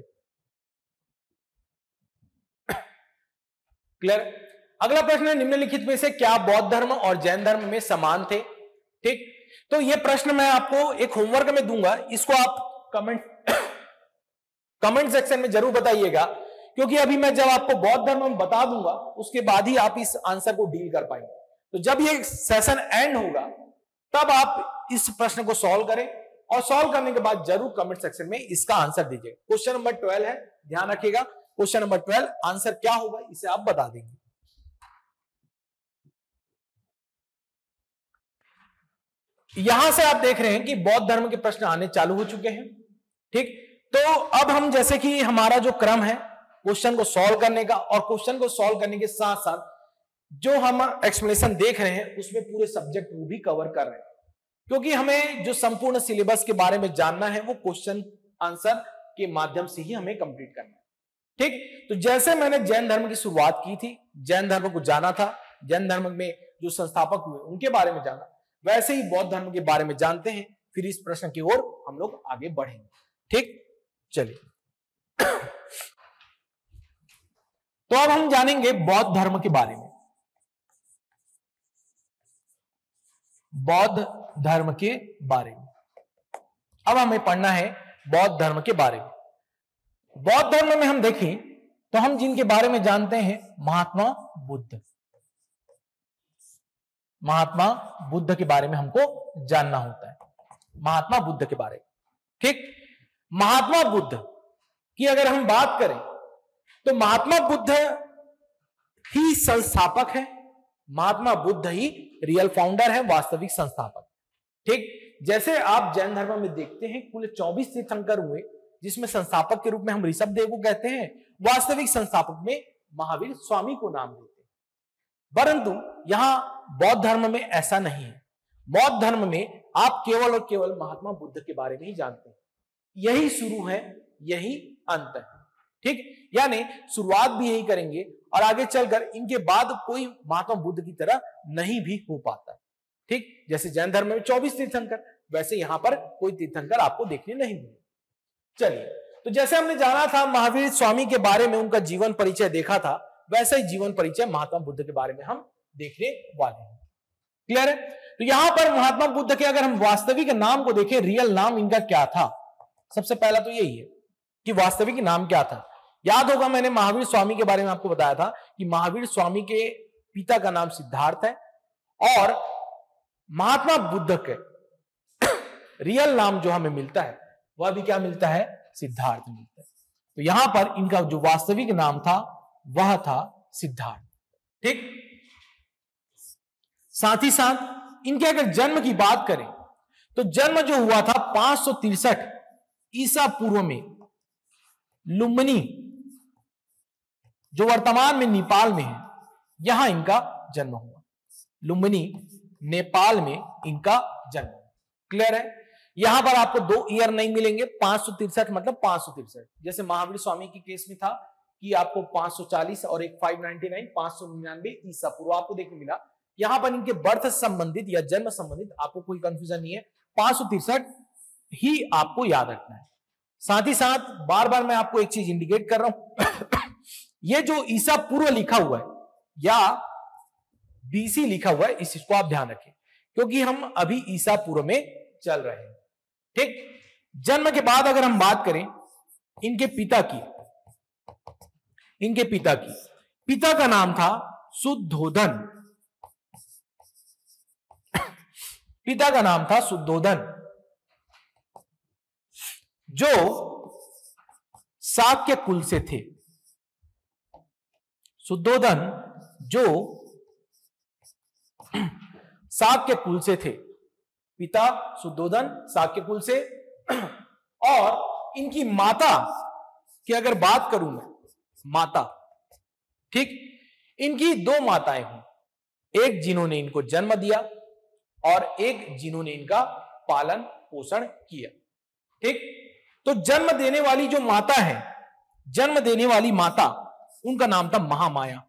[SPEAKER 3] क्लियर। अगला प्रश्न है निम्नलिखित में से क्या बौद्ध धर्म और जैन धर्म में समान थे। ठीक, तो यह प्रश्न मैं आपको एक होमवर्क में दूंगा, इसको आप कमेंट सेक्शन में जरूर बताइएगा, क्योंकि अभी मैं जब आपको बौद्ध धर्म बता दूंगा उसके बाद ही आप इस आंसर को डील कर पाएंगे। तो जब ये सेशन एंड होगा तब आप इस प्रश्न को सॉल्व करें और सॉल्व करने के बाद जरूर कमेंट सेक्शन में इसका आंसर दीजिए। क्वेश्चन नंबर 12 है, ध्यान रखिएगा। क्वेश्चन नंबर 12 आंसर क्या होगा इसे आप बता देंगे। यहां से आप देख रहे हैं कि बौद्ध धर्म के प्रश्न आने चालू हो चुके हैं। ठीक, तो अब हम जैसे कि हमारा जो क्रम है क्वेश्चन को सॉल्व करने का, और क्वेश्चन को सॉल्व करने के साथ साथ जो हम एक्सप्लेनेशन देख रहे हैं उसमें पूरे सब्जेक्ट को भी कवर कर रहे हैं, क्योंकि हमें जो संपूर्ण सिलेबस के बारे में जानना है वो क्वेश्चन आंसर के माध्यम से ही हमें कंप्लीट करना है। ठीक, तो जैसे मैंने जैन धर्म की शुरुआत की थी, जैन धर्म को जाना था, जैन धर्म में जो संस्थापक हुए उनके बारे में जाना, वैसे ही बौद्ध धर्म के बारे में जानते हैं, फिर इस प्रश्न की ओर हम लोग आगे बढ़ेंगे। ठीक, चलिए तो अब हम जानेंगे बौद्ध धर्म के बारे में। बौद्ध धर्म के बारे में अब हमें पढ़ना है बौद्ध धर्म के बारे में। बौद्ध धर्म में हम देखें तो हम जिनके बारे में जानते हैं महात्मा बुद्ध। महात्मा बुद्ध के बारे में हमको जानना होता है, महात्मा बुद्ध के बारे में। ठीक, महात्मा बुद्ध की अगर हम बात करें तो महात्मा बुद्ध ही संस्थापक है, महात्मा बुद्ध ही रियल फाउंडर है, वास्तविक संस्थापक। ठीक, जैसे आप जैन धर्म में देखते हैं कुल 24 तीर्थंकर हुए, जिसमें संस्थापक के रूप में हम ऋषभ देव को कहते हैं, वास्तविक संस्थापक में महावीर स्वामी को नाम देते हैं। परंतु यहां बौद्ध धर्म में ऐसा नहीं है। बौद्ध धर्म में आप केवल और केवल महात्मा बुद्ध के बारे में ही जानते हैं, यही शुरू है यही अंत है। ठीक, यानी शुरुआत भी यही करेंगे और आगे चलकर इनके बाद कोई महात्मा बुद्ध की तरह नहीं भी हो पाता। ठीक, जैसे जैन धर्म में 24 तीर्थंकर, वैसे यहां पर कोई तीर्थंकर आपको देखने नहीं मिले। चलिए, तो जैसे हमने जाना था महावीर स्वामी के बारे में, उनका जीवन परिचय देखा था, वैसा ही जीवन परिचय महात्मा बुद्ध के बारे में हम देखने वाले हैं। क्लियर है। तो यहां पर महात्मा बुद्ध के अगर हम वास्तविक नाम को देखें, रियल नाम इनका क्या था, सबसे पहला तो यही है कि वास्तविक नाम क्या था। याद होगा मैंने महावीर स्वामी के बारे में आपको बताया था कि महावीर स्वामी के पिता का नाम सिद्धार्थ है और महात्मा बुद्ध के रियल नाम जो हमें मिलता है वह भी क्या मिलता है, सिद्धार्थ मिलता है। तो यहां पर इनका जो वास्तविक नाम था वह था सिद्धार्थ। ठीक, साथ ही साथ इनके अगर जन्म की बात करें तो जन्म जो हुआ था 563 ईसा पूर्व में लुम्बिनी, जो वर्तमान में नेपाल में है, यहां इनका जन्म हुआ। लुम्बिनी नेपाल में इनका जन्म। क्लियर है। यहां पर आपको 2 ईयर नहीं मिलेंगे, 563 मतलब 563, जैसे महावीर स्वामी के केस में था कि आपको 540 और एक 599 599 ईसा पूर्व आपको देखने मिला। यहां पर इनके बर्थ संबंधित या जन्म संबंधित आपको कोई कंफ्यूजन नहीं है, 563 ही आपको याद रखना है। साथ ही साथ बार बार मैं आपको एक चीज इंडिकेट कर रहा हूं ये जो ईसा पूर्व लिखा हुआ है या बीसी लिखा हुआ है, इसको आप ध्यान रखें क्योंकि हम अभी ईसा पूर्व में चल रहे हैं। ठीक, जन्म के बाद अगर हम बात करें इनके पिता की, पिता का नाम था शुद्धोधन। पिता का नाम था शुद्धोधन, जो शाक्य कुल से थे। शुद्धोधन जो शाक्य कुल से थे, पिता शुद्धोधन शाक्य कुल से। और इनकी माता की अगर बात करूं मैं, माता, ठीक, इनकी दो माताएं हुई, एक जिन्होंने इनको जन्म दिया और एक जिन्होंने इनका पालन पोषण किया। ठीक, तो जन्म देने वाली जो माता है, जन्म देने वाली माता, उनका नाम था महामाया।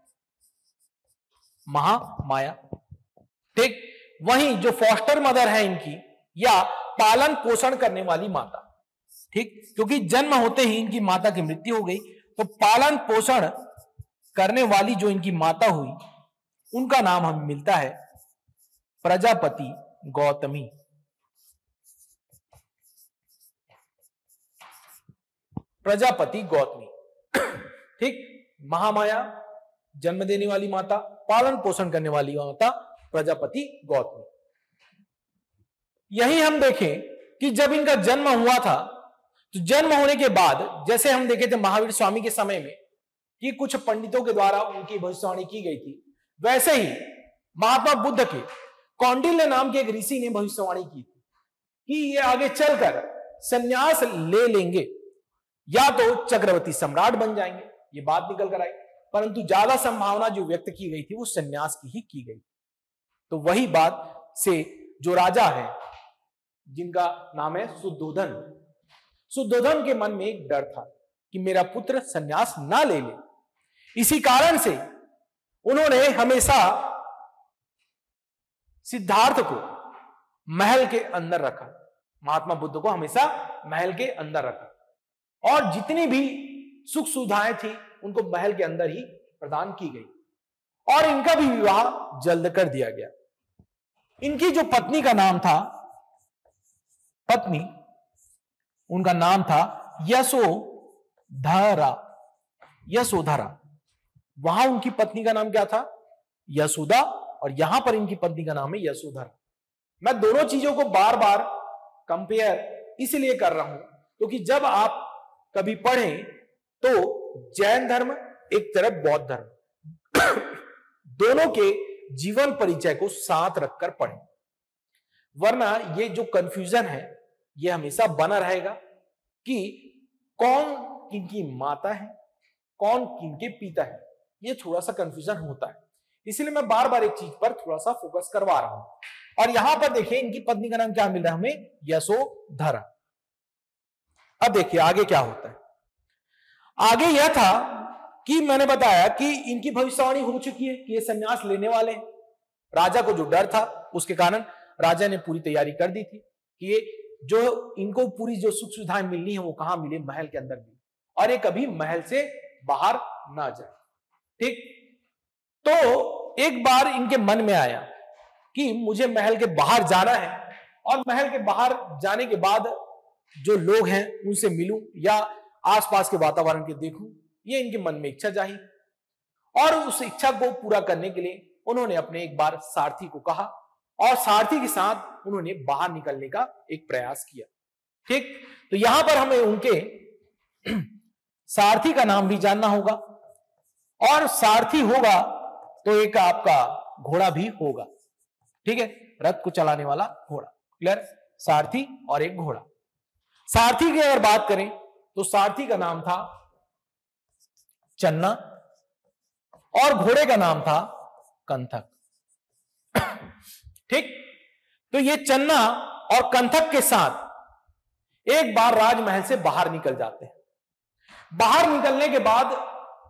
[SPEAKER 3] महामाया, ठीक। वहीं जो फॉस्टर मदर है इनकी या पालन पोषण करने वाली माता, ठीक, क्योंकि जन्म होते ही इनकी माता की मृत्यु हो गई, तो पालन पोषण करने वाली जो इनकी माता हुई, उनका नाम हमें मिलता है प्रजापति गौतमी। प्रजापति गौतमी, ठीक। महामाया जन्म देने वाली माता, पालन पोषण करने वाली माता प्रजापति गौतमी। यही हम देखें कि जब इनका जन्म हुआ था, तो जन्म होने के बाद जैसे हम देखे थे महावीर स्वामी के समय में कि कुछ पंडितों के द्वारा उनकी भविष्यवाणी की गई थी, वैसे ही महात्मा बुद्ध के कौंडिल्य नाम के एक ऋषि ने भविष्यवाणी की थी कि ये आगे चलकर संन्यास ले लेंगे या तो चक्रवर्ती सम्राट बन जाएंगे। ये बात निकल कर आई, परंतु ज्यादा संभावना जो व्यक्त की गई थी वो संन्यास की ही की गई। तो वही बात से जो राजा है जिनका नाम है शुद्धोधन, शुद्धोधन के मन में एक डर था कि मेरा पुत्र संन्यास ना ले ले। इसी कारण से उन्होंने हमेशा सिद्धार्थ को महल के अंदर रखा, महात्मा बुद्ध को हमेशा महल के अंदर रखा और जितनी भी सुख सुविधाएं थी उनको महल के अंदर ही प्रदान की गई और इनका भी विवाह जल्द कर दिया गया। इनकी जो पत्नी का नाम था, पत्नी उनका नाम था यशोधरा। यशोधरा, वहां उनकी पत्नी का नाम क्या था? यशोदा, और यहां पर इनकी पत्नी का नाम है यशोधरा। मैं दोनों चीजों को बार बार कंपेयर इसलिए कर रहा हूं क्योंकि जब आप कभी पढ़ें तो जैन धर्म एक तरफ बौद्ध धर्म, दोनों के जीवन परिचय को साथ रखकर पढ़ें, वरना ये जो कंफ्यूजन है ये हमेशा बना रहेगा कि कौन किनकी माता है, कौन किनके पिता है। ये थोड़ा सा कंफ्यूजन होता है, इसलिए मैं बार बार एक चीज पर थोड़ा सा फोकस करवा रहा हूं। और यहां पर देखिए इनकी पत्नी का नाम क्या मिल रहा है हमें? यशोधरा। अब देखिए आगे क्या होता है। आगे यह था कि मैंने बताया कि इनकी भविष्यवाणी हो चुकी है कि ये संन्यास लेने वाले हैं। राजा को जो डर था उसके कारण राजा ने पूरी तैयारी कर दी थी कि ये जो इनको पूरी जो सुख सुविधाएं मिलनी है वो कहां मिले? महल के अंदर मिले और ये कभी महल से बाहर ना जाए। ठीक, तो एक बार इनके मन में आया कि मुझे महल के बाहर जाना है और महल के बाहर जाने के बाद जो लोग हैं उनसे मिलूं या आसपास के वातावरण के देखूं, ये इनके मन में इच्छा जाही। और उस इच्छा को पूरा करने के लिए उन्होंने अपने एक बार सारथी को कहा और सारथी के साथ उन्होंने बाहर निकलने का एक प्रयास किया। ठीक, तो यहां पर हमें उनके सारथी का नाम भी जानना होगा और सारथी होगा तो एक आपका घोड़ा भी होगा। ठीक है, रथ को चलाने वाला घोड़ा, क्लियर? सारथी और एक घोड़ा। सारथी की अगर बात करें तो सारथी का नाम था चन्ना और घोड़े का नाम था कंथक। ठीक, तो ये चन्ना और कंथक के साथ एक बार राजमहल से बाहर निकल जाते हैं। बाहर निकलने के बाद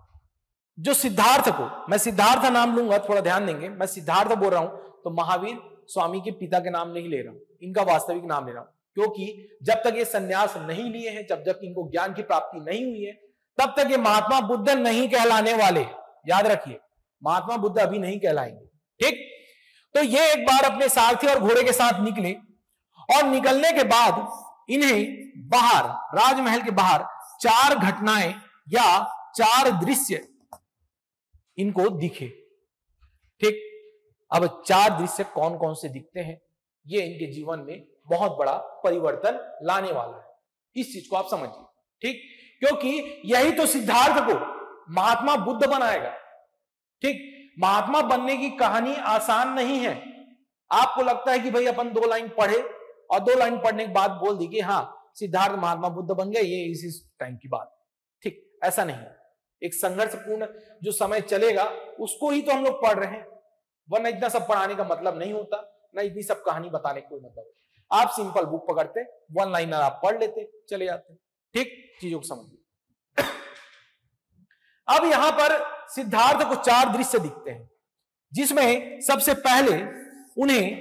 [SPEAKER 3] जो सिद्धार्थ को, मैं सिद्धार्थ नाम लूंगा, थोड़ा ध्यान देंगे, मैं सिद्धार्थ बोल रहा हूं तो महावीर स्वामी के पिता के नाम नहीं ले रहा हूं, इनका वास्तविक नाम ले रहा हूं, क्योंकि जब तक ये संन्यास नहीं लिए हैं, जब तक इनको ज्ञान की प्राप्ति नहीं हुई है, तब तक ये महात्मा बुद्ध नहीं कहलाने वाले। याद रखिए, महात्मा बुद्ध अभी नहीं कहलाएंगे। ठीक, तो ये एक बार अपने सारथी और घोड़े के साथ निकले, और निकलने के बाद इन्हें बाहर, राजमहल के बाहर 4 घटनाएं या 4 दृश्य इनको दिखे। ठीक, अब 4 दृश्य कौन कौन से दिखते हैं, ये इनके जीवन में बहुत बड़ा परिवर्तन लाने वाला है। इस चीज को आप समझिए। ठीक, क्योंकि यही तो सिद्धार्थ को महात्मा बुद्ध बनाएगा। ठीक, महात्मा बनने की कहानी आसान नहीं है। आपको लगता है कि भाई अपन 2 लाइन पढ़े और 2 लाइन पढ़ने के बाद बोल दी कि हाँ सिद्धार्थ महात्मा बुद्ध बन गए, ये इसी टाइम की बात। ठीक, ऐसा नहीं है। एक संघर्षपूर्ण जो समय चलेगा उसको ही तो हम लोग पढ़ रहे हैं, वरना इतना सब पढ़ाने का मतलब नहीं होता, ना इतनी सब कहानी बताने का कोई मतलब। आप सिंपल बुक पकड़ते, 1 लाइनर आप पढ़ लेते, चले जाते। ठीक, चीजों को समझिए। अब यहां पर सिद्धार्थ को 4 दृश्य दिखते हैं, जिसमें सबसे पहले उन्हें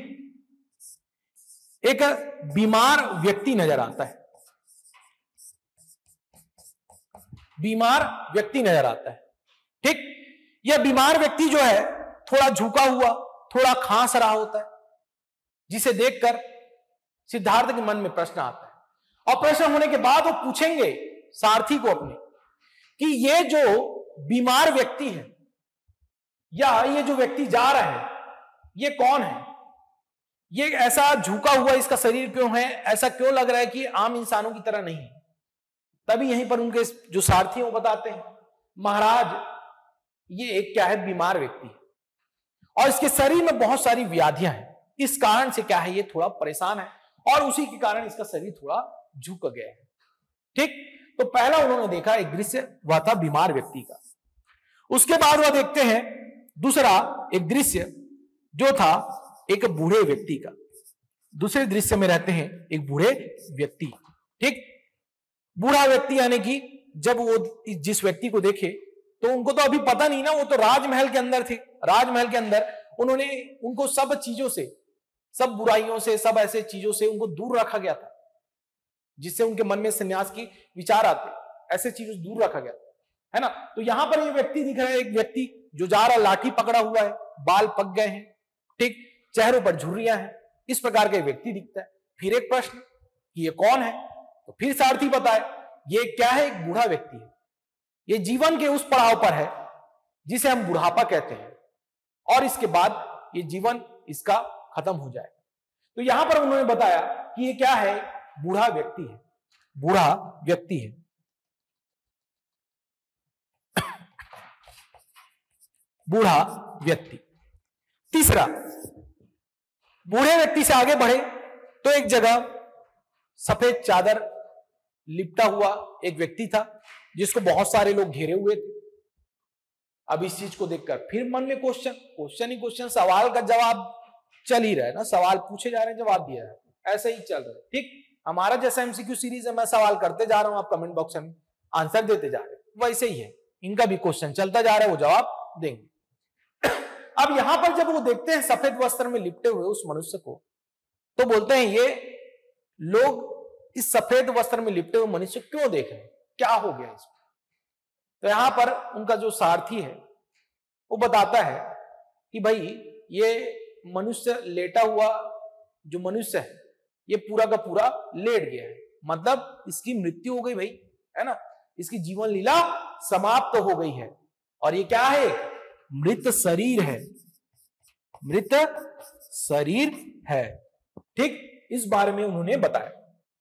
[SPEAKER 3] एक बीमार व्यक्ति नजर आता है। बीमार व्यक्ति नजर आता है। ठीक, यह बीमार व्यक्ति जो है थोड़ा झुका हुआ, थोड़ा खांस रहा होता है, जिसे देखकर सिद्धार्थ के मन में प्रश्न आता है। और प्रश्न होने के बाद वो पूछेंगे सारथी को अपने कि ये जो बीमार व्यक्ति है या ये जो व्यक्ति जा रहा है ये कौन है, ये ऐसा झुका हुआ इसका शरीर क्यों है, ऐसा क्यों लग रहा है कि आम इंसानों की तरह नहीं है। तभी यहीं पर उनके जो सारथी वो बताते हैं, महाराज ये एक क्या है, बीमार व्यक्ति है और इसके शरीर में बहुत सारी व्याधियां हैं, इस कारण से क्या है ये थोड़ा परेशान है और उसी के कारण इसका शरीर थोड़ा झुक गया है। ठीक, तो पहला उन्होंने देखा एक दृश्य वह था बीमार व्यक्ति का। उसके बाद वह देखते हैं दूसरा एक दृश्य जो था एक बूढ़े व्यक्ति का। दूसरे दृश्य में रहते हैं एक बूढ़े व्यक्ति। ठीक, बूढ़ा व्यक्ति यानी कि जब वो जिस व्यक्ति को देखे तो उनको तो अभी पता नहीं ना, वो तो राजमहल के अंदर थे। राजमहल के अंदर उन्होंने उनको सब चीजों से, सब बुराइयों से, सब ऐसे चीजों से उनको दूर रखा गया था, जिससे उनके मन में संन्यास की विचार आते, ऐसे चीजों से दूर रखा गया था, है ना। तो यहां पर ये व्यक्ति दिख रहा है, एक व्यक्ति जो जा रहा, लाठी पकड़ा हुआ है, बाल पक गए हैं, ठीक, चेहरों पर झुर्रियां हैं, इस प्रकार का व्यक्ति दिखता है। फिर एक प्रश्न कि ये कौन है, तो फिर सारथी बताए ये क्या है, एक बूढ़ा व्यक्ति है, ये जीवन के उस पड़ाव पर है जिसे हम बुढ़ापा कहते हैं और इसके बाद ये जीवन इसका खत्म हो जाएगा। तो यहां पर उन्होंने बताया कि ये क्या है, बूढ़ा व्यक्ति है, बूढ़ा व्यक्ति है। बूढ़ा व्यक्ति। तीसरा, बूढ़े व्यक्ति से आगे बढ़े तो एक जगह सफेद चादर लिपटा हुआ एक व्यक्ति था जिसको बहुत सारे लोग घेरे हुए थे। अब इस चीज को देखकर फिर मन में क्वेश्चन ही क्वेश्चन, सवाल का जवाब चल ही रहा है ना, सवाल पूछे जा रहे हैं, जवाब दिया है, ऐसे ही चल रहा है। ठीक, हमारा जैसा एमसीक्यू सीरीज है, मैं सवाल करते जा रहा हूं, आप कमेंट बॉक्स में आंसर देते जा रहे हैं, वैसे ही है, इनका भी क्वेश्चन चलता जा रहा है, वो जवाब देंगे। अब यहां पर जब वो देखते हैं सफेद वस्त्र में लिपटे हुए उस मनुष्य को, तो बोलते हैं ये लोग इस सफेद वस्त्र में लिपटे हुए मनुष्य क्यों देख रहे हैं, क्या हो गया इसको। तो यहां पर उनका जो सारथी है वो बताता है कि भाई ये मनुष्य लेटा हुआ जो मनुष्य है ये पूरा का पूरा लेट गया है, मतलब इसकी मृत्यु हो गई भाई, है ना, इसकी जीवन लीला समाप्त हो गई है और ये क्या है, मृत शरीर है, मृत शरीर है। ठीक, इस बारे में उन्होंने बताया।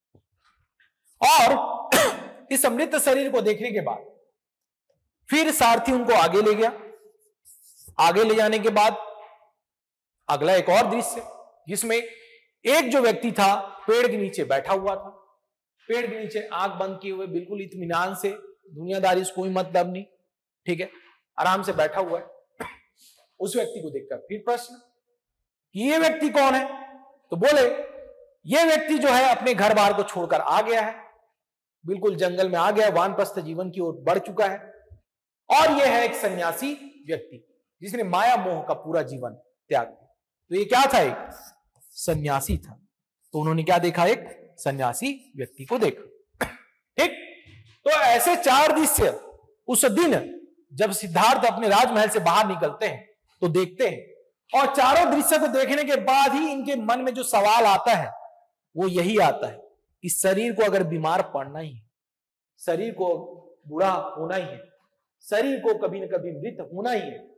[SPEAKER 3] और इस मृत शरीर को देखने के बाद फिर सारथी उनको आगे ले गया। आगे ले जाने के बाद अगला एक और दृश्य जिसमें एक जो व्यक्ति था पेड़ के नीचे बैठा हुआ था, पेड़ के नीचे आंख बंद किए हुए, बिल्कुल इत्मीनान से, दुनियादारी से कोई मतलब नहीं, ठीक है, आराम से बैठा हुआ है। उस व्यक्ति को देखकर फिर प्रश्न कि ये व्यक्ति कौन है, तो बोले ये व्यक्ति जो है अपने घर बार को छोड़कर आ गया है, बिल्कुल जंगल में आ गया, वानप्रस्थ जीवन की ओर बढ़ चुका है और यह है एक सन्यासी व्यक्ति जिसने माया मोह का पूरा जीवन त्याग दिया। तो ये क्या था? एक सन्यासी था। तो उन्होंने क्या देखा? एक सन्यासी व्यक्ति को देखा। ठीक, तो ऐसे 4 दृश्य उस दिन जब सिद्धार्थ अपने राजमहल से बाहर निकलते हैं तो देखते हैं, और चारों दृश्य को देखने के बाद ही इनके मन में जो सवाल आता है वो यही आता है कि शरीर को अगर बीमार पड़ना ही है, शरीर को बूढ़ा होना ही है, शरीर को कभी न कभी मृत होना ही है,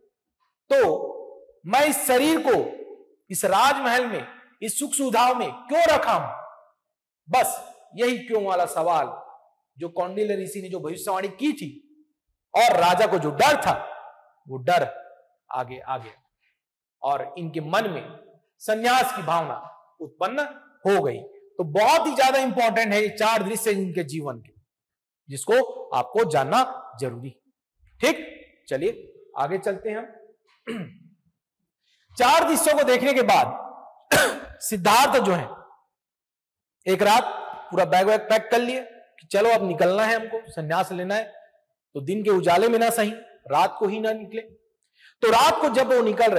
[SPEAKER 3] तो मैं इस शरीर को इस राजमहल में, इस सुख सुविधाओं में क्यों रखा हूं? बस यही क्यों वाला सवाल जो कौंडिल्य ऋषि ने जो भविष्यवाणी की थी, और राजा को जो डर था वो डर आगे आ गया और इनके मन में संन्यास की भावना उत्पन्न हो गई। तो बहुत ही ज्यादा इंपॉर्टेंट है ये 4 दृश्य इनके जीवन के, जिसको आपको जानना जरूरी। ठीक, चलिए आगे चलते हैं हम। 4 दृश्यों को देखने के बाद सिद्धार्थ जो है एक रात पूरा बैग वैग पैक कर लिए कि चलो अब निकलना है, हमको संन्यास लेना है। तो दिन के उजाले में ना सही, रात को ही ना निकले। तो रात को जब वो निकल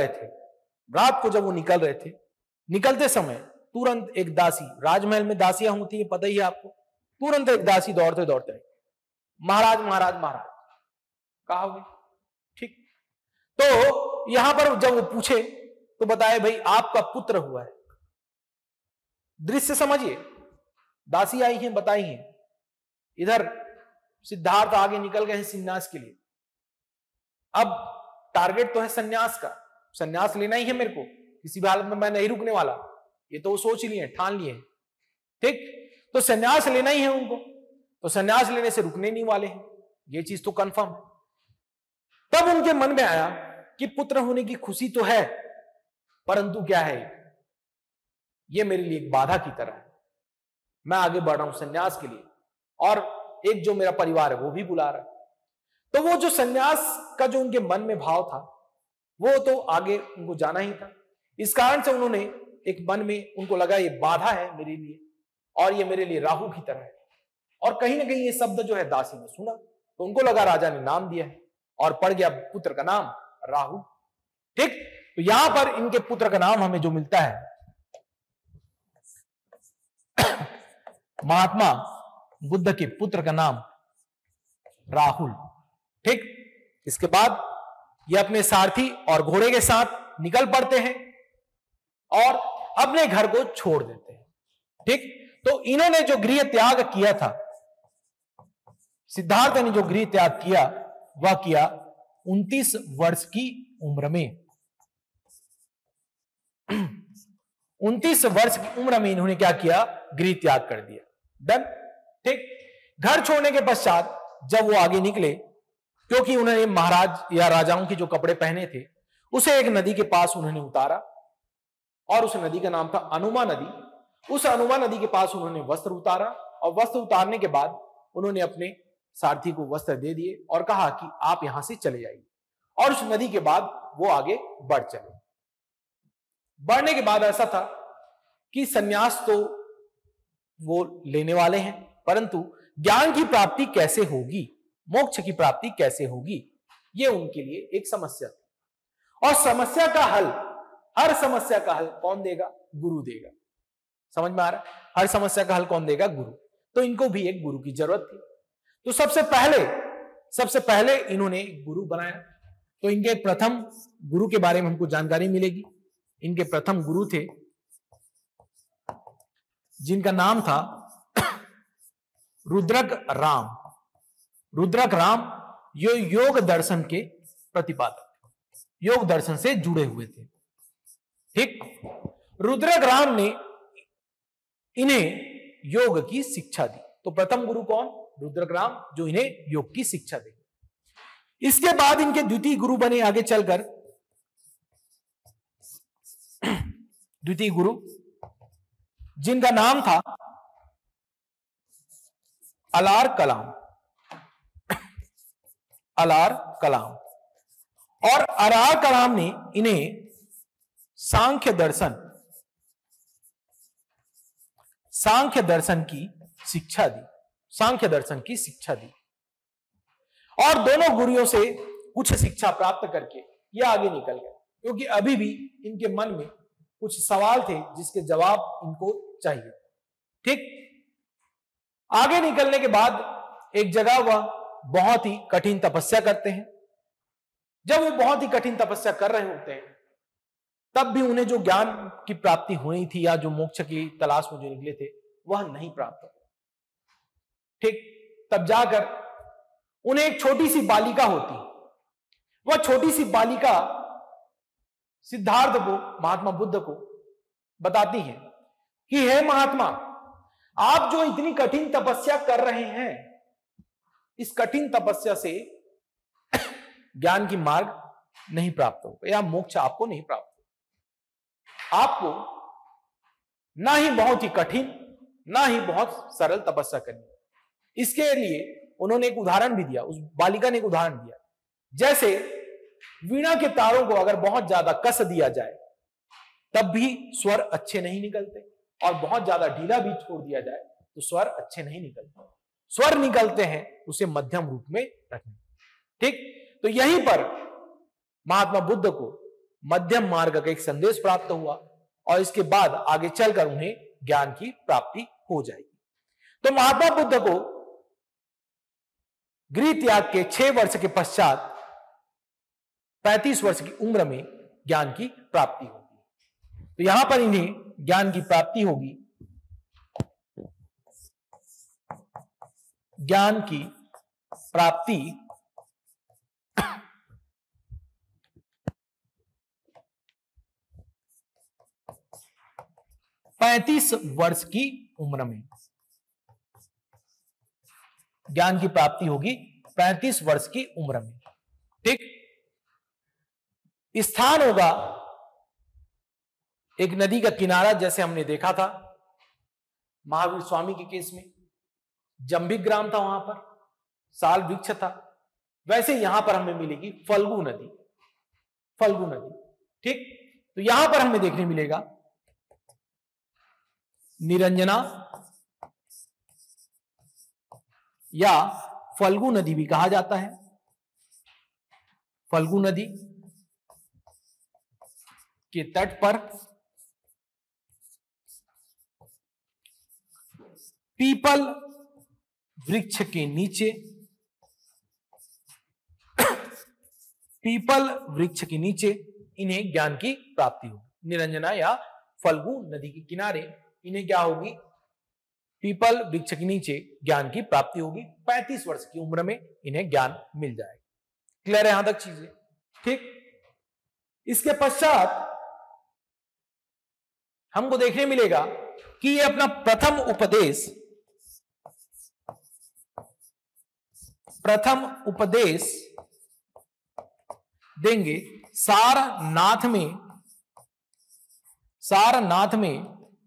[SPEAKER 3] रहे थे, निकलते समय तुरंत एक दासी, राजमहल में दासियां होती है पता ही है आपको, तुरंत एक दासी दौड़ते दौड़ते आई, महाराज महाराज महाराज कहा हुए। ठीक, तो यहां पर जब वो पूछे तो बताए भाई आपका पुत्र हुआ है। दृश्य समझिए, दासी आई है, बताई है, इधर सिद्धार्थ आगे निकल गए हैं संन्यास के लिए। अब टारगेट तो है संन्यास का, संन्यास लेना ही है मेरे को, किसी भी हालत में मैं नहीं रुकने वाला, ये तो वो सोच लिए, ठान लिए। ठीक, तो संन्यास लेना ही है उनको, तो संन्यास लेने से रुकने नहीं वाले हैं, ये चीज तो कंफर्म है। तब उनके मन में आया कि पुत्र होने की खुशी तो है, परंतु क्या है, ये मेरे लिए एक बाधा की तरह है। मैं आगे बढ़ रहा हूं संन्यास के लिए, और एक जो मेरा परिवार है वो भी बुला रहा है। तो वो जो संन्यास का जो उनके मन में भाव था वो तो आगे उनको जाना ही था। इस कारण से उन्होंने एक मन में उनको लगा ये बाधा है मेरे लिए, और ये मेरे लिए राहु की तरह है। और कहीं ना कहीं ये शब्द जो है दासी ने सुना, तो उनको लगा राजा ने नाम दिया है, और पड़ गया पुत्र का नाम राहु। ठीक, तो यहां पर इनके पुत्र का नाम हमें जो मिलता है महात्मा बुद्ध के पुत्र का नाम राहुल। ठीक, इसके बाद ये अपने सारथी और घोड़े के साथ निकल पड़ते हैं और अपने घर को छोड़ देते हैं। ठीक, तो इन्होंने जो गृह त्याग किया था, सिद्धार्थ ने जो गृह त्याग किया वह किया 29 वर्ष की उम्र में। 29 वर्ष की उम्र में इन्होंने क्या किया? गृह त्याग कर दिया। डन। ठीक, घर छोड़ने के पश्चात जब वो आगे निकले, क्योंकि उन्होंने महाराज या राजाओं के जो कपड़े पहने थे उसे एक नदी के पास उन्होंने उतारा, और उस नदी का नाम था अनुमा नदी। उस अनुमा नदी के पास उन्होंने वस्त्र उतारा, और वस्त्र उतारने के बाद उन्होंने अपने सारथी को वस्त्र दे दिए और कहा कि आप यहां से चले जाइए। और उस नदी के बाद वो आगे बढ़ चले। बढ़ने के बाद ऐसा था कि सन्यास तो वो लेने वाले हैं, परंतु ज्ञान की प्राप्ति कैसे होगी, मोक्ष की प्राप्ति कैसे होगी, ये उनके लिए एक समस्या थी। और समस्या का हल, हर समस्या का हल कौन देगा? गुरु देगा। समझ में आ रहा है? हर समस्या का हल कौन देगा? गुरु। तो इनको भी एक गुरु की जरूरत थी। तो सबसे पहले इन्होंने गुरु बनाया। तो इनके प्रथम गुरु के बारे में हमको जानकारी मिलेगी। इनके प्रथम गुरु थे जिनका नाम था रुद्रक राम। रुद्रक राम ये योग दर्शन के प्रतिपादक, योग दर्शन से जुड़े हुए थे। ठीक, रुद्रक राम ने इन्हें योग की शिक्षा दी। तो प्रथम गुरु कौन? रुद्रक राम, जो इन्हें योग की शिक्षा दे। इसके बाद इनके द्वितीय गुरु बने आगे चलकर, द्वितीय गुरु जिनका नाम था अलार कलाम। अलार कलाम। और अलार कलाम ने इन्हें सांख्य दर्शन की शिक्षा दी। सांख्य दर्शन की शिक्षा दी। और दोनों गुरुओं से कुछ शिक्षा प्राप्त करके ये आगे निकल गए, क्योंकि अभी भी इनके मन में कुछ सवाल थे जिसके जवाब इनको चाहिए। ठीक, आगे निकलने के बाद एक जगह वह बहुत ही कठिन तपस्या करते हैं। जब वो बहुत ही कठिन तपस्या कर रहे होते हैं तब भी उन्हें जो ज्ञान की प्राप्ति हुई थी या जो मोक्ष की तलाश में जो निकले थे वह नहीं प्राप्त हुआ। ठीक, तब जाकर उन्हें एक छोटी सी बालिका होती, वह छोटी सी बालिका सिद्धार्थ को, महात्मा बुद्ध को बताती है कि हे महात्मा, आप जो इतनी कठिन तपस्या कर रहे हैं, इस कठिन तपस्या से ज्ञान की मार्ग नहीं प्राप्त होगा या मोक्ष आपको नहीं प्राप्त होगा। आपको ना ही बहुत ही कठिन ना ही बहुत सरल तपस्या करनी। इसके लिए उन्होंने एक उदाहरण भी दिया, उस बालिका ने एक उदाहरण दिया, जैसे वीणा के तारों को अगर बहुत ज्यादा कस दिया जाए तब भी स्वर अच्छे नहीं निकलते, और बहुत ज्यादा ढीला भी छोड़ दिया जाए तो स्वर अच्छे नहीं निकलते। स्वर निकलते हैं उसे मध्यम रूप में रखना। ठीक, तो यहीं पर महात्मा बुद्ध को मध्यम मार्ग का एक संदेश प्राप्त हुआ और इसके बाद आगे चलकर उन्हें ज्ञान की प्राप्ति हो जाएगी। तो महात्मा बुद्ध को गृह त्याग के 6 वर्ष के पश्चात 35 वर्ष की उम्र में ज्ञान की प्राप्ति होगी। तो यहां पर इन्हें ज्ञान की प्राप्ति होगी। ज्ञान की प्राप्ति 35 वर्ष की उम्र में ज्ञान की प्राप्ति होगी 35 वर्ष की उम्र में। ठीक, स्थान होगा एक नदी का किनारा, जैसे हमने देखा था महावीर स्वामी के केस में जंबिक ग्राम था, वहां पर साल वृक्ष था, वैसे यहां पर हमें मिलेगी फल्गु नदी। फल्गु नदी, ठीक, तो यहां पर हमें देखने मिलेगा निरंजना या फल्गु नदी भी कहा जाता है। फल्गु नदी के तट पर पीपल वृक्ष के नीचे, पीपल वृक्ष के नीचे इन्हें ज्ञान की प्राप्ति होगी। निरंजना या फल्गु नदी के किनारे इन्हें क्या होगी, पीपल वृक्ष के नीचे ज्ञान की प्राप्ति होगी। 35 वर्ष की उम्र में इन्हें ज्ञान मिल जाएगा। क्लियर है यहां तक चीजें? ठीक, इसके पश्चात हमको देखने मिलेगा कि ये अपना प्रथम उपदेश देंगे सारनाथ में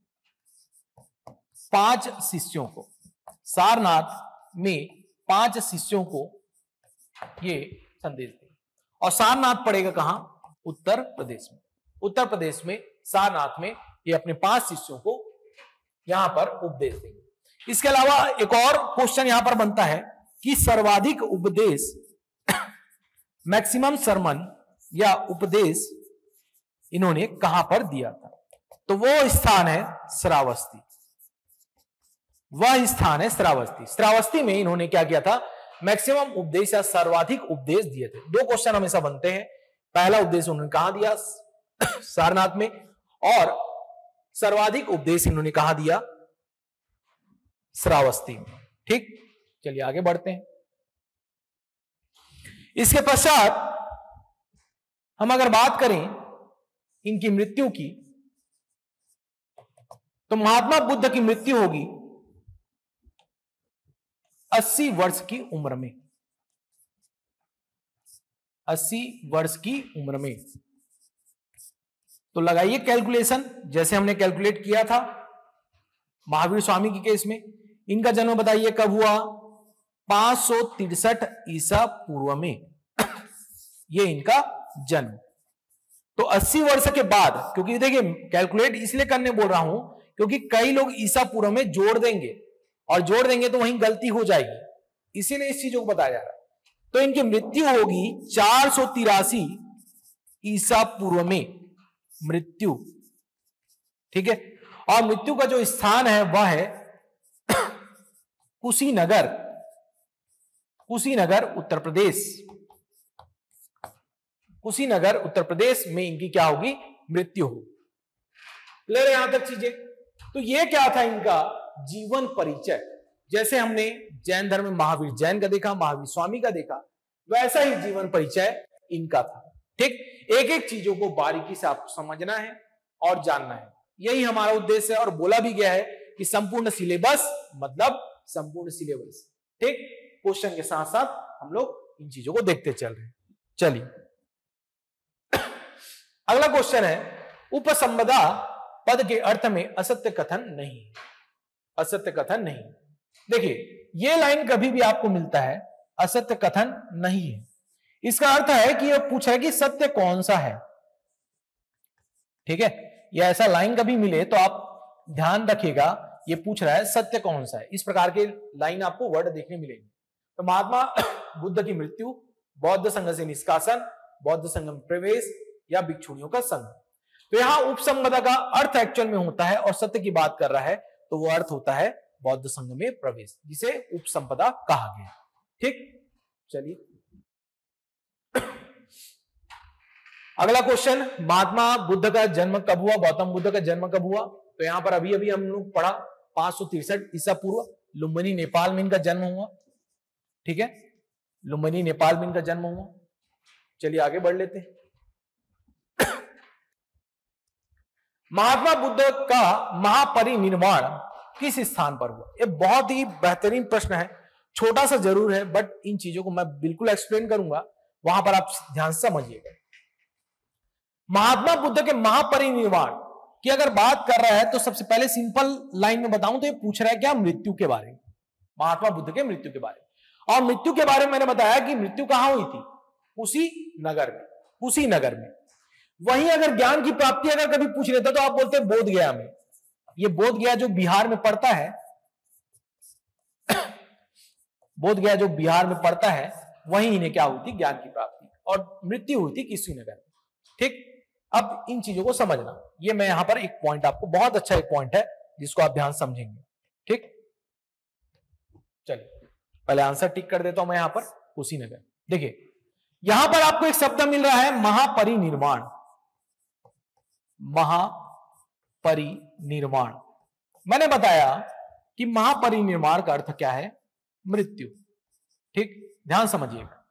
[SPEAKER 3] 5 शिष्यों को। सारनाथ में 5 शिष्यों को ये संदेश देंगे। और सारनाथ पड़ेगा कहां? उत्तर प्रदेश में। उत्तर प्रदेश में सारनाथ में ये अपने 5 शिष्यों को यहां पर उपदेश देंगे। इसके अलावा एक और क्वेश्चन यहां पर बनता है कि सर्वाधिक उपदेश मैक्सिमम सरमन या उपदेश इन्होंने कहां पर दिया था? तो वो स्थान है श्रावस्ती। वह स्थान है श्रावस्ती। श्रावस्ती में इन्होंने क्या किया था? मैक्सिमम उपदेश या सर्वाधिक उपदेश दिए थे। 2 क्वेश्चन हमेशा बनते हैं। पहला उपदेश उन्होंने कहां दिया? सारनाथ में। और सर्वाधिक उपदेश इन्होंने कहां दिया? श्रावस्ती में। ठीक, चलिए आगे बढ़ते हैं। इसके पश्चात हम अगर बात करें इनकी मृत्यु की, तो महात्मा बुद्ध की मृत्यु होगी 80 वर्ष की उम्र में। 80 वर्ष की उम्र में। तो लगाइए कैलकुलेशन, जैसे हमने कैलकुलेट किया था महावीर स्वामी के केस में। इनका जन्म बताइए कब हुआ? 563 ईसा पूर्व में ये इनका जन्म। तो 80 वर्ष के बाद, क्योंकि देखिए कैलकुलेट इसलिए करने बोल रहा हूं क्योंकि कई लोग ईसा पूर्व में जोड़ देंगे, और जोड़ देंगे तो वहीं गलती हो जाएगी, इसीलिए इस चीजों को बताया जा रहा है। तो इनकी मृत्यु होगी 483 ईसा पूर्व में मृत्यु। ठीक है, और मृत्यु का जो स्थान है वह है कुशीनगर, कुशीनगर उत्तर प्रदेश। कुशीनगर उत्तर प्रदेश में इनकी क्या होगी, मृत्यु होगी। क्लियर है यहां तक चीजें? तो ये क्या था इनका जीवन परिचय। जैसे हमने जैन धर्म में महावीर जैन का देखा, महावीर स्वामी का देखा, वैसा ही जीवन परिचय इनका था। ठीक, एक एक चीजों को बारीकी से आपको समझना है और जानना है, यही हमारा उद्देश्य है। और बोला भी गया है कि संपूर्ण सिलेबस मतलब संपूर्ण सिलेबस। ठीक, क्वेश्चन के साथ साथ हम लोग इन चीजों को देखते चल रहे हैं। चलिए अगला क्वेश्चन है, उपसंपदा पद के अर्थ में असत्य कथन नहीं, असत्य कथन नहीं। देखिए ये लाइन कभी भी आपको मिलता है असत्य कथन नहीं है, इसका अर्थ है कि यह पूछ रहा है कि सत्य कौन सा है। ठीक है, यह ऐसा लाइन कभी मिले तो आप ध्यान रखिएगा, ये पूछ रहा है सत्य कौन सा है। इस प्रकार के लाइन आपको वर्ड देखने मिलेंगे। तो महात्मा बुद्ध की मृत्यु, बौद्ध संघ से निष्कासन, बौद्ध संघ में प्रवेश या भिक्षुणियों का संघ। तो यहां उपसंपदा का अर्थ एक्चुअल में होता है और सत्य की बात कर रहा है तो वो अर्थ होता है बौद्ध संघ में प्रवेश, जिसे उपसंपदा कहा गया। ठीक, चलिए अगला क्वेश्चन, महात्मा बुद्ध का जन्म कब हुआ, गौतम बुद्ध का जन्म कब हुआ? तो यहां पर अभी अभी हम लोग पढ़ा 563 ईसा पूर्व लुम्बिनी नेपाल में इनका जन्म हुआ। ठीक है, लुम्बिनी नेपाल में इनका जन्म हुआ। चलिए आगे बढ़ लेते हैं। महात्मा बुद्ध का महापरिनिर्वाण किस स्थान पर हुआ? ये बहुत ही बेहतरीन प्रश्न है, छोटा सा जरूर है बट इन चीजों को मैं बिल्कुल एक्सप्लेन करूंगा, वहां पर आप ध्यान से समझिएगा। महात्मा बुद्ध के महापरिनिर्वाण की अगर बात कर रहा है तो सबसे पहले सिंपल लाइन में बताऊं तो ये पूछ रहा है क्या, मृत्यु के बारे में, महात्मा बुद्ध के मृत्यु के बारे में। और मृत्यु के बारे में मैंने बताया कि मृत्यु कहां हुई थी, कुशीनगर में, कुशीनगर में। वहीं अगर ज्ञान की प्राप्ति अगर कभी पूछ लेता तो आप बोलते हैं बोध गया में। ये बोध गया जो बिहार में पड़ता है, बोध गया जो बिहार में पड़ता है, वहीं इन्हें क्या हुई थी, ज्ञान की प्राप्ति, और मृत्यु हुई थी कुशीनगर में। ठीक, अब इन चीजों को समझना, ये मैं यहां पर एक पॉइंट आपको, बहुत अच्छा एक पॉइंट है जिसको आप ध्यान समझेंगे। ठीक, चलिए पहले आंसर टिक कर देता हूं मैं यहां पर, कुशीनगर। देखिए यहां पर आपको एक शब्द मिल रहा है महापरिनिर्वाण, महापरिनिर्वाण। मैंने बताया कि महापरिनिर्वाण का अर्थ क्या है, मृत्यु। ठीक, ध्यान समझिएगा।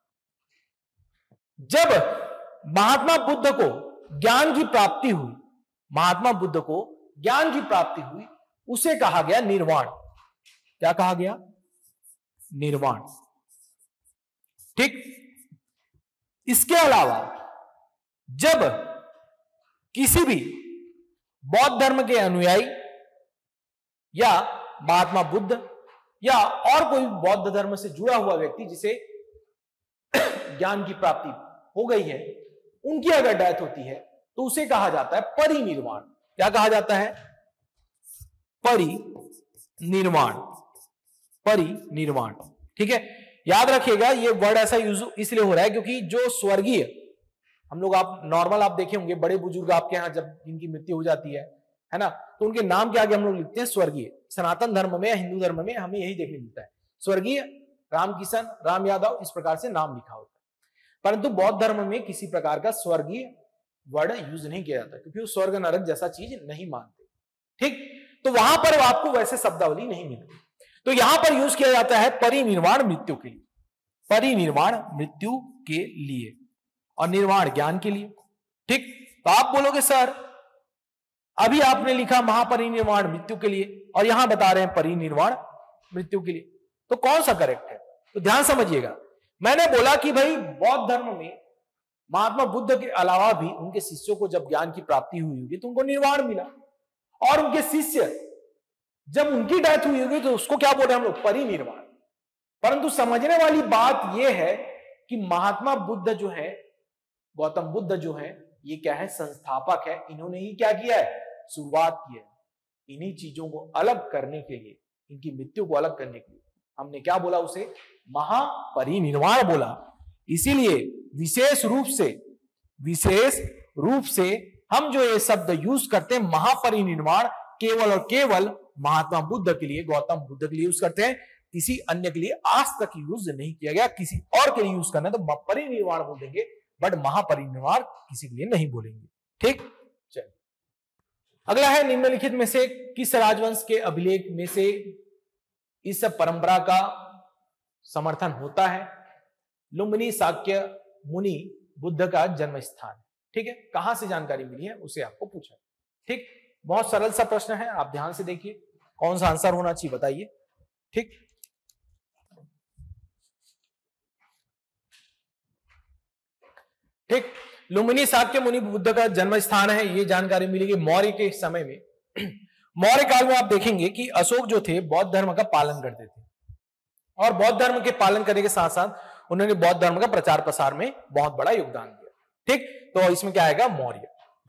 [SPEAKER 3] जब महात्मा बुद्ध को ज्ञान की प्राप्ति हुई, महात्मा बुद्ध को ज्ञान की प्राप्ति हुई, उसे कहा गया निर्वाण। क्या कहा गया, निर्वाण। ठीक, इसके अलावा जब किसी भी बौद्ध धर्म के अनुयायी या महात्मा बुद्ध या और कोई बौद्ध धर्म से जुड़ा हुआ व्यक्ति जिसे ज्ञान की प्राप्ति हो गई है, उनकी अगर डेथ होती है तो उसे कहा जाता है परिनिर्वाण। क्या कहा जाता है, परिनिर्वाण, परिनिर्वाण। ठीक है, याद रखिएगा ये वर्ड ऐसा यूज इसलिए हो रहा है क्योंकि जो स्वर्गीय, हम लोग आप नॉर्मल आप देखे होंगे बड़े बुजुर्ग आपके यहाँ जब जिनकी मृत्यु हो जाती है ना, तो उनके नाम के आगे हम लोग लिखते हैं स्वर्गीय। सनातन धर्म में, हिंदू धर्म में हमें यही देखने मिलता है, स्वर्गीय रामकिशन, राम यादव, इस प्रकार से नाम लिखा होता है। परंतु बौद्ध धर्म में किसी प्रकार का स्वर्गीय वर्ड यूज नहीं किया जाता क्योंकि वो स्वर्ग नरक जैसा चीज नहीं मानते। ठीक, तो वहां पर आपको वैसे शब्दावली नहीं मिलती, तो यहां पर यूज किया जाता है परिनिर्वाण, मृत्यु के लिए, परिनिर्वाण मृत्यु के लिए और निर्वाण ज्ञान के लिए। ठीक, तो आप बोलोगे सर अभी आपने लिखा महापरिनिर्वाण मृत्यु के लिए और यहां बता रहे हैं परिनिर्वाण मृत्यु के लिए, तो कौन सा करेक्ट है? तो ध्यान समझिएगा, मैंने बोला कि भाई बौद्ध धर्म में महात्मा बुद्ध के अलावा भी उनके शिष्यों को जब ज्ञान की प्राप्ति हुई होगी तो उनको निर्वाण मिला, और उनके शिष्य जब उनकी डेथ हुई होगी तो उसको क्या बोल रहे हैं हम लोग, परिनिर्वाण। परंतु समझने वाली बात यह है कि महात्मा बुद्ध जो है, गौतम बुद्ध जो है, ये क्या है, संस्थापक है। इन्होंने ही क्या किया है, शुरुआत की है। इन्हीं चीजों को अलग करने के लिए, इनकी मृत्यु को अलग करने के लिए हमने क्या बोला, उसे महापरिनिर्वाण बोला। इसीलिए विशेष रूप से हम जो ये शब्द यूज करते हैं महापरिनिर्वाण केवल और केवल महात्मा बुद्ध के लिए, गौतम बुद्ध के लिए यूज करते हैं, किसी अन्य के लिए आज तक यूज नहीं किया गया। किसी और के लिए यूज करना तो परिनिर्वाण बोल देंगे, बट महापरिनिर्वाण किसी के लिए नहीं बोलेंगे। ठीक, चलिए अगला है निम्नलिखित में से किस राजवंश के अभिलेख में से इस परंपरा का समर्थन होता है? लुम्बिनी शाक्य मुनि बुद्ध का जन्म स्थान। ठीक है, कहां से जानकारी मिली है उसे आपको पूछा। ठीक, बहुत सरल सा प्रश्न है, आप ध्यान से देखिए कौन सा आंसर होना चाहिए बताइए। ठीक, ठीक, लुम्बिनी शाक्य मुनि बुद्ध का जन्म स्थान है, ये जानकारी मिलेगी मौर्य के समय में। मौर्य काल में आप देखेंगे कि अशोक जो थे बौद्ध धर्म का पालन करते थे, और बौद्ध धर्म के पालन करने के साथ साथ उन्होंने बौद्ध धर्म का प्रचार प्रसार में बहुत बड़ा योगदान दिया। ठीक, तो इसमें क्या आएगा? मौर्य।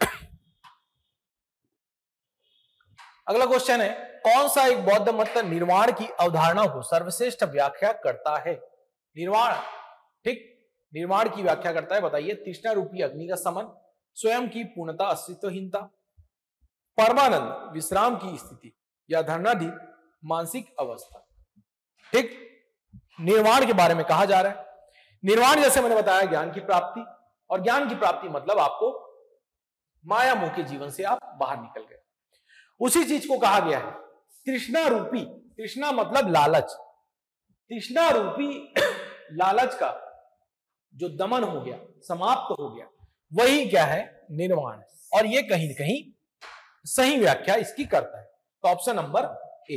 [SPEAKER 3] अगला क्वेश्चन है, कौन सा एक बौद्ध मत निर्वाण की अवधारणा को सर्वश्रेष्ठ व्याख्या करता है? निर्वाण, ठीक, निर्वाण की व्याख्या करता है, बताइए। तृष्णा रूपी अग्नि का समन, स्वयं की पूर्णता अस्तित्वहीनता, परमानंद विश्राम की स्थिति, या धर्णाधीन मानसिक अवस्था। ठीक, निर्वाण के बारे में कहा जा रहा है। निर्वाण जैसे मैंने बताया ज्ञान की प्राप्ति, और ज्ञान की प्राप्ति मतलब आपको माया मोह के जीवन से आप बाहर निकल गए, उसी चीज को कहा गया है तृष्णा रूपी। तृष्णा मतलब लालच, तृष्णा रूपी लालच का जो दमन हो गया, समाप्त हो गया, वही क्या है? निर्वाण है। और ये कहीं न कहीं सही व्याख्या इसकी करता है, तो ऑप्शन नंबर ए।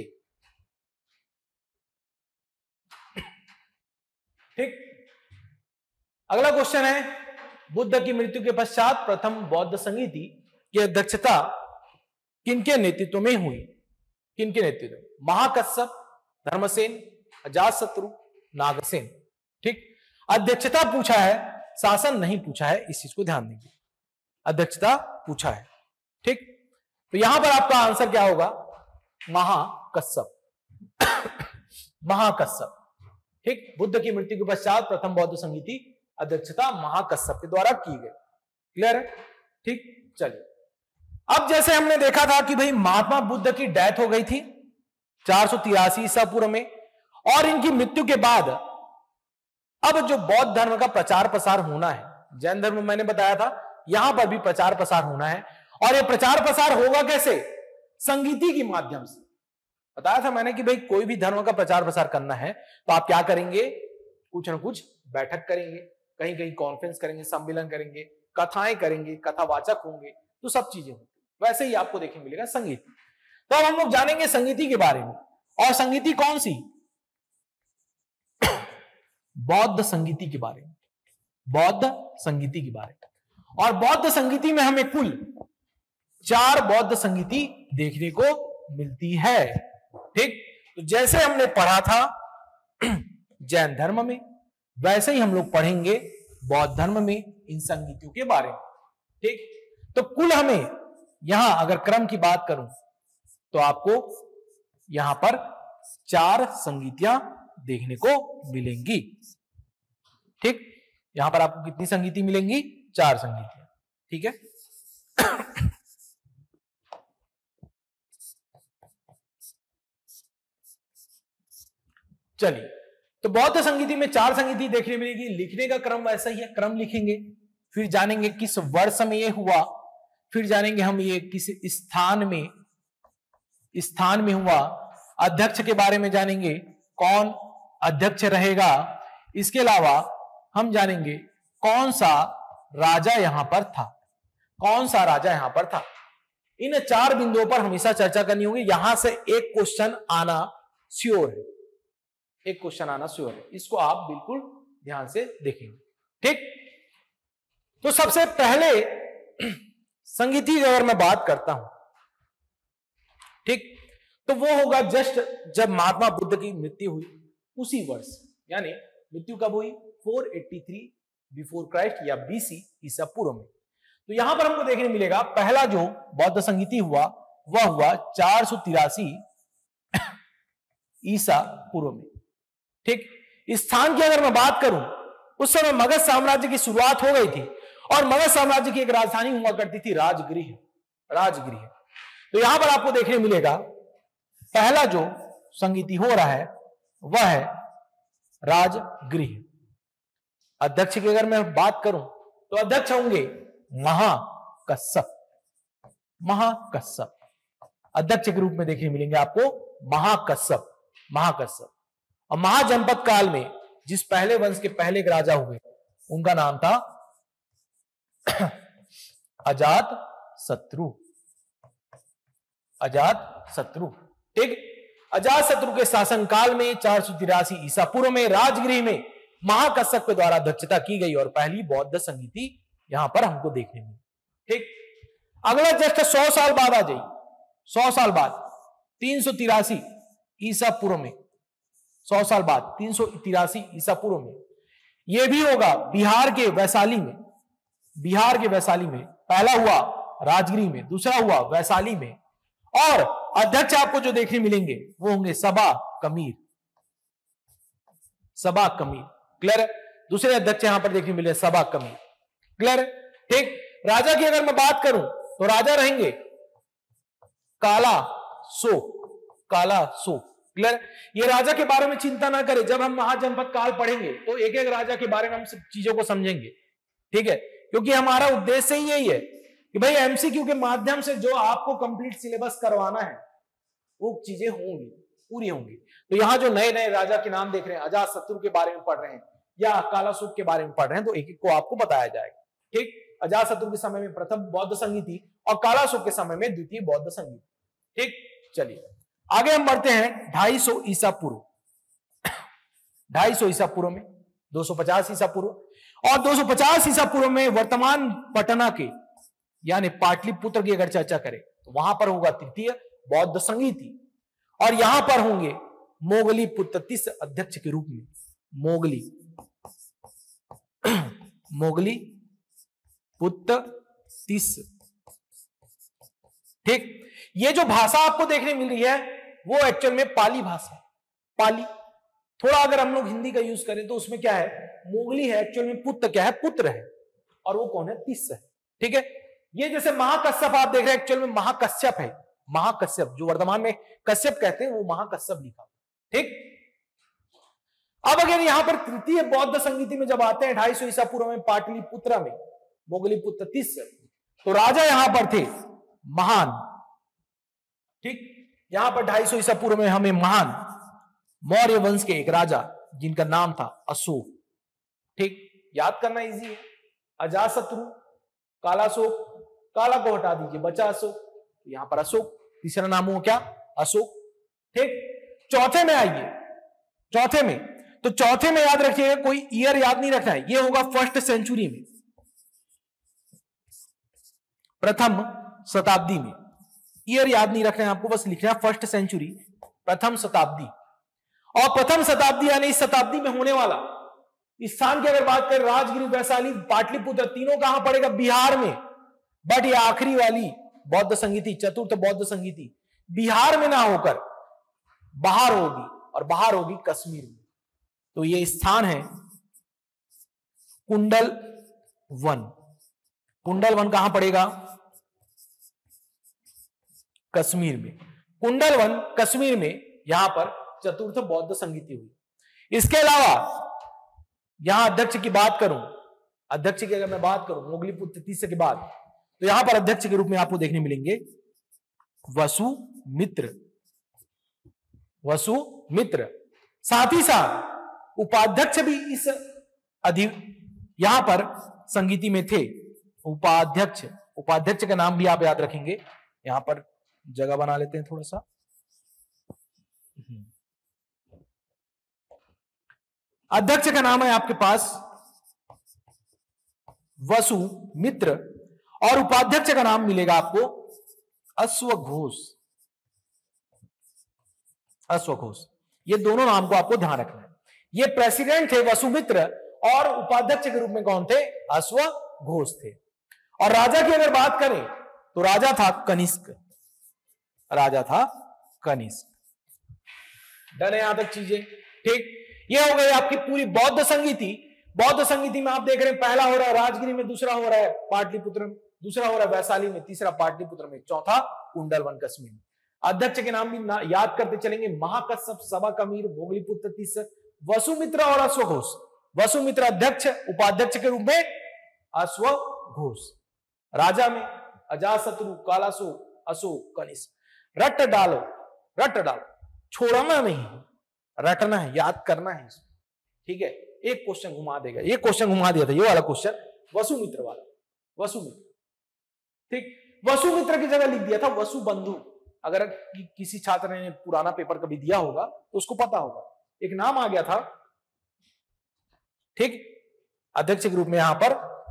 [SPEAKER 3] ठीक, अगला क्वेश्चन है, बुद्ध की मृत्यु के पश्चात प्रथम बौद्ध संगीति की अध्यक्षता किनके नेतृत्व में हुई? किनके नेतृत्व? महाकश्यप, धर्मसेन, अजातशत्रु, नागसेन। ठीक, अध्यक्षता पूछा है, शासन नहीं पूछा है, इस चीज को ध्यान देंगे। अध्यक्षता पूछा है। ठीक, तो यहां पर आपका आंसर क्या होगा? महाकश्यप। महाकश्यप। ठीक, बुद्ध की मृत्यु के पश्चात प्रथम बौद्ध संगीति अध्यक्षता महाकश्यप के द्वारा की गई। क्लियर है? ठीक, चलिए अब जैसे हमने देखा था कि भाई महात्मा बुद्ध की डेथ हो गई थी 483 ईसा पूर्व में, और इनकी मृत्यु के बाद अब जो बौद्ध धर्म का प्रचार प्रसार होना है, जैन धर्म मैंने बताया था, यहां पर भी प्रचार प्रसार होना है। और ये प्रचार प्रसार होगा कैसे? संगीति के माध्यम से। बताया था मैंने कि भाई कोई भी धर्म का प्रचार प्रसार करना है तो आप क्या करेंगे? कुछ ना कुछ बैठक करेंगे, कहीं कहीं कॉन्फ्रेंस करेंगे, सम्मेलन करेंगे, कथाएं करेंगे, कथावाचक होंगे, तो सब चीजें होंगी। वैसे ही आपको देखने मिलेगा संगीत। तो अब हम लोग जानेंगे संगीति के बारे में। और संगीति कौन सी? बौद्ध संगीति के बारे में। बौद्ध संगीति के बारे में। और बौद्ध संगीति में हमें कुल 4 बौद्ध संगीति देखने को मिलती है। ठीक, तो जैसे हमने पढ़ा था जैन धर्म में, वैसे ही हम लोग पढ़ेंगे बौद्ध धर्म में इन संगीतियों के बारे में। ठीक, तो कुल हमें यहां अगर क्रम की बात करूं तो आपको यहां पर 4 संगीतियां देखने को मिलेंगी। ठीक, यहां पर आपको कितनी संगीति मिलेंगी? 4 संगीतियां। ठीक है, चलिए, तो बौद्ध संगीति में 4 संगीति देखने मिलेगी। लिखने का क्रम वैसा ही है, क्रम लिखेंगे, फिर जानेंगे किस वर्ष में ये हुआ, फिर जानेंगे हम ये किस स्थान में हुआ, अध्यक्ष के बारे में जानेंगे, कौन अध्यक्ष रहेगा, इसके अलावा हम जानेंगे कौन सा राजा यहां पर था, कौन सा राजा यहां पर था। इन 4 बिंदुओं पर हमेशा चर्चा करनी होगी। यहां से एक क्वेश्चन आना श्योर है, एक क्वेश्चन आना श्योर है, इसको आप बिल्कुल ध्यान से देखेंगे। ठीक, तो सबसे पहले संगीति की अगर मैं बात करता हूं, ठीक, तो वो होगा जस्ट जब महात्मा बुद्ध की मृत्यु हुई उसी वर्ष, यानी मृत्यु कब हुई? 483 बिफोर क्राइस्ट या बीसी, ईसा पूर्व में। तो यहां पर हमको देखने मिलेगा पहला जो बौद्ध संगीति हुआ वह हुआ 483 ईसा पूर्व में। ठीक, स्थान की अगर मैं बात करूं उस समय मगध साम्राज्य की शुरुआत हो गई थी और मगध साम्राज्य की एक राजधानी हुआ करती थी राजगृह। तो यहां पर आपको देखने मिलेगा पहला जो संगीति हो रहा है वह है राजगृह। अध्यक्ष की अगर मैं बात करूं तो अध्यक्ष होंगे महाकश्यप। अध्यक्ष के रूप में देखने मिलेंगे आपको महाकश्यप। और महाजनपद काल में जिस पहले वंश के पहले एक राजा हुए उनका नाम था अजातशत्रु। ठीक, अजातशत्रु के शासनकाल में 483 ईसा पूर्व में राजगृह में महाकश्यप के द्वारा अध्यक्षता की गई और पहली बौद्ध संगीति यहां पर हमको देखने मिली। ठीक, अगला जस्ट 100 साल बाद आ जाइए। 100 साल बाद 383 ईसा पूर्व में, 100 साल बाद 383 ईसा पूर्व में यह भी होगा बिहार के वैशाली में। पहला हुआ राजगृह में, दूसरा हुआ वैशाली में, और अध्यक्ष आपको जो देखने मिलेंगे वो होंगे सबा कमीर। क्लियर है? दूसरे अध्यक्ष यहां पर देखने मिले सबा कमीर। क्लियर है? ठीक, राजा की अगर मैं बात करूं तो राजा रहेंगे कालाशोक। क्लियर? ये राजा के बारे में चिंता ना करें, जब हम महाजनपद काल पढ़ेंगे तो एक एक राजा के बारे में हम सब चीजों को समझेंगे। ठीक है, क्योंकि हमारा उद्देश्य ही यही है कि भाई एमसीक्यू के माध्यम से जो आपको कंप्लीट सिलेबस करवाना है वो चीजें होंगी, पूरी होंगी। तो यहां जो नए नए राजा के नाम देख रहे हैं, अजातशत्रु के बारे में पढ़ रहे हैं या कालाशोक के बारे में पढ़ रहे हैं, तो एक एक को आपको बताया जाएगा। ठीक, अजातशत्रु के समय में प्रथम बौद्ध संगीति और कालाशोक के समय में द्वितीय बौद्ध संगीति। ठीक, चलिए आगे हम बढ़ते हैं 250 ईसा पूर्व। 250 ईसा पूर्व में 250 ईसा पूर्व और 250 ईसा पूर्व में वर्तमान पटना के यानी पाटलिपुत्र की अगर चर्चा करें तो वहां पर होगा तृतीय बौद्ध संगीति और यहां पर होंगे मोगली पुत्र तीस अध्यक्ष के रूप में। मोगली पुत्र तीस। ठीक, ये जो भाषा आपको देखने मिल रही है वो एक्चुअल में पाली भाषा है। पाली थोड़ा अगर हम लोग हिंदी का यूज करें तो उसमें क्या है, मोगली है, एक्चुअल में पुत्र क्या है, पुत्र है, और वो कौन है, तीस है। ठीक है, ये जैसे महाकश्यप आप देख रहे हैं, एक्चुअल में महाकश्यप है। महाकश्यप जो वर्तमान में कश्यप कहते हैं वो महाकश्यप लिखा। ठीक, अब अगर यहां पर तृतीय बौद्ध संगीति में जब आते हैं 250 ईसा पूर्व में पाटलिपुत्र में मोगली पुत्र तीस, तो राजा यहां पर थे महान। ठीक, यहां पर 250 ईसा पूर्व में हमें महान मौर्य वंश के एक राजा जिनका नाम था अशोक। ठीक, याद करना इजी है, अजातशत्रु, कालाशोक, काला को हटा दीजिए बचा अशोक, यहां पर अशोक, तीसरा नाम हो क्या, अशोक। ठीक, चौथे में आइए, चौथे में याद रखिएगा, कोई ईयर याद नहीं रखना है, ये होगा फर्स्ट सेंचुरी में, प्रथम शताब्दी में। ईयर याद नहीं रखना है आपको, बस लिखना है फर्स्ट सेंचुरी, प्रथम शताब्दी। और प्रथम शताब्दी यानी इस शताब्दी में होने वाला स्थान की अगर बात करें, राजगृह, वैशाली, पाटलिपुत्र, तीनों कहां पड़ेगा, बिहार में। बट ये आखिरी वाली बौद्ध संगीति, चतुर्थ बौद्ध संगीति बिहार में ना होकर बाहर होगी, और बाहर होगी कश्मीर में। तो ये स्थान है कुंडल वन। कुंडल वन कहां पड़ेगा, कश्मीर में। कुंडल वन कश्मीर में, यहां पर चतुर्थ बौद्ध संगीति हुई। इसके अलावा यहां अध्यक्ष की बात करूं, अध्यक्ष की अगर मैं बात करूं मोगलीपुत्र तीस के बाद, तो यहां पर अध्यक्ष के रूप में आपको देखने मिलेंगे वसुमित्र। साथ ही साथ उपाध्यक्ष भी इस यहां पर संगीति में थे। उपाध्यक्ष का नाम भी आप याद रखेंगे, यहां पर जगह बना लेते हैं थोड़ा सा। अध्यक्ष का नाम है आपके पास वसुमित्र और उपाध्यक्ष का नाम मिलेगा आपको अश्वघोष। ये दोनों नाम को आपको ध्यान रखना है। ये प्रेसिडेंट थे वसुमित्र और उपाध्यक्ष के रूप में कौन थे, अश्वघोष थे। और राजा की अगर बात करें तो राजा था कनिष्क। डन है यहां तक चीजें। ठीक, ये हो गई आपकी पूरी बौद्ध संगीति। बौद्ध संगीति में आप देख रहे हैं पहला हो रहा है राजगिरी में, दूसरा हो रहा है पाटलिपुत्र में, दूसरा हो रहा है वैशाली में, तीसरा पाटलिपुत्र में, चौथा कुंडलवन कश्मीर में। अध्यक्ष के नाम भी याद करते चलेंगे, महाकश्यप, सभाकमीर, भोगलीपुत्र, तीसरा वसुमित्र और अश्वघोष। वसुमित्र अध्यक्ष, उपाध्यक्ष के रूप में अश्वघोष। राजा में अजातशत्रु, कालासो, अशोक, कनिष्क। रट डालो, रट डालो, छोड़ना नहीं, रटना है, याद करना है, ठीक है। एक क्वेश्चन घुमा देगा, ये क्वेश्चन घुमा दिया था, ये वाला क्वेश्चन वसुमित्र वाला, वसुमित्र, ठीक। वसुमित्र की जगह लिख दिया था वसुबंधु। अगर किसी छात्र ने पुराना पेपर कभी दिया होगा तो उसको पता होगा, एक नाम आ गया था, ठीक, अध्यक्ष के रूप में। यहां पर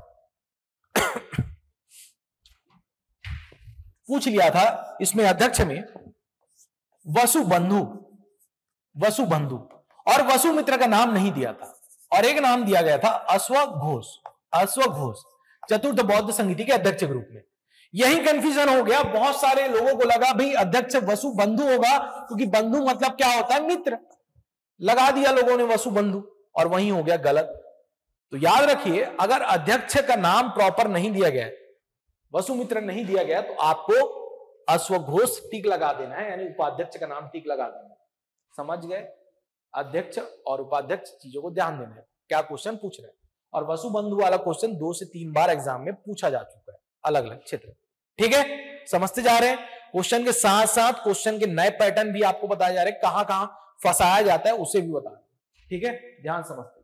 [SPEAKER 3] पूछ लिया था, इसमें अध्यक्ष में वसुबंधु, वसुबंधु, और वसुमित्र का नाम नहीं दिया था, और एक नाम दिया गया था अश्वघोष, अश्वघोष, चतुर्थ बौद्ध संगीति के अध्यक्ष के रूप में। यही कंफ्यूजन हो गया, बहुत सारे लोगों को लगा भाई अध्यक्ष वसुबंधु होगा, क्योंकि बंधु मतलब क्या होता है, मित्र, लगा दिया लोगों ने वसुबंधु, और वही हो गया गलत। तो याद रखिए, अगर अध्यक्ष का नाम प्रॉपर नहीं दिया गया, वसुमित्र नहीं दिया गया, तो आपको अश्वघोष टिक लगा देना है, यानी उपाध्यक्ष का नाम टिक लगा देना है। समझ गए? अध्यक्ष और उपाध्यक्ष चीजों को ध्यान देना है, क्या क्वेश्चन पूछ रहे हैं। और वसुबंधु वाला क्वेश्चन 2 से 3 बार एग्जाम में पूछा जा चुका है, अलग अलग क्षेत्र, ठीक है। समझते जा रहे हैं। क्वेश्चन के साथ साथ क्वेश्चन के नए पैटर्न भी आपको बताए जा रहे हैं, कहां कहां फंसाया जाता है उसे भी बता रहे हैं, ठीक है। ध्यान समझते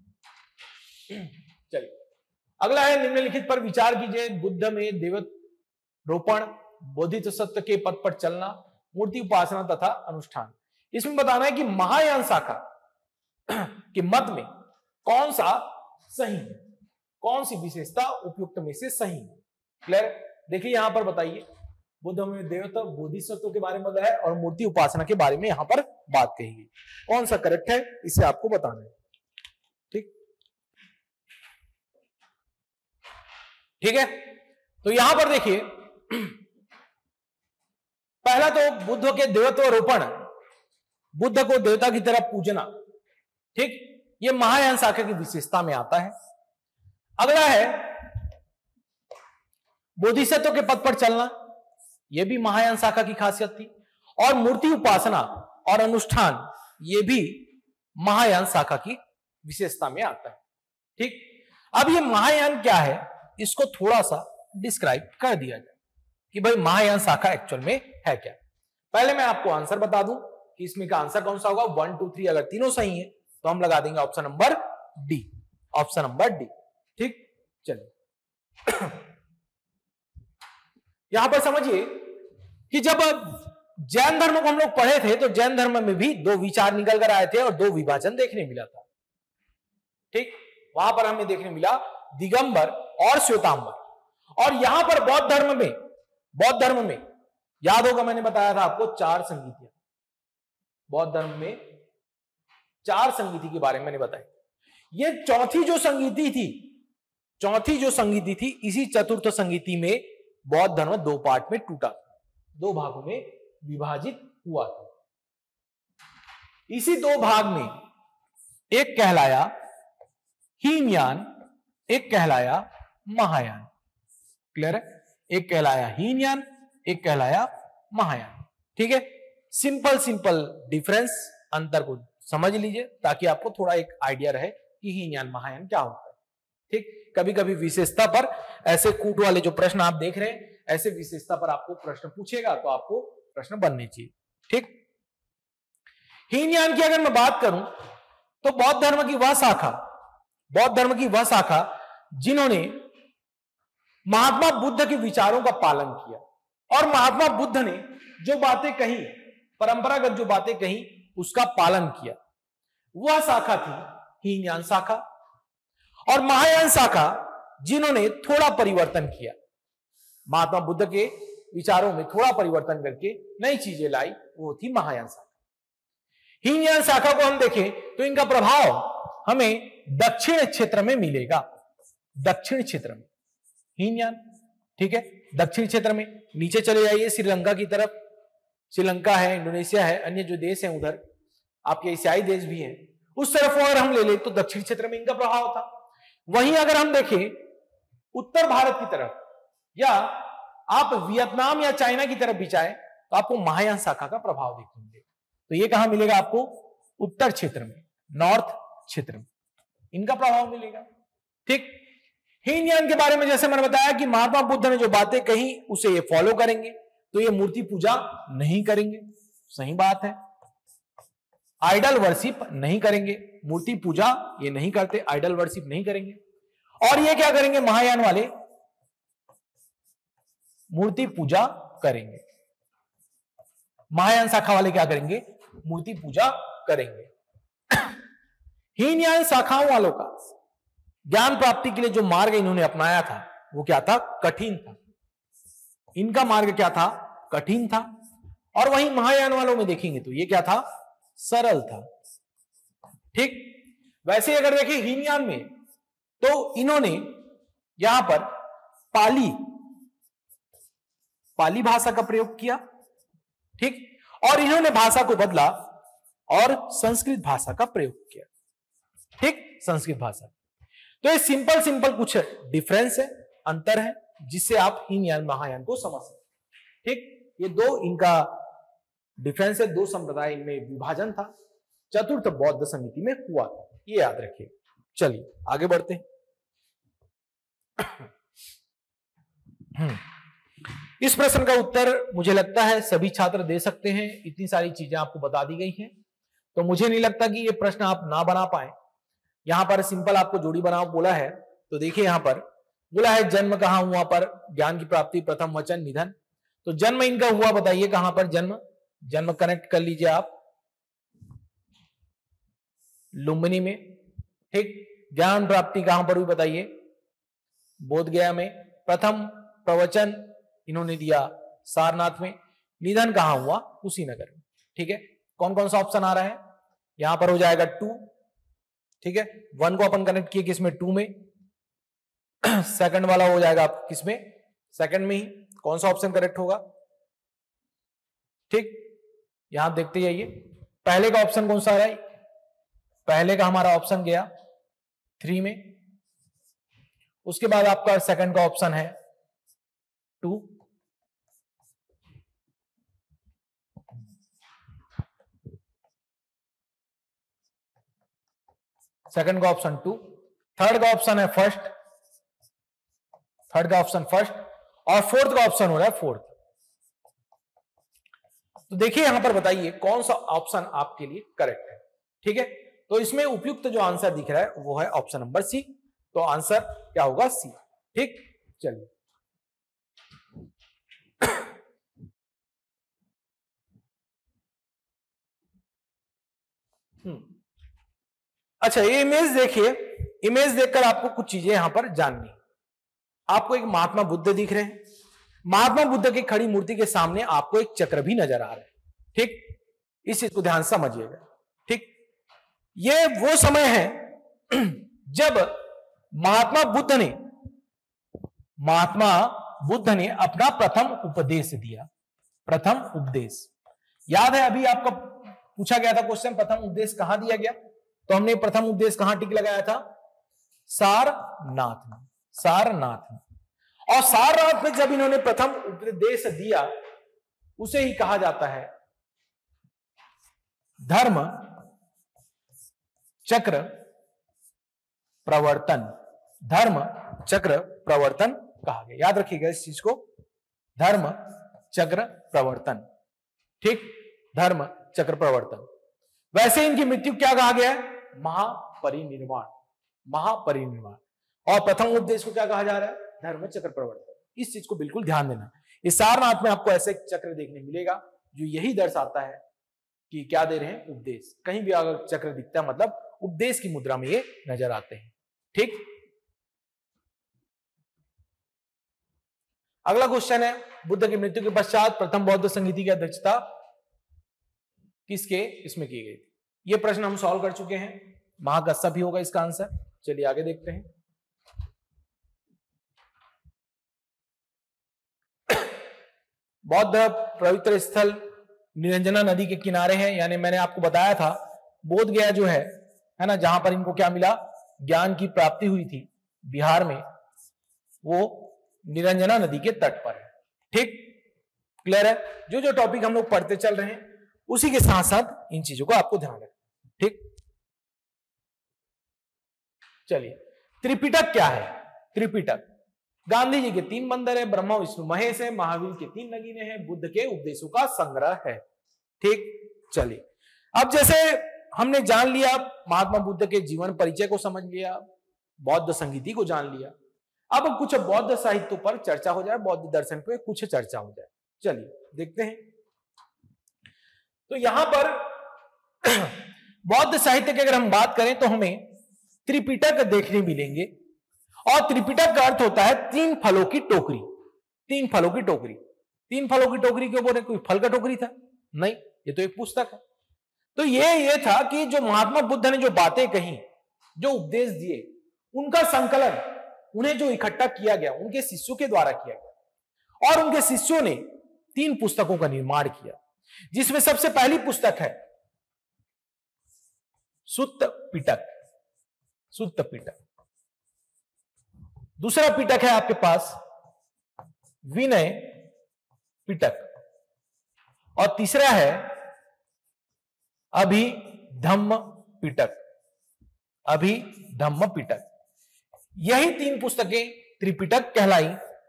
[SPEAKER 3] चलिए, अगला है निम्नलिखित पर विचार कीजिए। बुद्ध में देवतारोपण, बोधिसत्व के पद पर चलना, मूर्ति उपासना तथा अनुष्ठान। इसमें बताना है कि महायान शाखा के मत में कौन सा सही है, कौन सी विशेषता उपयुक्त में से सही है। क्लियर? देखिए यहां पर बताइए, बुद्ध में देवता बोधिसत्व के बारे में बताया है और मूर्ति उपासना के बारे में यहां पर बात कही गई, कौन सा करेक्ट है इसे आपको बताना है, ठीक, ठीक है। तो यहां पर देखिए, पहला तो बुद्ध के देवत्वारोपण, बुद्ध को देवता की तरह पूजना, ठीक, ये महायान शाखा की विशेषता में आता है। अगला है बोधिसत्व के पद पर चलना, यह भी महायान शाखा की खासियत थी। और मूर्ति उपासना और अनुष्ठान, यह भी महायान शाखा की विशेषता में आता है, ठीक। अब ये महायान क्या है, इसको थोड़ा सा डिस्क्राइब कर दिया जाए कि भाई महायान शाखा एक्चुअल में है क्या। पहले मैं आपको आंसर बता दूं कि इसमें का आंसर कौन सा होगा। 1 2 3 अगर तीनों सही है तो हम लगा देंगे option number D, option number D, ठीक। चलिए यहां पर समझिए कि जब जैन धर्म को हम लोग पढ़े थे तो जैन धर्म में भी 2 विचार निकल कर आए थे और 2 विभाजन देखने मिला था, ठीक। वहां पर हमें देखने मिला दिगंबर और श्वेतांबर। और यहां पर बौद्ध धर्म में याद होगा मैंने बताया था आपको 4 संगीतियां, बौद्ध धर्म में 4 संगीति के बारे में मैंने बताया। ये चौथी जो संगीति थी, इसी चतुर्थ संगीति में बौद्ध धर्म 2 पार्ट में टूटा, 2 भागों में विभाजित हुआ था। इसी 2 भाग में एक कहलाया हीनयान, एक कहलाया महायान। क्लियर है? एक कहलाया हीनयान, एक कहलाया महायान, ठीक है। सिंपल डिफरेंस, अंतर को समझ लीजिए ताकि आपको थोड़ा एक आइडिया रहे कि हीनयान महायान क्या होता है, ठीक। कभी कभी विशेषता पर ऐसे कूट वाले जो प्रश्न आप देख रहे हैं, ऐसे विशेषता पर आपको प्रश्न पूछेगा तो आपको प्रश्न बनने चाहिए, ठीक। हीनयान की अगर मैं बात करूं तो बौद्ध धर्म की वह शाखा जिन्होंने महात्मा बुद्ध के विचारों का पालन किया और महात्मा बुद्ध ने जो बातें कही, परंपरागत जो बातें कही, उसका पालन किया, वह शाखा थी हीनयान शाखा। और महायान शाखा जिन्होंने थोड़ा परिवर्तन किया, महात्मा बुद्ध के विचारों में थोड़ा परिवर्तन करके नई चीजें लाई, वो थी महायान शाखा। हीनयान शाखा को हम देखें तो इनका प्रभाव हमें दक्षिण क्षेत्र में मिलेगा, दक्षिण क्षेत्र में हीनयान, ठीक है। दक्षिण क्षेत्र में नीचे चले जाइए श्रीलंका की तरफ, श्रीलंका है, इंडोनेशिया है, अन्य जो देश हैं उधर आपके एशियाई देश भी हैं, उस तरफ अगर हम ले लें तो दक्षिण क्षेत्र में इनका प्रभाव था। वहीं अगर हम देखें उत्तर भारत की तरफ या आप वियतनाम या चाइना की तरफ भी जाए तो आपको महायान शाखा का प्रभाव देखने को मिलेगा। तो ये कहां मिलेगा आपको? उत्तर क्षेत्र में, नॉर्थ क्षेत्र में इनका प्रभाव मिलेगा। ठीक, हीनयान के बारे में जैसे मैंने बताया कि महात्मा बुद्ध ने जो बातें कही उसे ये फॉलो करेंगे, तो ये मूर्ति पूजा नहीं करेंगे, सही बात है। आइडल वर्शिप नहीं करेंगे, मूर्ति पूजा ये नहीं करते, आइडल वर्शिप नहीं करेंगे। और ये क्या करेंगे? महायान वाले मूर्ति पूजा करेंगे। महायान शाखा वाले क्या करेंगे? मूर्ति पूजा करेंगे। हीनयान शाखाओं वालों का ज्ञान प्राप्ति के लिए जो मार्ग इन्होंने अपनाया था वो क्या था? कठिन था। इनका मार्ग क्या था? कठिन था। और वहीं महायान वालों में देखेंगे तो ये क्या था? सरल था। ठीक, वैसे अगर देखें हीनयान में तो इन्होंने यहां पर पाली भाषा का प्रयोग किया। ठीक, और इन्होंने भाषा को बदला और संस्कृत भाषा का प्रयोग किया। ठीक, संस्कृत भाषा। तो ये सिंपल कुछ डिफरेंस है, अंतर है, जिससे आप हीनयान महायान को समझ सकते। ठीक, ये दो इनका डिफरेंस है, दो संप्रदाय इनमें विभाजन था, चतुर्थ बौद्ध समिति में हुआ था, ये याद रखिए। चलिए आगे बढ़ते हैं। इस प्रश्न का उत्तर मुझे लगता है सभी छात्र दे सकते हैं, इतनी सारी चीजें आपको बता दी गई हैं, तो मुझे नहीं लगता कि ये प्रश्न आप ना बना पाए। यहां पर सिंपल आपको जोड़ी बनाओ बोला है, तो देखिए यहां पर बोला है जन्म कहां हुआ पर, ज्ञान की प्राप्ति, प्रथम वचन, निधन। तो जन्म इनका हुआ, बताइए कहां पर जन्म कनेक्ट कर लीजिए आप, लुम्बिनी में। ठीक, ज्ञान प्राप्ति कहां पर हुई बताइए? बोध गया में। प्रथम प्रवचन इन्होंने दिया सारनाथ में। निधन कहां हुआ? कुशीनगर में। ठीक है, कौन कौन सा ऑप्शन आ रहा है? यहां पर हो जाएगा 2। ठीक है, 1 को अपन कनेक्ट किए किसमें? 2 में। सेकंड वाला हो जाएगा किसमें? सेकंड में ही। कौन सा ऑप्शन करेक्ट होगा? ठीक, यहां देखते जाइए पहले का ऑप्शन कौन सा आ रहा है? पहले का हमारा ऑप्शन गया 3 में। उसके बाद आपका सेकंड का ऑप्शन है 2। सेकंड का ऑप्शन 2, थर्ड का ऑप्शन है फर्स्ट, थर्ड का ऑप्शन फर्स्ट, और फोर्थ का ऑप्शन हो रहा है फोर्थ। तो देखिए यहां पर बताइए कौन सा ऑप्शन आपके लिए करेक्ट है। ठीक है, तो इसमें उपयुक्त जो आंसर दिख रहा है वो है ऑप्शन नंबर सी। तो आंसर क्या होगा? सी। ठीक, चलिए अच्छा, ये इमेज देखिए, इमेज देखकर आपको कुछ चीजें यहां पर जाननी। आपको एक महात्मा बुद्ध दिख रहे हैं, महात्मा बुद्ध की खड़ी मूर्ति के सामने आपको एक चक्र भी नजर आ रहा है। ठीक, इस चीज को ध्यान से समझिएगा। ठीक, ये वो समय है जब महात्मा बुद्ध ने अपना प्रथम उपदेश दिया। प्रथम उपदेश याद है, अभी आपका पूछा गया था क्वेश्चन, प्रथम उपदेश कहां दिया गया? तो हमने प्रथम उपदेश कहां टिक लगाया था? सारनाथ में। सारनाथ में। और सारनाथ में जब इन्होंने प्रथम उपदेश दिया उसे ही कहा जाता है धर्म चक्र प्रवर्तन। धर्म चक्र प्रवर्तन कहा गया, याद रखिएगा इस चीज को, धर्म चक्र प्रवर्तन। ठीक, धर्म चक्र प्रवर्तन। वैसे इनकी मृत्यु क्या कहा गया है? महापरिनिर्वाण। महापरिनिर्वाण। और प्रथम उपदेश को क्या कहा जा रहा है? धर्म चक्र प्रवर्तन। इस चीज को बिल्कुल ध्यान देना। इस सारनाथ में आपको ऐसे चक्र देखने मिलेगा जो यही दर्शाता है कि क्या दे रहे हैं? उपदेश। कहीं भी अगर चक्र दिखता है मतलब उपदेश की मुद्रा में ये नजर आते हैं। ठीक, अगला क्वेश्चन है, बुद्ध की मृत्यु के पश्चात प्रथम बौद्ध संगीति की अध्यक्षता किसके इसमें की गई थी? यह प्रश्न हम सॉल्व कर चुके हैं, महाकश्यप ही होगा इसका आंसर। चलिए आगे देखते हैं। बौद्ध पवित्र स्थल निरंजना नदी के किनारे है, यानी मैंने आपको बताया था बोध गया जो है ना, जहां पर इनको क्या मिला? ज्ञान की प्राप्ति हुई थी। बिहार में, वो निरंजना नदी के तट पर है। ठीक, क्लियर है? जो जो टॉपिक हम लोग पढ़ते चल रहे हैं उसी के साथ साथ इन चीजों को आपको ध्यान रखना। ठीक, चलिए, त्रिपिटक क्या है? त्रिपिटक गांधी जी के 3 मंदिर है, ब्रह्मा विष्णु महेश है, महावीर के 3 नगीने हैं, बुद्ध के उपदेशों का संग्रह है। ठीक, चलिए, अब जैसे हमने जान लिया महात्मा बुद्ध के जीवन परिचय को समझ लिया, बौद्ध संगीति को जान लिया, अब कुछ बौद्ध साहित्य पर चर्चा हो जाए, बौद्ध दर्शन पे कुछ चर्चा हो जाए। चलिए देखते हैं। तो यहां पर बौद्ध साहित्य की अगर हम बात करें तो हमें त्रिपिटक देखने मिलेंगे, और त्रिपिटक का अर्थ होता है 3 फलों की टोकरी। 3 फलों की टोकरी। 3 फलों की टोकरी क्यों बोले? कोई फल का टोकरी था? नहीं, ये तो एक पुस्तक है। तो ये था कि जो महात्मा बुद्ध ने जो बातें कही, जो उपदेश दिए, उनका संकलन, उन्हें जो इकट्ठा किया गया उनके शिष्यों के द्वारा किया गया, और उनके शिष्यों ने 3 पुस्तकों का निर्माण किया, जिसमें सबसे पहली पुस्तक है सुत्त पिटक। सुत्त पिटक। दूसरा पिटक है आपके पास विनय पिटक, और तीसरा है अभिधम्म पिटक। अभिधम्म पिटक। यही 3 पुस्तकें त्रिपिटक कहलाई।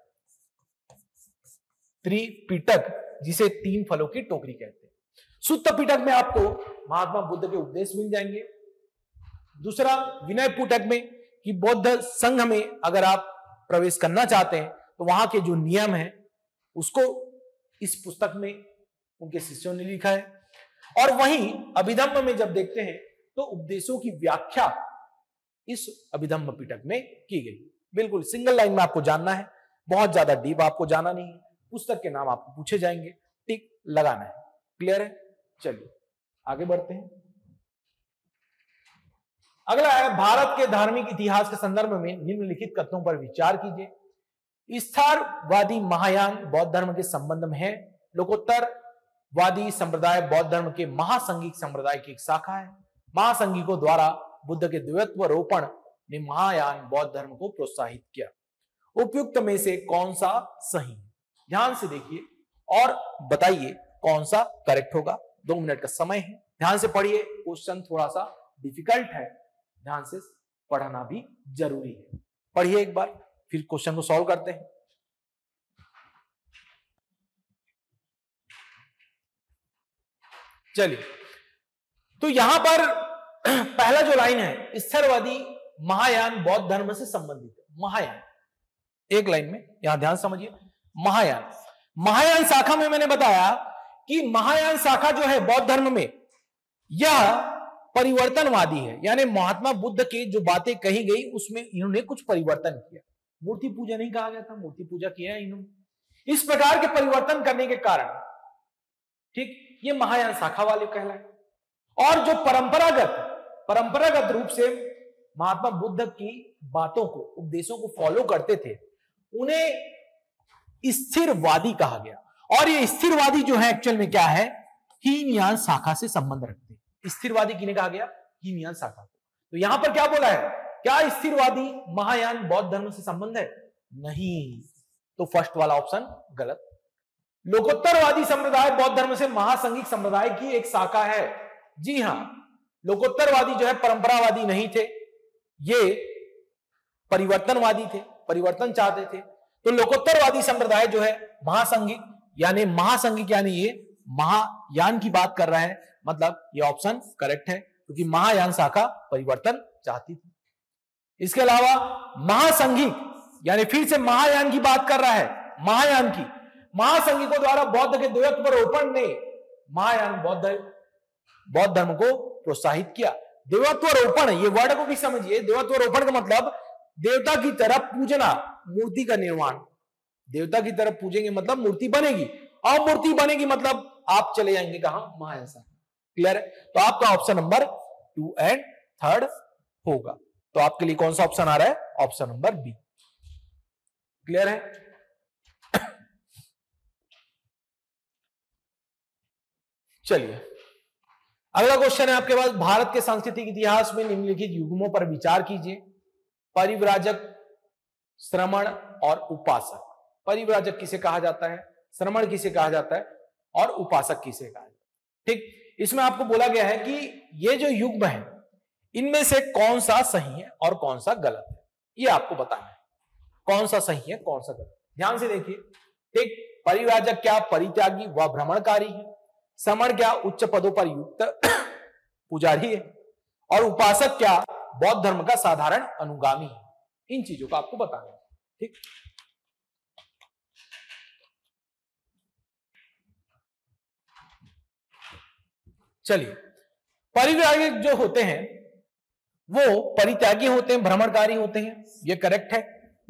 [SPEAKER 3] त्रिपिटक, जिसे 3 फलों की टोकरी कहते हैं। सुत्त पिटक में आपको महात्मा बुद्ध के उपदेश मिल जाएंगे। दूसरा विनय पिटक में कि बौद्ध संघ में अगर आप प्रवेश करना चाहते हैं तो वहां के जो नियम है उसको इस पुस्तक में उनके शिष्यों ने लिखा है। और वहीं अभिधम्म में जब देखते हैं तो उपदेशों की व्याख्या इस अभिधम्म पिटक में की गई। बिल्कुल सिंगल लाइन में आपको जानना है, बहुत ज्यादा डीप आपको जाना नहीं है। पुस्तक के नाम आपको पूछे जाएंगे, टिक लगाना है। क्लियर है? चलिए आगे बढ़ते हैं। अगला है भारत के धार्मिक इतिहास के संदर्भ में निम्नलिखित कथनों पर विचार कीजिए। स्थारवादी महायान बौद्ध धर्म के संबंध में है। लोकोत्तरवादी संप्रदाय बौद्ध धर्म के महासंघिक संप्रदाय की एक शाखा है। महासंघिकों द्वारा बुद्ध के द्वैत्व रोपण ने महायान बौद्ध धर्म को प्रोत्साहित किया। उपयुक्त में से कौन सा सही है? ध्यान से देखिए और बताइए कौन सा करेक्ट होगा। 2 मिनट का समय है, ध्यान से पढ़िए। क्वेश्चन थोड़ा सा डिफिकल्ट है, ध्यान से पढ़ना भी जरूरी है। पढ़िए एक बार, फिर क्वेश्चन को सॉल्व करते हैं। चलिए, तो यहां पर पहला जो लाइन है, स्थरवादी महायान बौद्ध धर्म से संबंधित है। महायान एक लाइन में, यहां ध्यान समझिए। महायान, महायान शाखा में मैंने बताया कि महायान शाखा जो है बौद्ध धर्म में, यह परिवर्तनवादी है। यानी महात्मा बुद्ध की जो बातें कही गई उसमें इन्होंने कुछ परिवर्तन किया। मूर्ति पूजा नहीं कहा गया था, मूर्ति पूजा किया इन्होंने। इस प्रकार के परिवर्तन करने के कारण, ठीक, ये महायान शाखा वाले कहलाए। और जो परंपरागत रूप से महात्मा बुद्ध की बातों को, उपदेशों को फॉलो करते थे, उन्हें स्थिरवादी कहा गया। और ये स्थिरवादी जो है एक्चुअल में क्या है? हीनयान शाखा से संबंध रखते हैं। स्थिरवादी किन्हें कहा गया? हीनयान शाखा को। तो यहां पर क्या बोला है? क्या स्थिरवादी महायान बौद्ध धर्म से संबंध है? नहीं, तो फर्स्ट वाला ऑप्शन गलत। लोकोत्तरवादी संप्रदाय बौद्ध धर्म से महासंघिक संप्रदाय की एक शाखा है। जी हां, लोकोत्तरवादी जो है परंपरावादी नहीं थे, ये परिवर्तनवादी थे, परिवर्तन चाहते थे। तो लोकोत्तरवादी संप्रदाय जो है महासंघिक, यानी ये महायान की बात कर रहा है, मतलब ये ऑप्शन करेक्ट है, क्योंकि महायान शाखा परिवर्तन चाहती थी। इसके अलावा महासंघिक, यानी फिर से महायान की बात कर रहा है, महायान की। महासंघिकों द्वारा बौद्ध के द्वैत्व रोपण ने महायान बौद्ध धर्म को प्रोत्साहित किया। देवत्व रोपण, ये वर्ड को भी समझिए। देवत्व रोपण का मतलब देवता की तरफ पूजना, मूर्ति का निर्माण। देवता की तरफ पूजेंगे मतलब मूर्ति बनेगी, और मूर्ति बनेगी मतलब आप चले जाएंगे कहां? महायान शाखा। क्लियर है? तो आपका ऑप्शन नंबर 2 एंड 3 होगा। तो आपके लिए कौन सा ऑप्शन आ रहा है? Option number B. क्लियर है? चलिए अगला क्वेश्चन है आपके पास। भारत के सांस्कृतिक इतिहास में निम्नलिखित युग्मों पर विचार कीजिए। परिव्राजक श्रमण और उपासक। परिव्राजक किसे कहा जाता है, श्रमण किसे कहा जाता है और उपासक किसे कहा जाता है। ठीक, इसमें आपको बोला गया है कि ये जो युग्म है इनमें से कौन सा सही है और कौन सा गलत है, ये आपको बताना है, कौन सा सही है कौन सा गलत। ध्यान से देखिए। ठीक, परिव्राजक क्या परित्यागी व भ्रमणकारी है, श्रमण क्या उच्च पदों पर युक्त पुजारी है, और उपासक क्या बौद्ध धर्म का साधारण अनुगामी है। इन चीजों को आपको बताना है। ठीक, चलिए, परिव्राजक जो होते हैं वो परित्यागी होते हैं, भ्रमणकारी होते हैं, ये करेक्ट है।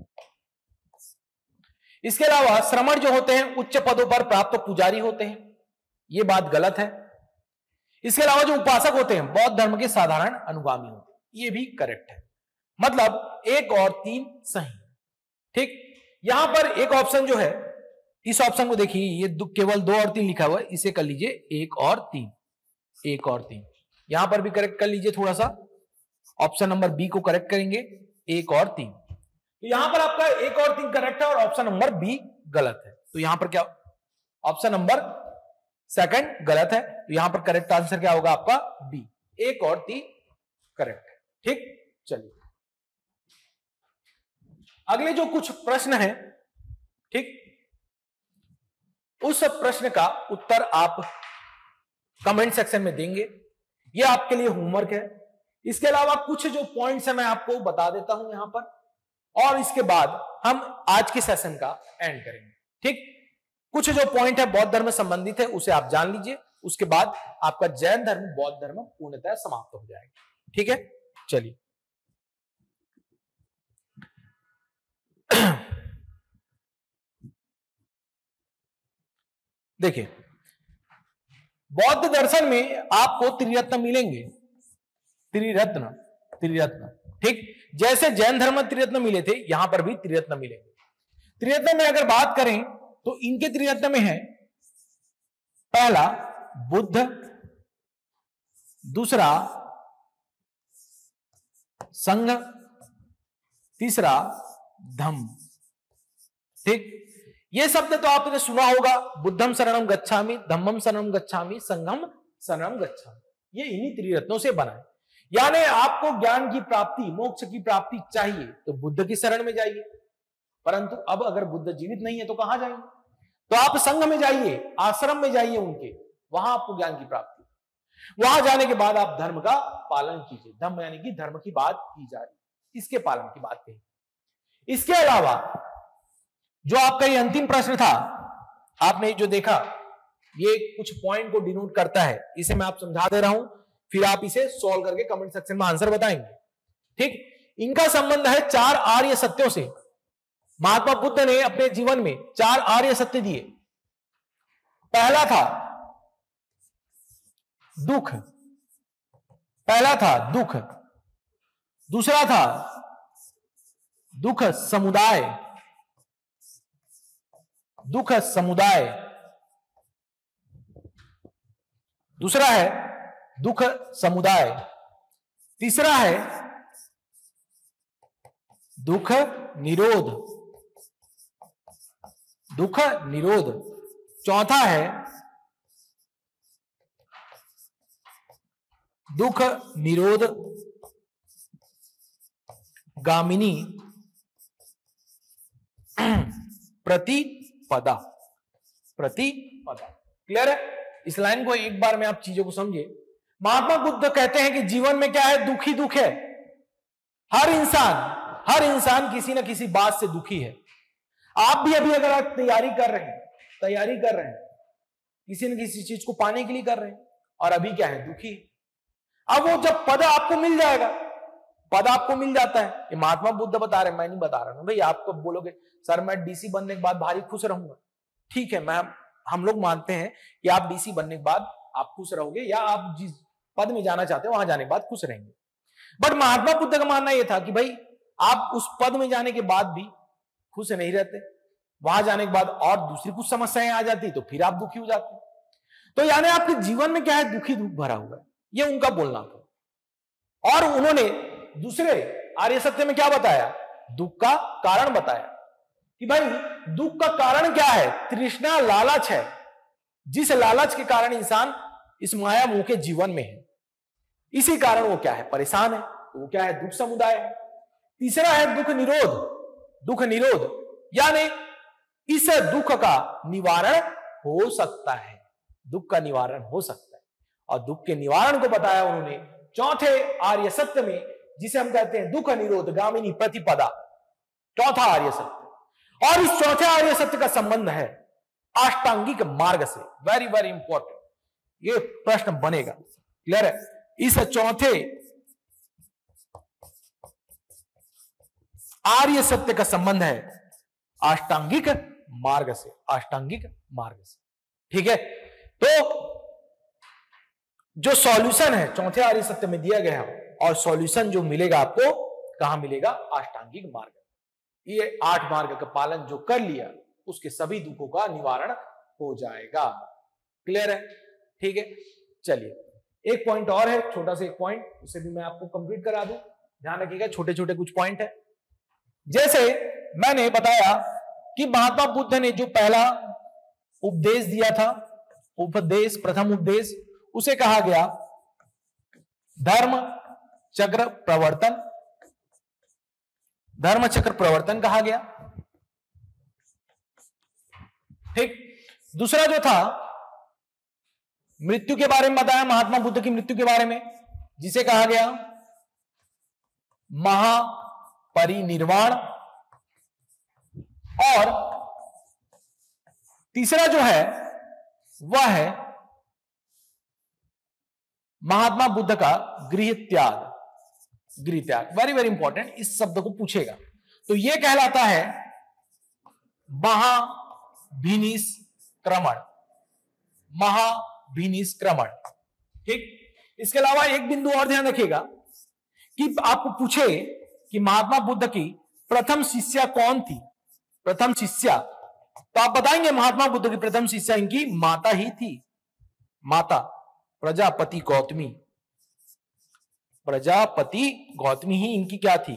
[SPEAKER 3] इसके अलावा श्रमण जो होते हैं उच्च पदों पर प्राप्त पुजारी होते हैं, ये बात गलत है। इसके अलावा जो उपासक होते हैं बौद्ध धर्म के साधारण अनुगामी होते हैं, ये भी करेक्ट है। मतलब 1 और 3 सही। ठीक, यहां पर एक ऑप्शन जो है, इस ऑप्शन को देखिए, ये केवल 2 और 3 लिखा हुआ है, इसे कर लीजिए 1 और 3, 1 और 3। यहां पर भी करेक्ट कर लीजिए, थोड़ा सा ऑप्शन नंबर बी को करेक्ट करेंगे, 1 और 3। तो यहां पर आपका 1 और 3 करेक्ट है और ऑप्शन नंबर बी गलत है। तो यहां पर क्या, ऑप्शन नंबर सेकंड गलत है, तो यहां पर करेक्ट आंसर क्या होगा आपका बी, 1 और 3 करेक्ट है। ठीक, चलिए अगले जो कुछ प्रश्न है, ठीक, उस प्रश्न का उत्तर आप कमेंट सेक्शन में देंगे, यह आपके लिए होमवर्क है। इसके अलावा कुछ जो पॉइंट्स है मैं आपको बता देता हूं यहां पर, और इसके बाद हम आज के सेशन का एंड करेंगे। ठीक, कुछ जो पॉइंट है बौद्ध धर्म संबंधित है उसे आप जान लीजिए, उसके बाद आपका जैन धर्म बौद्ध धर्म पूर्णतः समाप्त हो जाएगा। ठीक है, चलिए देखिए, बौद्ध दर्शन में आपको त्रिरत्न मिलेंगे, त्रिरत्न, त्रिरत्न। ठीक, जैसे जैन धर्म में त्रिरत्न मिले थे, यहां पर भी त्रिरत्न मिलेंगे। त्रिरत्न में अगर बात करें तो इनके त्रिरत्न में है, पहला बुद्ध, दूसरा संघ, तीसरा धम्म। ठीक, ये शब्द तो आपने सुना होगा, बुद्धम शरणम गच्छामि, धम्मम शरणम गच्छामि, संघम शरणम गच्छामि। ये इन्हीं त्रिरत्नों से बना है। यानी आपको ज्ञान की प्राप्ति, मोक्ष की प्राप्ति चाहिए तो बुद्ध की शरण में जाइए, परंतु अब अगर बुद्ध जीवित नहीं है तो कहां जाएंगे, तो आप संघ में जाइए, आश्रम में जाइए उनके, वहां आपको ज्ञान की प्राप्ति। वहां जाने के बाद आप धर्म का पालन कीजिए, धम्म यानी कि धर्म की बात की जा रही, इसके पालन की बात कही। इसके अलावा जो आपका ये अंतिम प्रश्न था, आपने जो देखा, ये कुछ पॉइंट को डिनोट करता है, इसे मैं आप समझा दे रहा हूं, फिर आप इसे सॉल्व करके कमेंट सेक्शन में आंसर बताएंगे। ठीक, इनका संबंध है 4 आर्य सत्यों से। महात्मा बुद्ध ने अपने जीवन में 4 आर्य सत्य दिए। पहला था दुख, पहला था दुख, दूसरा था दुख समुदाय, दुख समुदाय, दूसरा है दुख समुदाय, तीसरा है दुख निरोध, दुख निरोध, चौथा है दुख निरोध गामिनी प्रतिपदा, प्रतिपदा। क्लियर है? इस लाइन को एक बार में आप चीजों को समझिए। महात्मा बुद्ध कहते हैं कि जीवन में क्या है, दुख ही दुख है। हर इंसान किसी न किसी बात से दुखी है। आप भी अभी अगर आप तैयारी कर रहे हैं किसी न किसी चीज को पाने के लिए कर रहे हैं, और अभी क्या है, दुखी। अब वो जब पद आपको मिल जाएगा, पद आपको मिल जाता है, ये महात्मा बुद्ध बता रहे हैं, मैं नहीं बता रहा हूं भाई। आप कब बोलोगे सर मैं डीसी बनने के बाद भारी खुश रहूंगा, ठीक है, हम लोग मानते हैं कि आप डीसी बनने के बाद आप खुश रहोगे, या आप जिस पद में जाना चाहते हो वहां जाने के बाद खुश रहेंगे। बट महात्मा बुद्ध का मानना यह था कि भाई आप उस पद में जाने के बाद भी खुश नहीं रहते, वहां जाने के बाद और दूसरी कुछ समस्याएं आ जाती तो फिर आप दुखी हो जाते। तो यानी आपके जीवन में क्या है, दुखी दुख भरा हुआ है, ये उनका बोलना था। और उन्होंने दूसरे आर्य सत्य में क्या बताया दुख का कारण बताया कि भाई दुख का कारण क्या है? तृष्णा, लालच है। जिस लालच के कारण इंसान इस माया मोह के जीवन में है, इसी कारण वो क्या है? परेशान है। तो वो क्या है? दुख समुदाय है। तीसरा है दुख निरोध। दुख निरोध यानी इस दुख का निवारण हो सकता है, दुख का निवारण हो सकता है। और दुख के निवारण को बताया उन्होंने चौथे आर्य सत्य में, जिसे हम कहते हैं दुख निरोध गामिनी प्रतिपदा, चौथा आर्य सत्य। और इस चौथे आर्य सत्य का संबंध है अष्टांगिक मार्ग से। वेरी वेरी इंपॉर्टेंट, ये प्रश्न बनेगा। क्लियर है? इस चौथे आर्य सत्य का संबंध है अष्टांगिक मार्ग से, अष्टांगिक मार्ग से। ठीक है? तो जो सॉल्यूशन है चौथे आर्य सत्य में दिया गया है, और सॉल्यूशन जो मिलेगा आपको कहां मिलेगा? अष्टांगिक मार्ग। ये 8 मार्ग का पालन जो कर लिया उसके सभी दुखों का निवारण हो जाएगा। क्लियर है? ठीक है, चलिए एक पॉइंट और है, छोटा सा एक पॉइंट, उसे भी मैं आपको कंप्लीट करा दूं। ध्यान रखिएगा, छोटे छोटे कुछ पॉइंट है। जैसे मैंने बताया कि महात्मा बुद्ध ने जो पहला उपदेश दिया था, उपदेश, प्रथम उपदेश, उसे कहा गया धर्म चक्र प्रवर्तन। धर्म चक्र प्रवर्तन कहा गया। ठीक। दूसरा जो था मृत्यु के बारे में बताया, महात्मा बुद्ध की मृत्यु के बारे में, जिसे कहा गया महापरिनिर्वाण। और तीसरा जो है वह है महात्मा बुद्ध का गृह त्याग। गृह त्याग वेरी वेरी इंपॉर्टेंट, इस शब्द को पूछेगा। तो यह कहलाता है महाभिनिष्क्रमण। महाभिनिष्क्रमण। ठीक। इसके अलावा एक बिंदु और ध्यान रखिएगा कि आपको पूछे कि महात्मा बुद्ध की प्रथम शिष्या कौन थी? प्रथम शिष्या, तो आप बताएंगे महात्मा बुद्ध की प्रथम शिष्या इनकी माता ही थी। माता प्रजापति गौतमी। प्रजापति गौतमी ही इनकी क्या थी?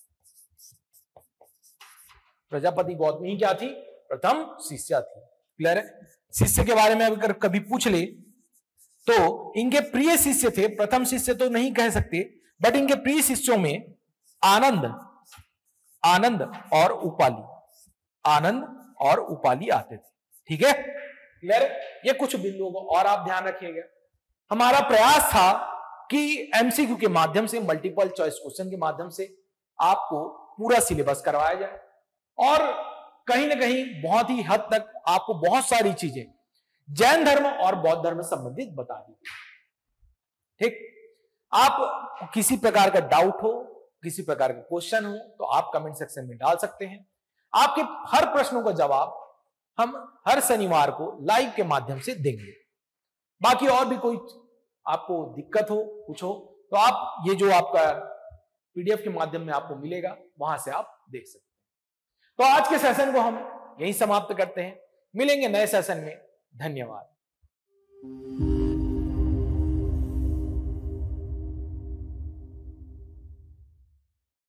[SPEAKER 3] प्रजापति गौतमी ही क्या थी? प्रथम शिष्या थी। क्लियर है? शिष्य के बारे में अगर कभी पूछ ले तो इनके प्रिय शिष्य थे। प्रथम शिष्य तो नहीं कह सकते, बट इनके प्रिय शिष्यों में आनंद, आनंद और उपाली, आनंद और उपाली आते थे। ठीक है? क्लियर? ये कुछ बिंदुओं को और आप ध्यान रखिएगा। हमारा प्रयास था कि एमसीक्यू के माध्यम से, मल्टीपल चॉइस क्वेश्चन के माध्यम से आपको पूरा सिलेबस करवाया जाए, और कहीं ना कहीं बहुत ही हद तक आपको बहुत सारी चीजें जैन धर्म और बौद्ध धर्म से संबंधित बता दी। ठीक। आप किसी प्रकार का डाउट हो, किसी प्रकार का क्वेश्चन हो, तो आप कमेंट सेक्शन में डाल सकते हैं। आपके हर प्रश्नों का जवाब हम हर शनिवार को लाइव के माध्यम से देंगे। बाकी और भी कोई आपको दिक्कत हो, कुछ हो, तो आप ये जो आपका पीडीएफ के माध्यम में आपको मिलेगा, वहां से आप देख सकते हैं। तो आज के सेशन को हम यहीं समाप्त करते हैं। मिलेंगे नए सेशन में। धन्यवाद।